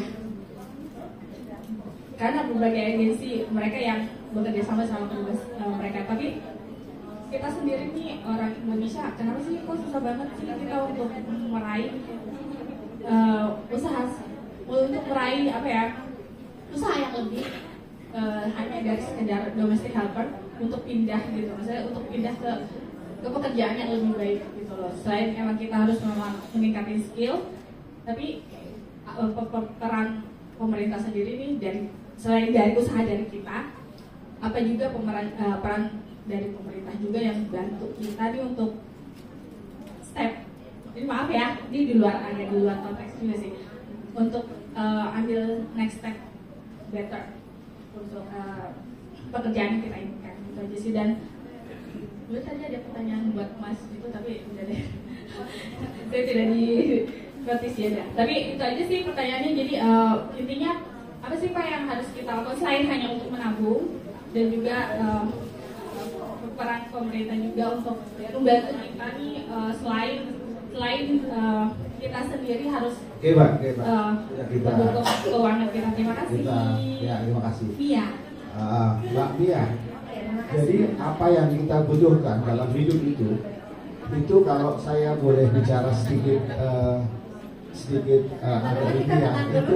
karena berbagai agensi mereka yang bekerja sama petugas mereka. Tapi kita sendiri nih orang Indonesia, kenapa sih kok susah banget sih kita untuk meraih usaha untuk meraih usaha yang lebih hanya dari sekedar domestic helper untuk pindah gitu, maksudnya untuk pindah ke pekerjaan yang lebih baik gitu loh. Selain emang kita harus meningkatkan skill, tapi peran pemerintah sendiri nih selain dari usaha dari kita, apa juga peran dari pemerintah juga yang bantu kita nih untuk step. Ini maaf ya, ini di luar konteks juga sih, untuk ambil next step better untuk pekerjaan yang kita inginkan gitu aja sih. Dan dulu tadi ada pertanyaan buat Mas itu, tapi udah deh saya tidak di notis ya dah. Tapi itu aja sih pertanyaannya. Jadi intinya apa sih Pak yang harus kita lakukan selain hanya untuk menabung, dan juga peran pemerintah juga untuk membantu kita nih selain kita sendiri harus mendukung keuangan kita. Terima kasih. Terima kasih. Mia. Mbak Mia. Jadi apa yang kita butuhkan dalam hidup itu kalau saya boleh bicara sedikit akademia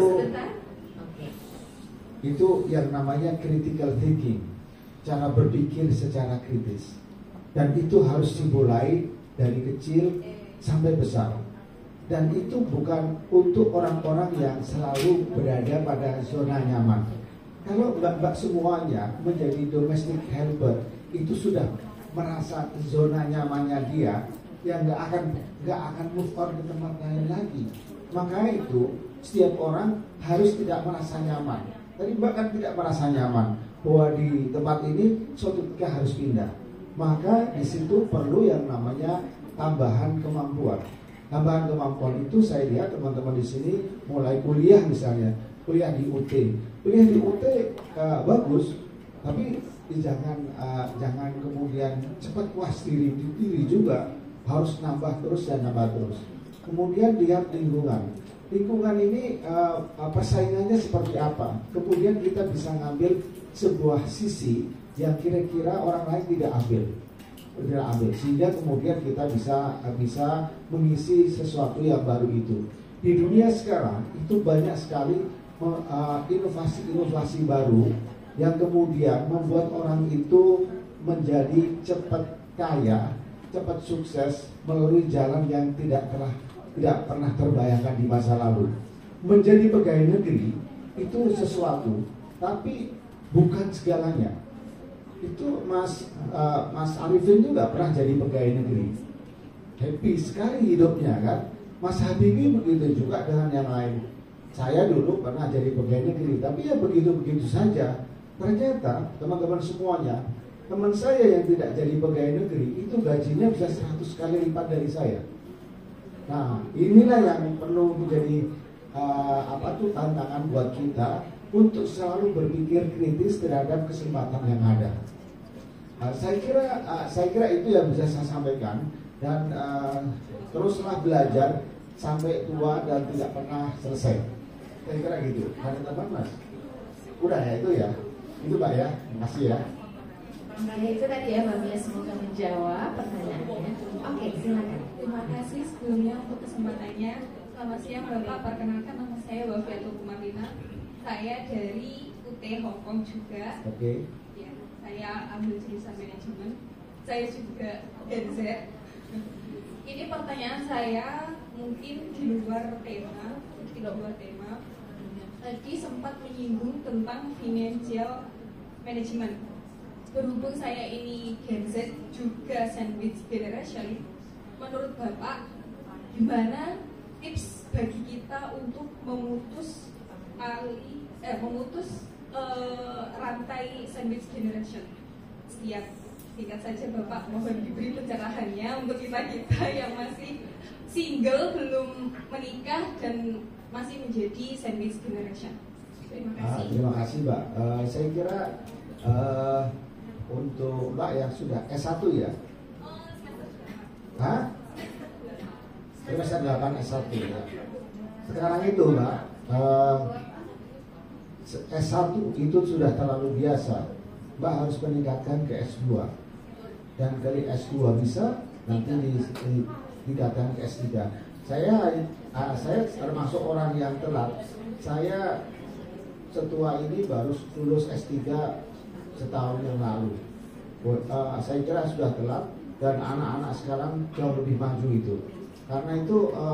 itu yang namanya critical thinking, cara berpikir secara kritis, dan itu harus dimulai dari kecil sampai besar. Dan itu bukan untuk orang-orang yang selalu berada pada zona nyaman. Kalau mbak-mbak semuanya menjadi domestic helper, itu sudah merasa zona nyamannya dia, yang nggak akan move on ke tempat lain lagi. Makanya itu setiap orang harus tidak merasa nyaman. Tadi Mbak kan tidak merasa nyaman bahwa di tempat ini suatu ketika harus pindah. Maka di situ perlu yang namanya tambahan kemampuan. Tambahan kemampuan itu saya lihat teman-teman di sini mulai kuliah misalnya, kuliah di UT. Kuliah di UT bagus, tapi jangan kemudian cepat puas diri juga, harus nambah terus dan nambah terus. Kemudian lihat lingkungan. Lingkungan ini persaingannya seperti apa? Kemudian kita bisa ngambil sebuah sisi yang kira-kira orang lain tidak ambil, sehingga kemudian kita bisa mengisi sesuatu yang baru itu. Di dunia sekarang itu banyak sekali inovasi-inovasi baru yang kemudian membuat orang itu menjadi cepat kaya, cepat sukses melalui jalan yang tidak pernah terbayangkan di masa lalu. Menjadi pegawai negeri itu sesuatu, tapi bukan segalanya. Itu Mas Arifin juga pernah jadi pegawai negeri, happy sekali hidupnya kan. Mas Habibie begitu juga dengan yang lain. Saya dulu pernah jadi pegawai negeri, tapi ya begitu-begitu saja. Ternyata teman-teman semuanya, teman saya yang tidak jadi pegawai negeri itu gajinya bisa 100 kali lipat dari saya. Nah, inilah yang perlu menjadi tantangan buat kita untuk selalu berpikir kritis terhadap kesempatan yang ada. Saya kira itu yang bisa saya sampaikan, dan teruslah belajar sampai tua dan tidak pernah selesai. Saya kira gitu. Ada teman Mas? Udah ya itu ya. Itu Pak ya. Terima kasih ya. Nah, itu tadi ya Mbak Mia, semoga menjawab pertanyaannya. Oke, silakan. Terima kasih sebelumnya untuk kesempatannya. Selamat siang Bapak, perkenalkan nama saya Wafiatul Kumarina. Saya dari UT Hong Kong juga. Oke. Ya, saya ambil jurusan manajemen. Saya juga Gen Z. Ini pertanyaan saya mungkin di luar tema. Tadi sempat menyinggung tentang financial management. Berhubung saya ini Gen Z juga sandwich generation, menurut Bapak gimana tips bagi kita untuk memutus rantai sandwich generation? Singkat saja Bapak, mohon diberi pencerahannya untuk kita yang masih single, belum menikah dan masih menjadi sandwich generation. Terima kasih. Terima kasih Mbak. Saya kira untuk Mbak yang sudah S1 ya? Hah? Semester 8 S1 ya. Sekarang itu Mbak, S1 itu sudah terlalu biasa. Mbak harus meningkatkan ke S2. Dan kali S2 bisa, nanti ditingkatkan ke S3. Saya termasuk orang yang telat. Saya setua ini baru lulus S3 setahun yang lalu. Saya kira sudah telat, dan anak-anak sekarang jauh lebih maju itu. Karena itu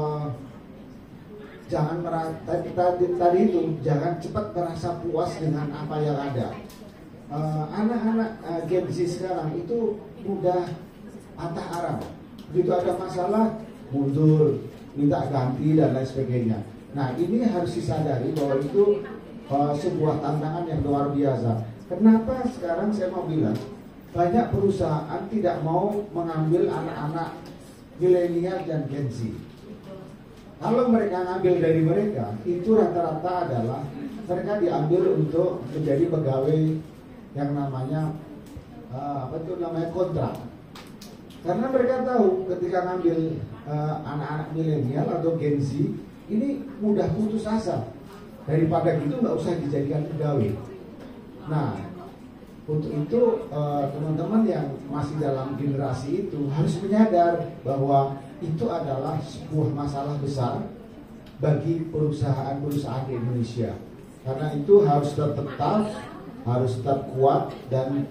tadi itu jangan cepat merasa puas dengan apa yang ada. Anak-anak Gen Z sekarang itu mudah patah arang. Begitu ada masalah mundur, minta ganti dan lain sebagainya. Nah, ini harus disadari bahwa itu sebuah tantangan yang luar biasa. Kenapa sekarang saya mau bilang banyak perusahaan tidak mau mengambil anak-anak milenial dan Gen Z. Kalau mereka ngambil dari mereka, itu rata-rata adalah mereka diambil untuk menjadi pegawai yang namanya kontrak. Karena mereka tahu ketika ngambil anak-anak milenial atau Gen Z ini mudah putus asa. Daripada gitu nggak usah dijadikan pegawai. Nah, untuk itu teman-teman yang masih dalam generasi itu harus menyadar bahwa itu adalah sebuah masalah besar bagi perusahaan-perusahaan di Indonesia. Karena itu harus tetap kuat dan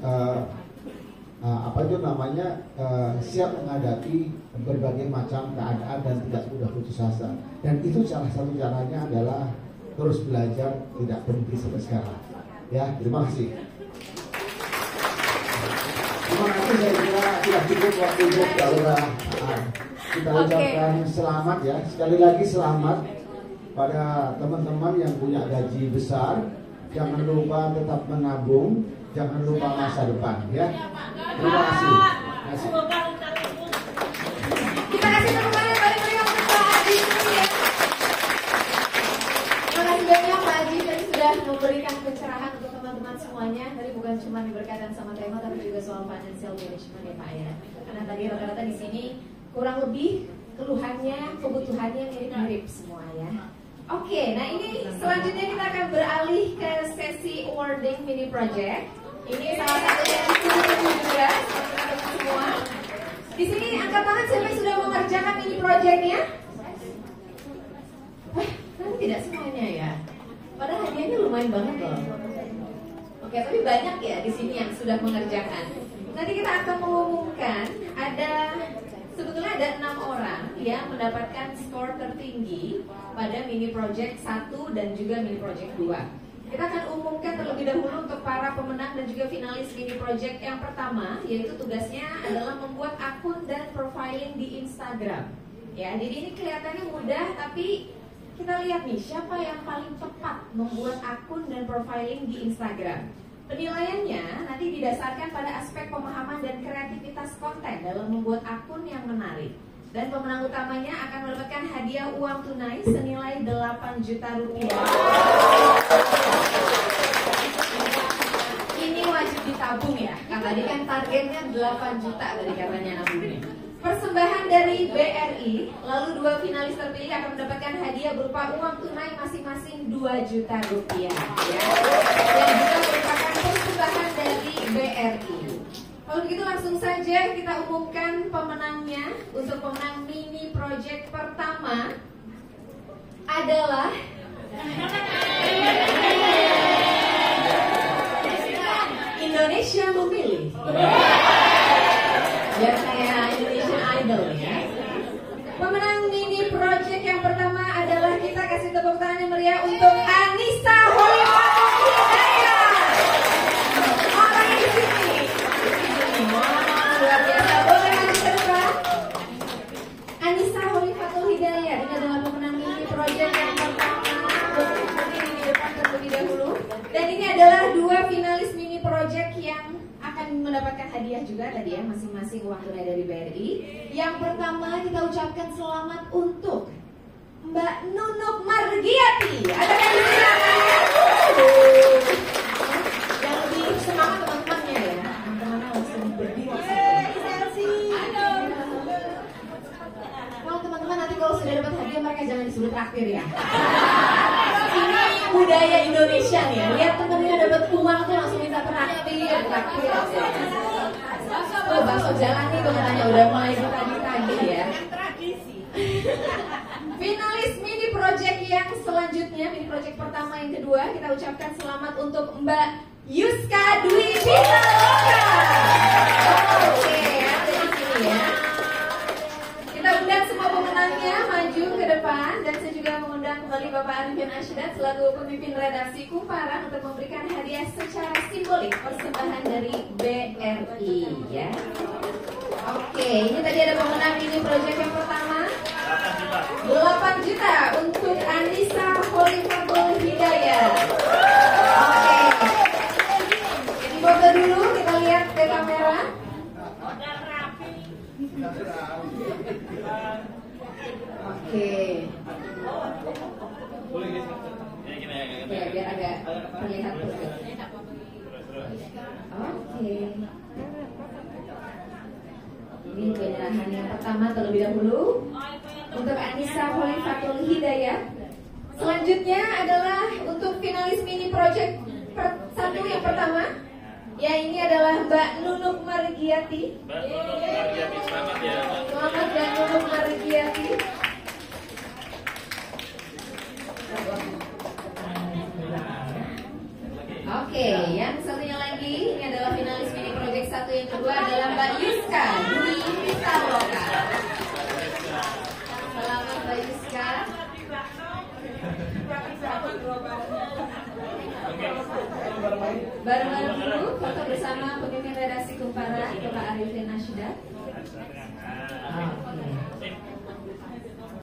siap menghadapi berbagai macam keadaan dan tidak mudah putus asa. Dan itu salah satu caranya adalah terus belajar, tidak berhenti sampai sekarang. Ya, terima kasih. Terima kasih, saya kira sudah cukup waktunya. kita ucapkan selamat ya. Sekali lagi selamat pada teman-teman yang punya gaji besar. Jangan lupa tetap menabung, jangan lupa masa depan ya. Terima kasih. Kita kasih tepuk tangan balik lagi untuk Pak Haji ya. Terima kasih banyak Pak Haji tadi sudah memberikan pencerahan untuk teman-teman semuanya. Tadi bukan cuma diberkatan sama tema tapi juga soal financial management ya Pak ya. Karena tadi rata-rata di sini kurang lebih keluhannya, kebutuhannya mirip-mirip semua ya. Oke, nah ini selanjutnya kita akan beralih ke sesi awarding mini project. Ini salah satu yang ditunggu juga teman-teman semua. Di sini angkat tangan siapa yang sudah mengerjakan mini projectnya? Nanti tidak semuanya ya. Padahal hadiahnya lumayan banget loh. Oke, tapi banyak ya di sini yang sudah mengerjakan. Nanti kita akan mengumumkan sebetulnya ada 6 orang yang mendapatkan skor tertinggi pada mini project 1 dan juga mini project 2. Kita akan umumkan terlebih dahulu untuk para pemenang dan juga finalis mini project yang pertama, yaitu tugasnya adalah membuat akun dan profiling di Instagram. Ya, jadi ini kelihatannya mudah, tapi kita lihat nih siapa yang paling cepat membuat akun dan profiling di Instagram. Penilaiannya nanti didasarkan pada aspek pemahaman dan kreativitas konten dalam membuat akun yang menarik. Dan pemenang utamanya akan mendapatkan hadiah uang tunai senilai 8 juta rupiah. Ini wajib ditabung ya, karena tadi kan targetnya 8 juta tadi katanya nabungnya. Persembahan dari BRI, lalu 2 finalis terpilih akan mendapatkan hadiah berupa uang tunai masing-masing 2 juta rupiah ya. Dan juga merupakan persembahan dari BRI. Kalau begitu langsung saja kita umumkan pemenangnya. Untuk pemenang mini project pertama adalah Indonesia Memilih. Biar kayak Indonesian Idol ya. Pemenang mini project yang pertama adalah, kita kasih tepuk tangan yang meriah untuk Anissa Holifatul Hidayah. Orang di sini. Wah, luar biasa. Boleh maju ke depan. Anissa Holifatul Hidayah ini adalah pemenang mini project yang pertama. Berdiri di depan terlebih dahulu. Dan ini adalah 2 finalis mini project yang akan mendapatkan hadiah juga tadi ya, masing-masing uang tunai dari BRI. Yang pertama kita ucapkan selamat untuk Mbak Nunuk Margiati. Adakah di sini namanya? Yang lebih semangat teman-temannya ya. Teman-temannya langsung berdiri. Kalau teman-teman nanti kalau sudah dapat hadiah mereka jangan disuruh traktir ya. Ini budaya Indonesia nih ya. Lihat temennya dapat uang tuh langsung minta traktir. Oh, bakso jalan nih teman-temannya udah mulai ditagih-tagih ya. Finalis mini project yang selanjutnya, mini project pertama yang kedua, kita ucapkan selamat untuk Mbak Yuska Dwi Pitaloka. Oke, ada di sini ya. Kita undang semua pemenangnya maju ke depan, dan saya juga mengundang kembali Bapak Arifin Ashidat selaku pemimpin redaksi Kumparan untuk memberikan hadiah secara simbolik persembahan dari BRI ya. Oke, ini tadi ada pemenang ini project yang pertama 8 juta untuk Anissa Holifatul Hidayah. Oke, ini foto dulu, kita lihat ke kamera. Oke. Ya, biar agak terlihat terus. Oke. Ini penyerahan yang pertama terlebih dahulu untuk Anissa Holifatul Hidayah. Selanjutnya adalah untuk finalis mini project satu yang pertama. Ya, ini adalah Mbak Nunuk Margiati. Mbak Nunuk Margiati, selamat ya. Selamat Mbak Nunuk Margiati. Oke, yang satunya lagi ini adalah finalis mini project satu yang kedua adalah Mbak Yuska Dwi Pitaloka. Selamat Mbak Yuska. Bareng-bareng dulu foto bersama pemimpin redaksi Kumparan Bapak Arifin Ashidat. Oke.